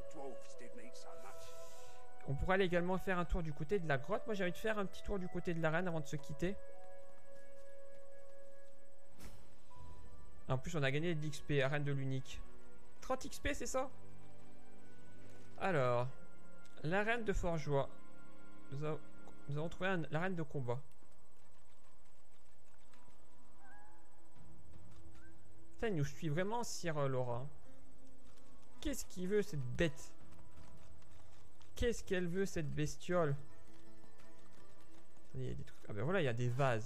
On pourrait aller également faire un tour du côté de la grotte. Moi j'ai envie de faire un petit tour du côté de la reine avant de se quitter. En plus on a gagné de l'XP, arène de l'unique. 30 XP c'est ça? Alors, l'arène de Forgeois. Nous avons trouvé l'arène de combat. Ça, il nous suit vraiment, Sir Laura. Qu'est-ce qu'il veut, cette bête? Qu'est-ce qu'elle veut, cette bestiole? Il y a des trucs. Ah ben voilà, il y a des vases.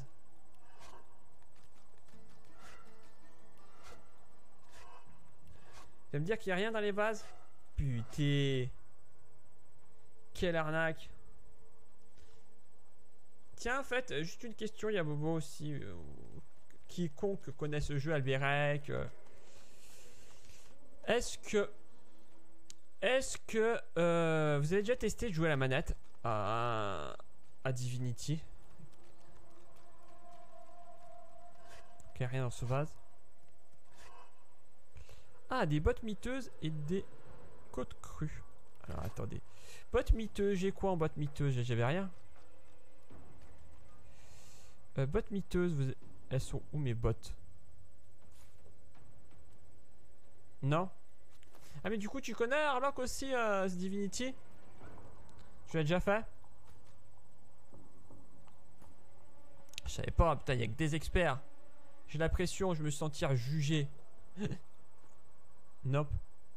Tu vas me dire qu'il n'y a rien dans les vases? Putain. Quelle arnaque. Tiens, en fait, juste une question, il y a Bobo aussi. Quiconque connaît ce jeu, Albérec. Est-ce que vous avez déjà testé de jouer à la manette à Divinity? Ok, rien dans ce vase. Ah, des bottes miteuses et des côtes crues. Alors, attendez. Bottes miteuses, j'ai quoi en bottes miteuses? J'avais rien. Bottes miteuses, elles sont où mes bottes? Non? Ah, mais du coup, tu connais Harlock aussi, ce Divinity? Tu l'as déjà fait? Je savais pas, putain, il y a que des experts. J'ai la pression, je me sentir jugé. Nope.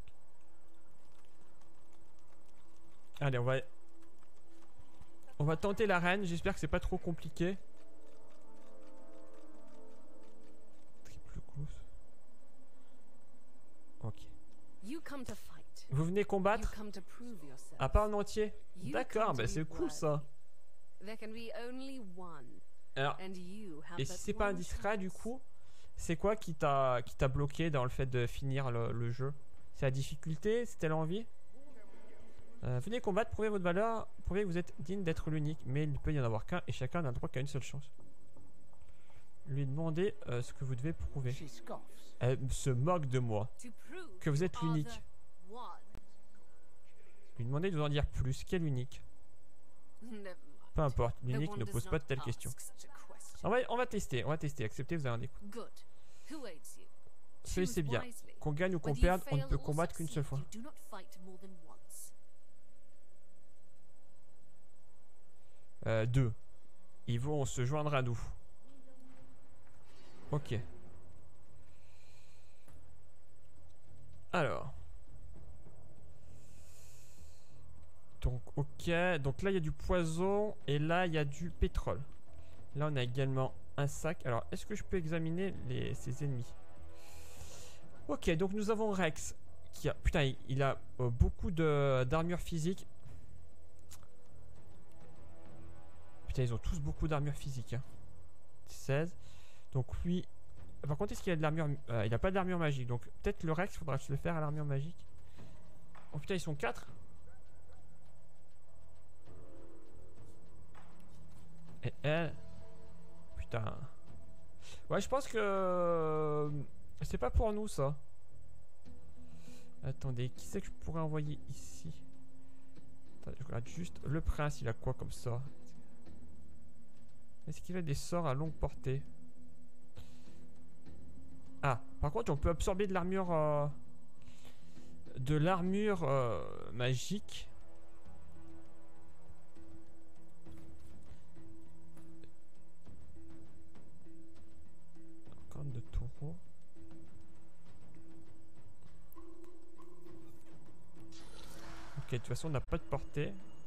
Allez, on va tenter l'arène. J'espère que c'est pas trop compliqué. Triple gousse. Ok. Vous venez combattre? Ah, pas en entier? D'accord, bah c'est cool ça. Alors, et si c'est pas indiscret du coup, c'est quoi qui t'a bloqué dans le fait de finir le jeu? C'est la difficulté? C'était l'envie? Venez combattre, prouvez votre valeur, prouvez que vous êtes digne d'être l'unique. Mais il ne peut y en avoir qu'un et chacun n'a le droit qu'à une seule chance. Lui demandez ce que vous devez prouver. She scoffs. Elle se moque de moi. To prove Que vous êtes you are l'unique. the one. Lui demandez de vous en dire plus. Quel unique? Never mind. Peu importe, The l'unique one ne does pose not pas de telles questions. ask such a question. On va tester, acceptez, vous avez un découte. Good. Who aids you? Choisissez Choose bien. wisely. Qu'on gagne ou qu'on Whether you perde, on ne fail peut or combattre qu'une seule succeed, fois. you do not fight more than once. 2. Ils vont se joindre à nous. Ok. Alors. Donc, ok. Donc là, il y a du poison. Et là, il y a du pétrole. Là, on a également un sac. Alors, est-ce que je peux examiner ses ennemis? Ok, donc nous avons Rex. Qui a, putain, il a beaucoup d'armure physique. Putain, ils ont tous beaucoup d'armure physique. Hein. 16. Donc lui... Par contre, est-ce qu'il a de l'armure... il a pas d'armure magique. Donc peut-être le Rex, faudra se le faire à l'armure magique. Oh putain, ils sont 4. Et elle... Putain. Ouais, je pense que... C'est pas pour nous, ça. Attendez, qui c'est que je pourrais envoyer ici? Attendez, je regarde juste. Le prince, il a quoi comme ça? Est-ce qu'il a des sorts à longue portée? Ah, par contre, on peut absorber de l'armure... magique. Corne de taureau. Ok, de toute façon, on n'a pas de portée.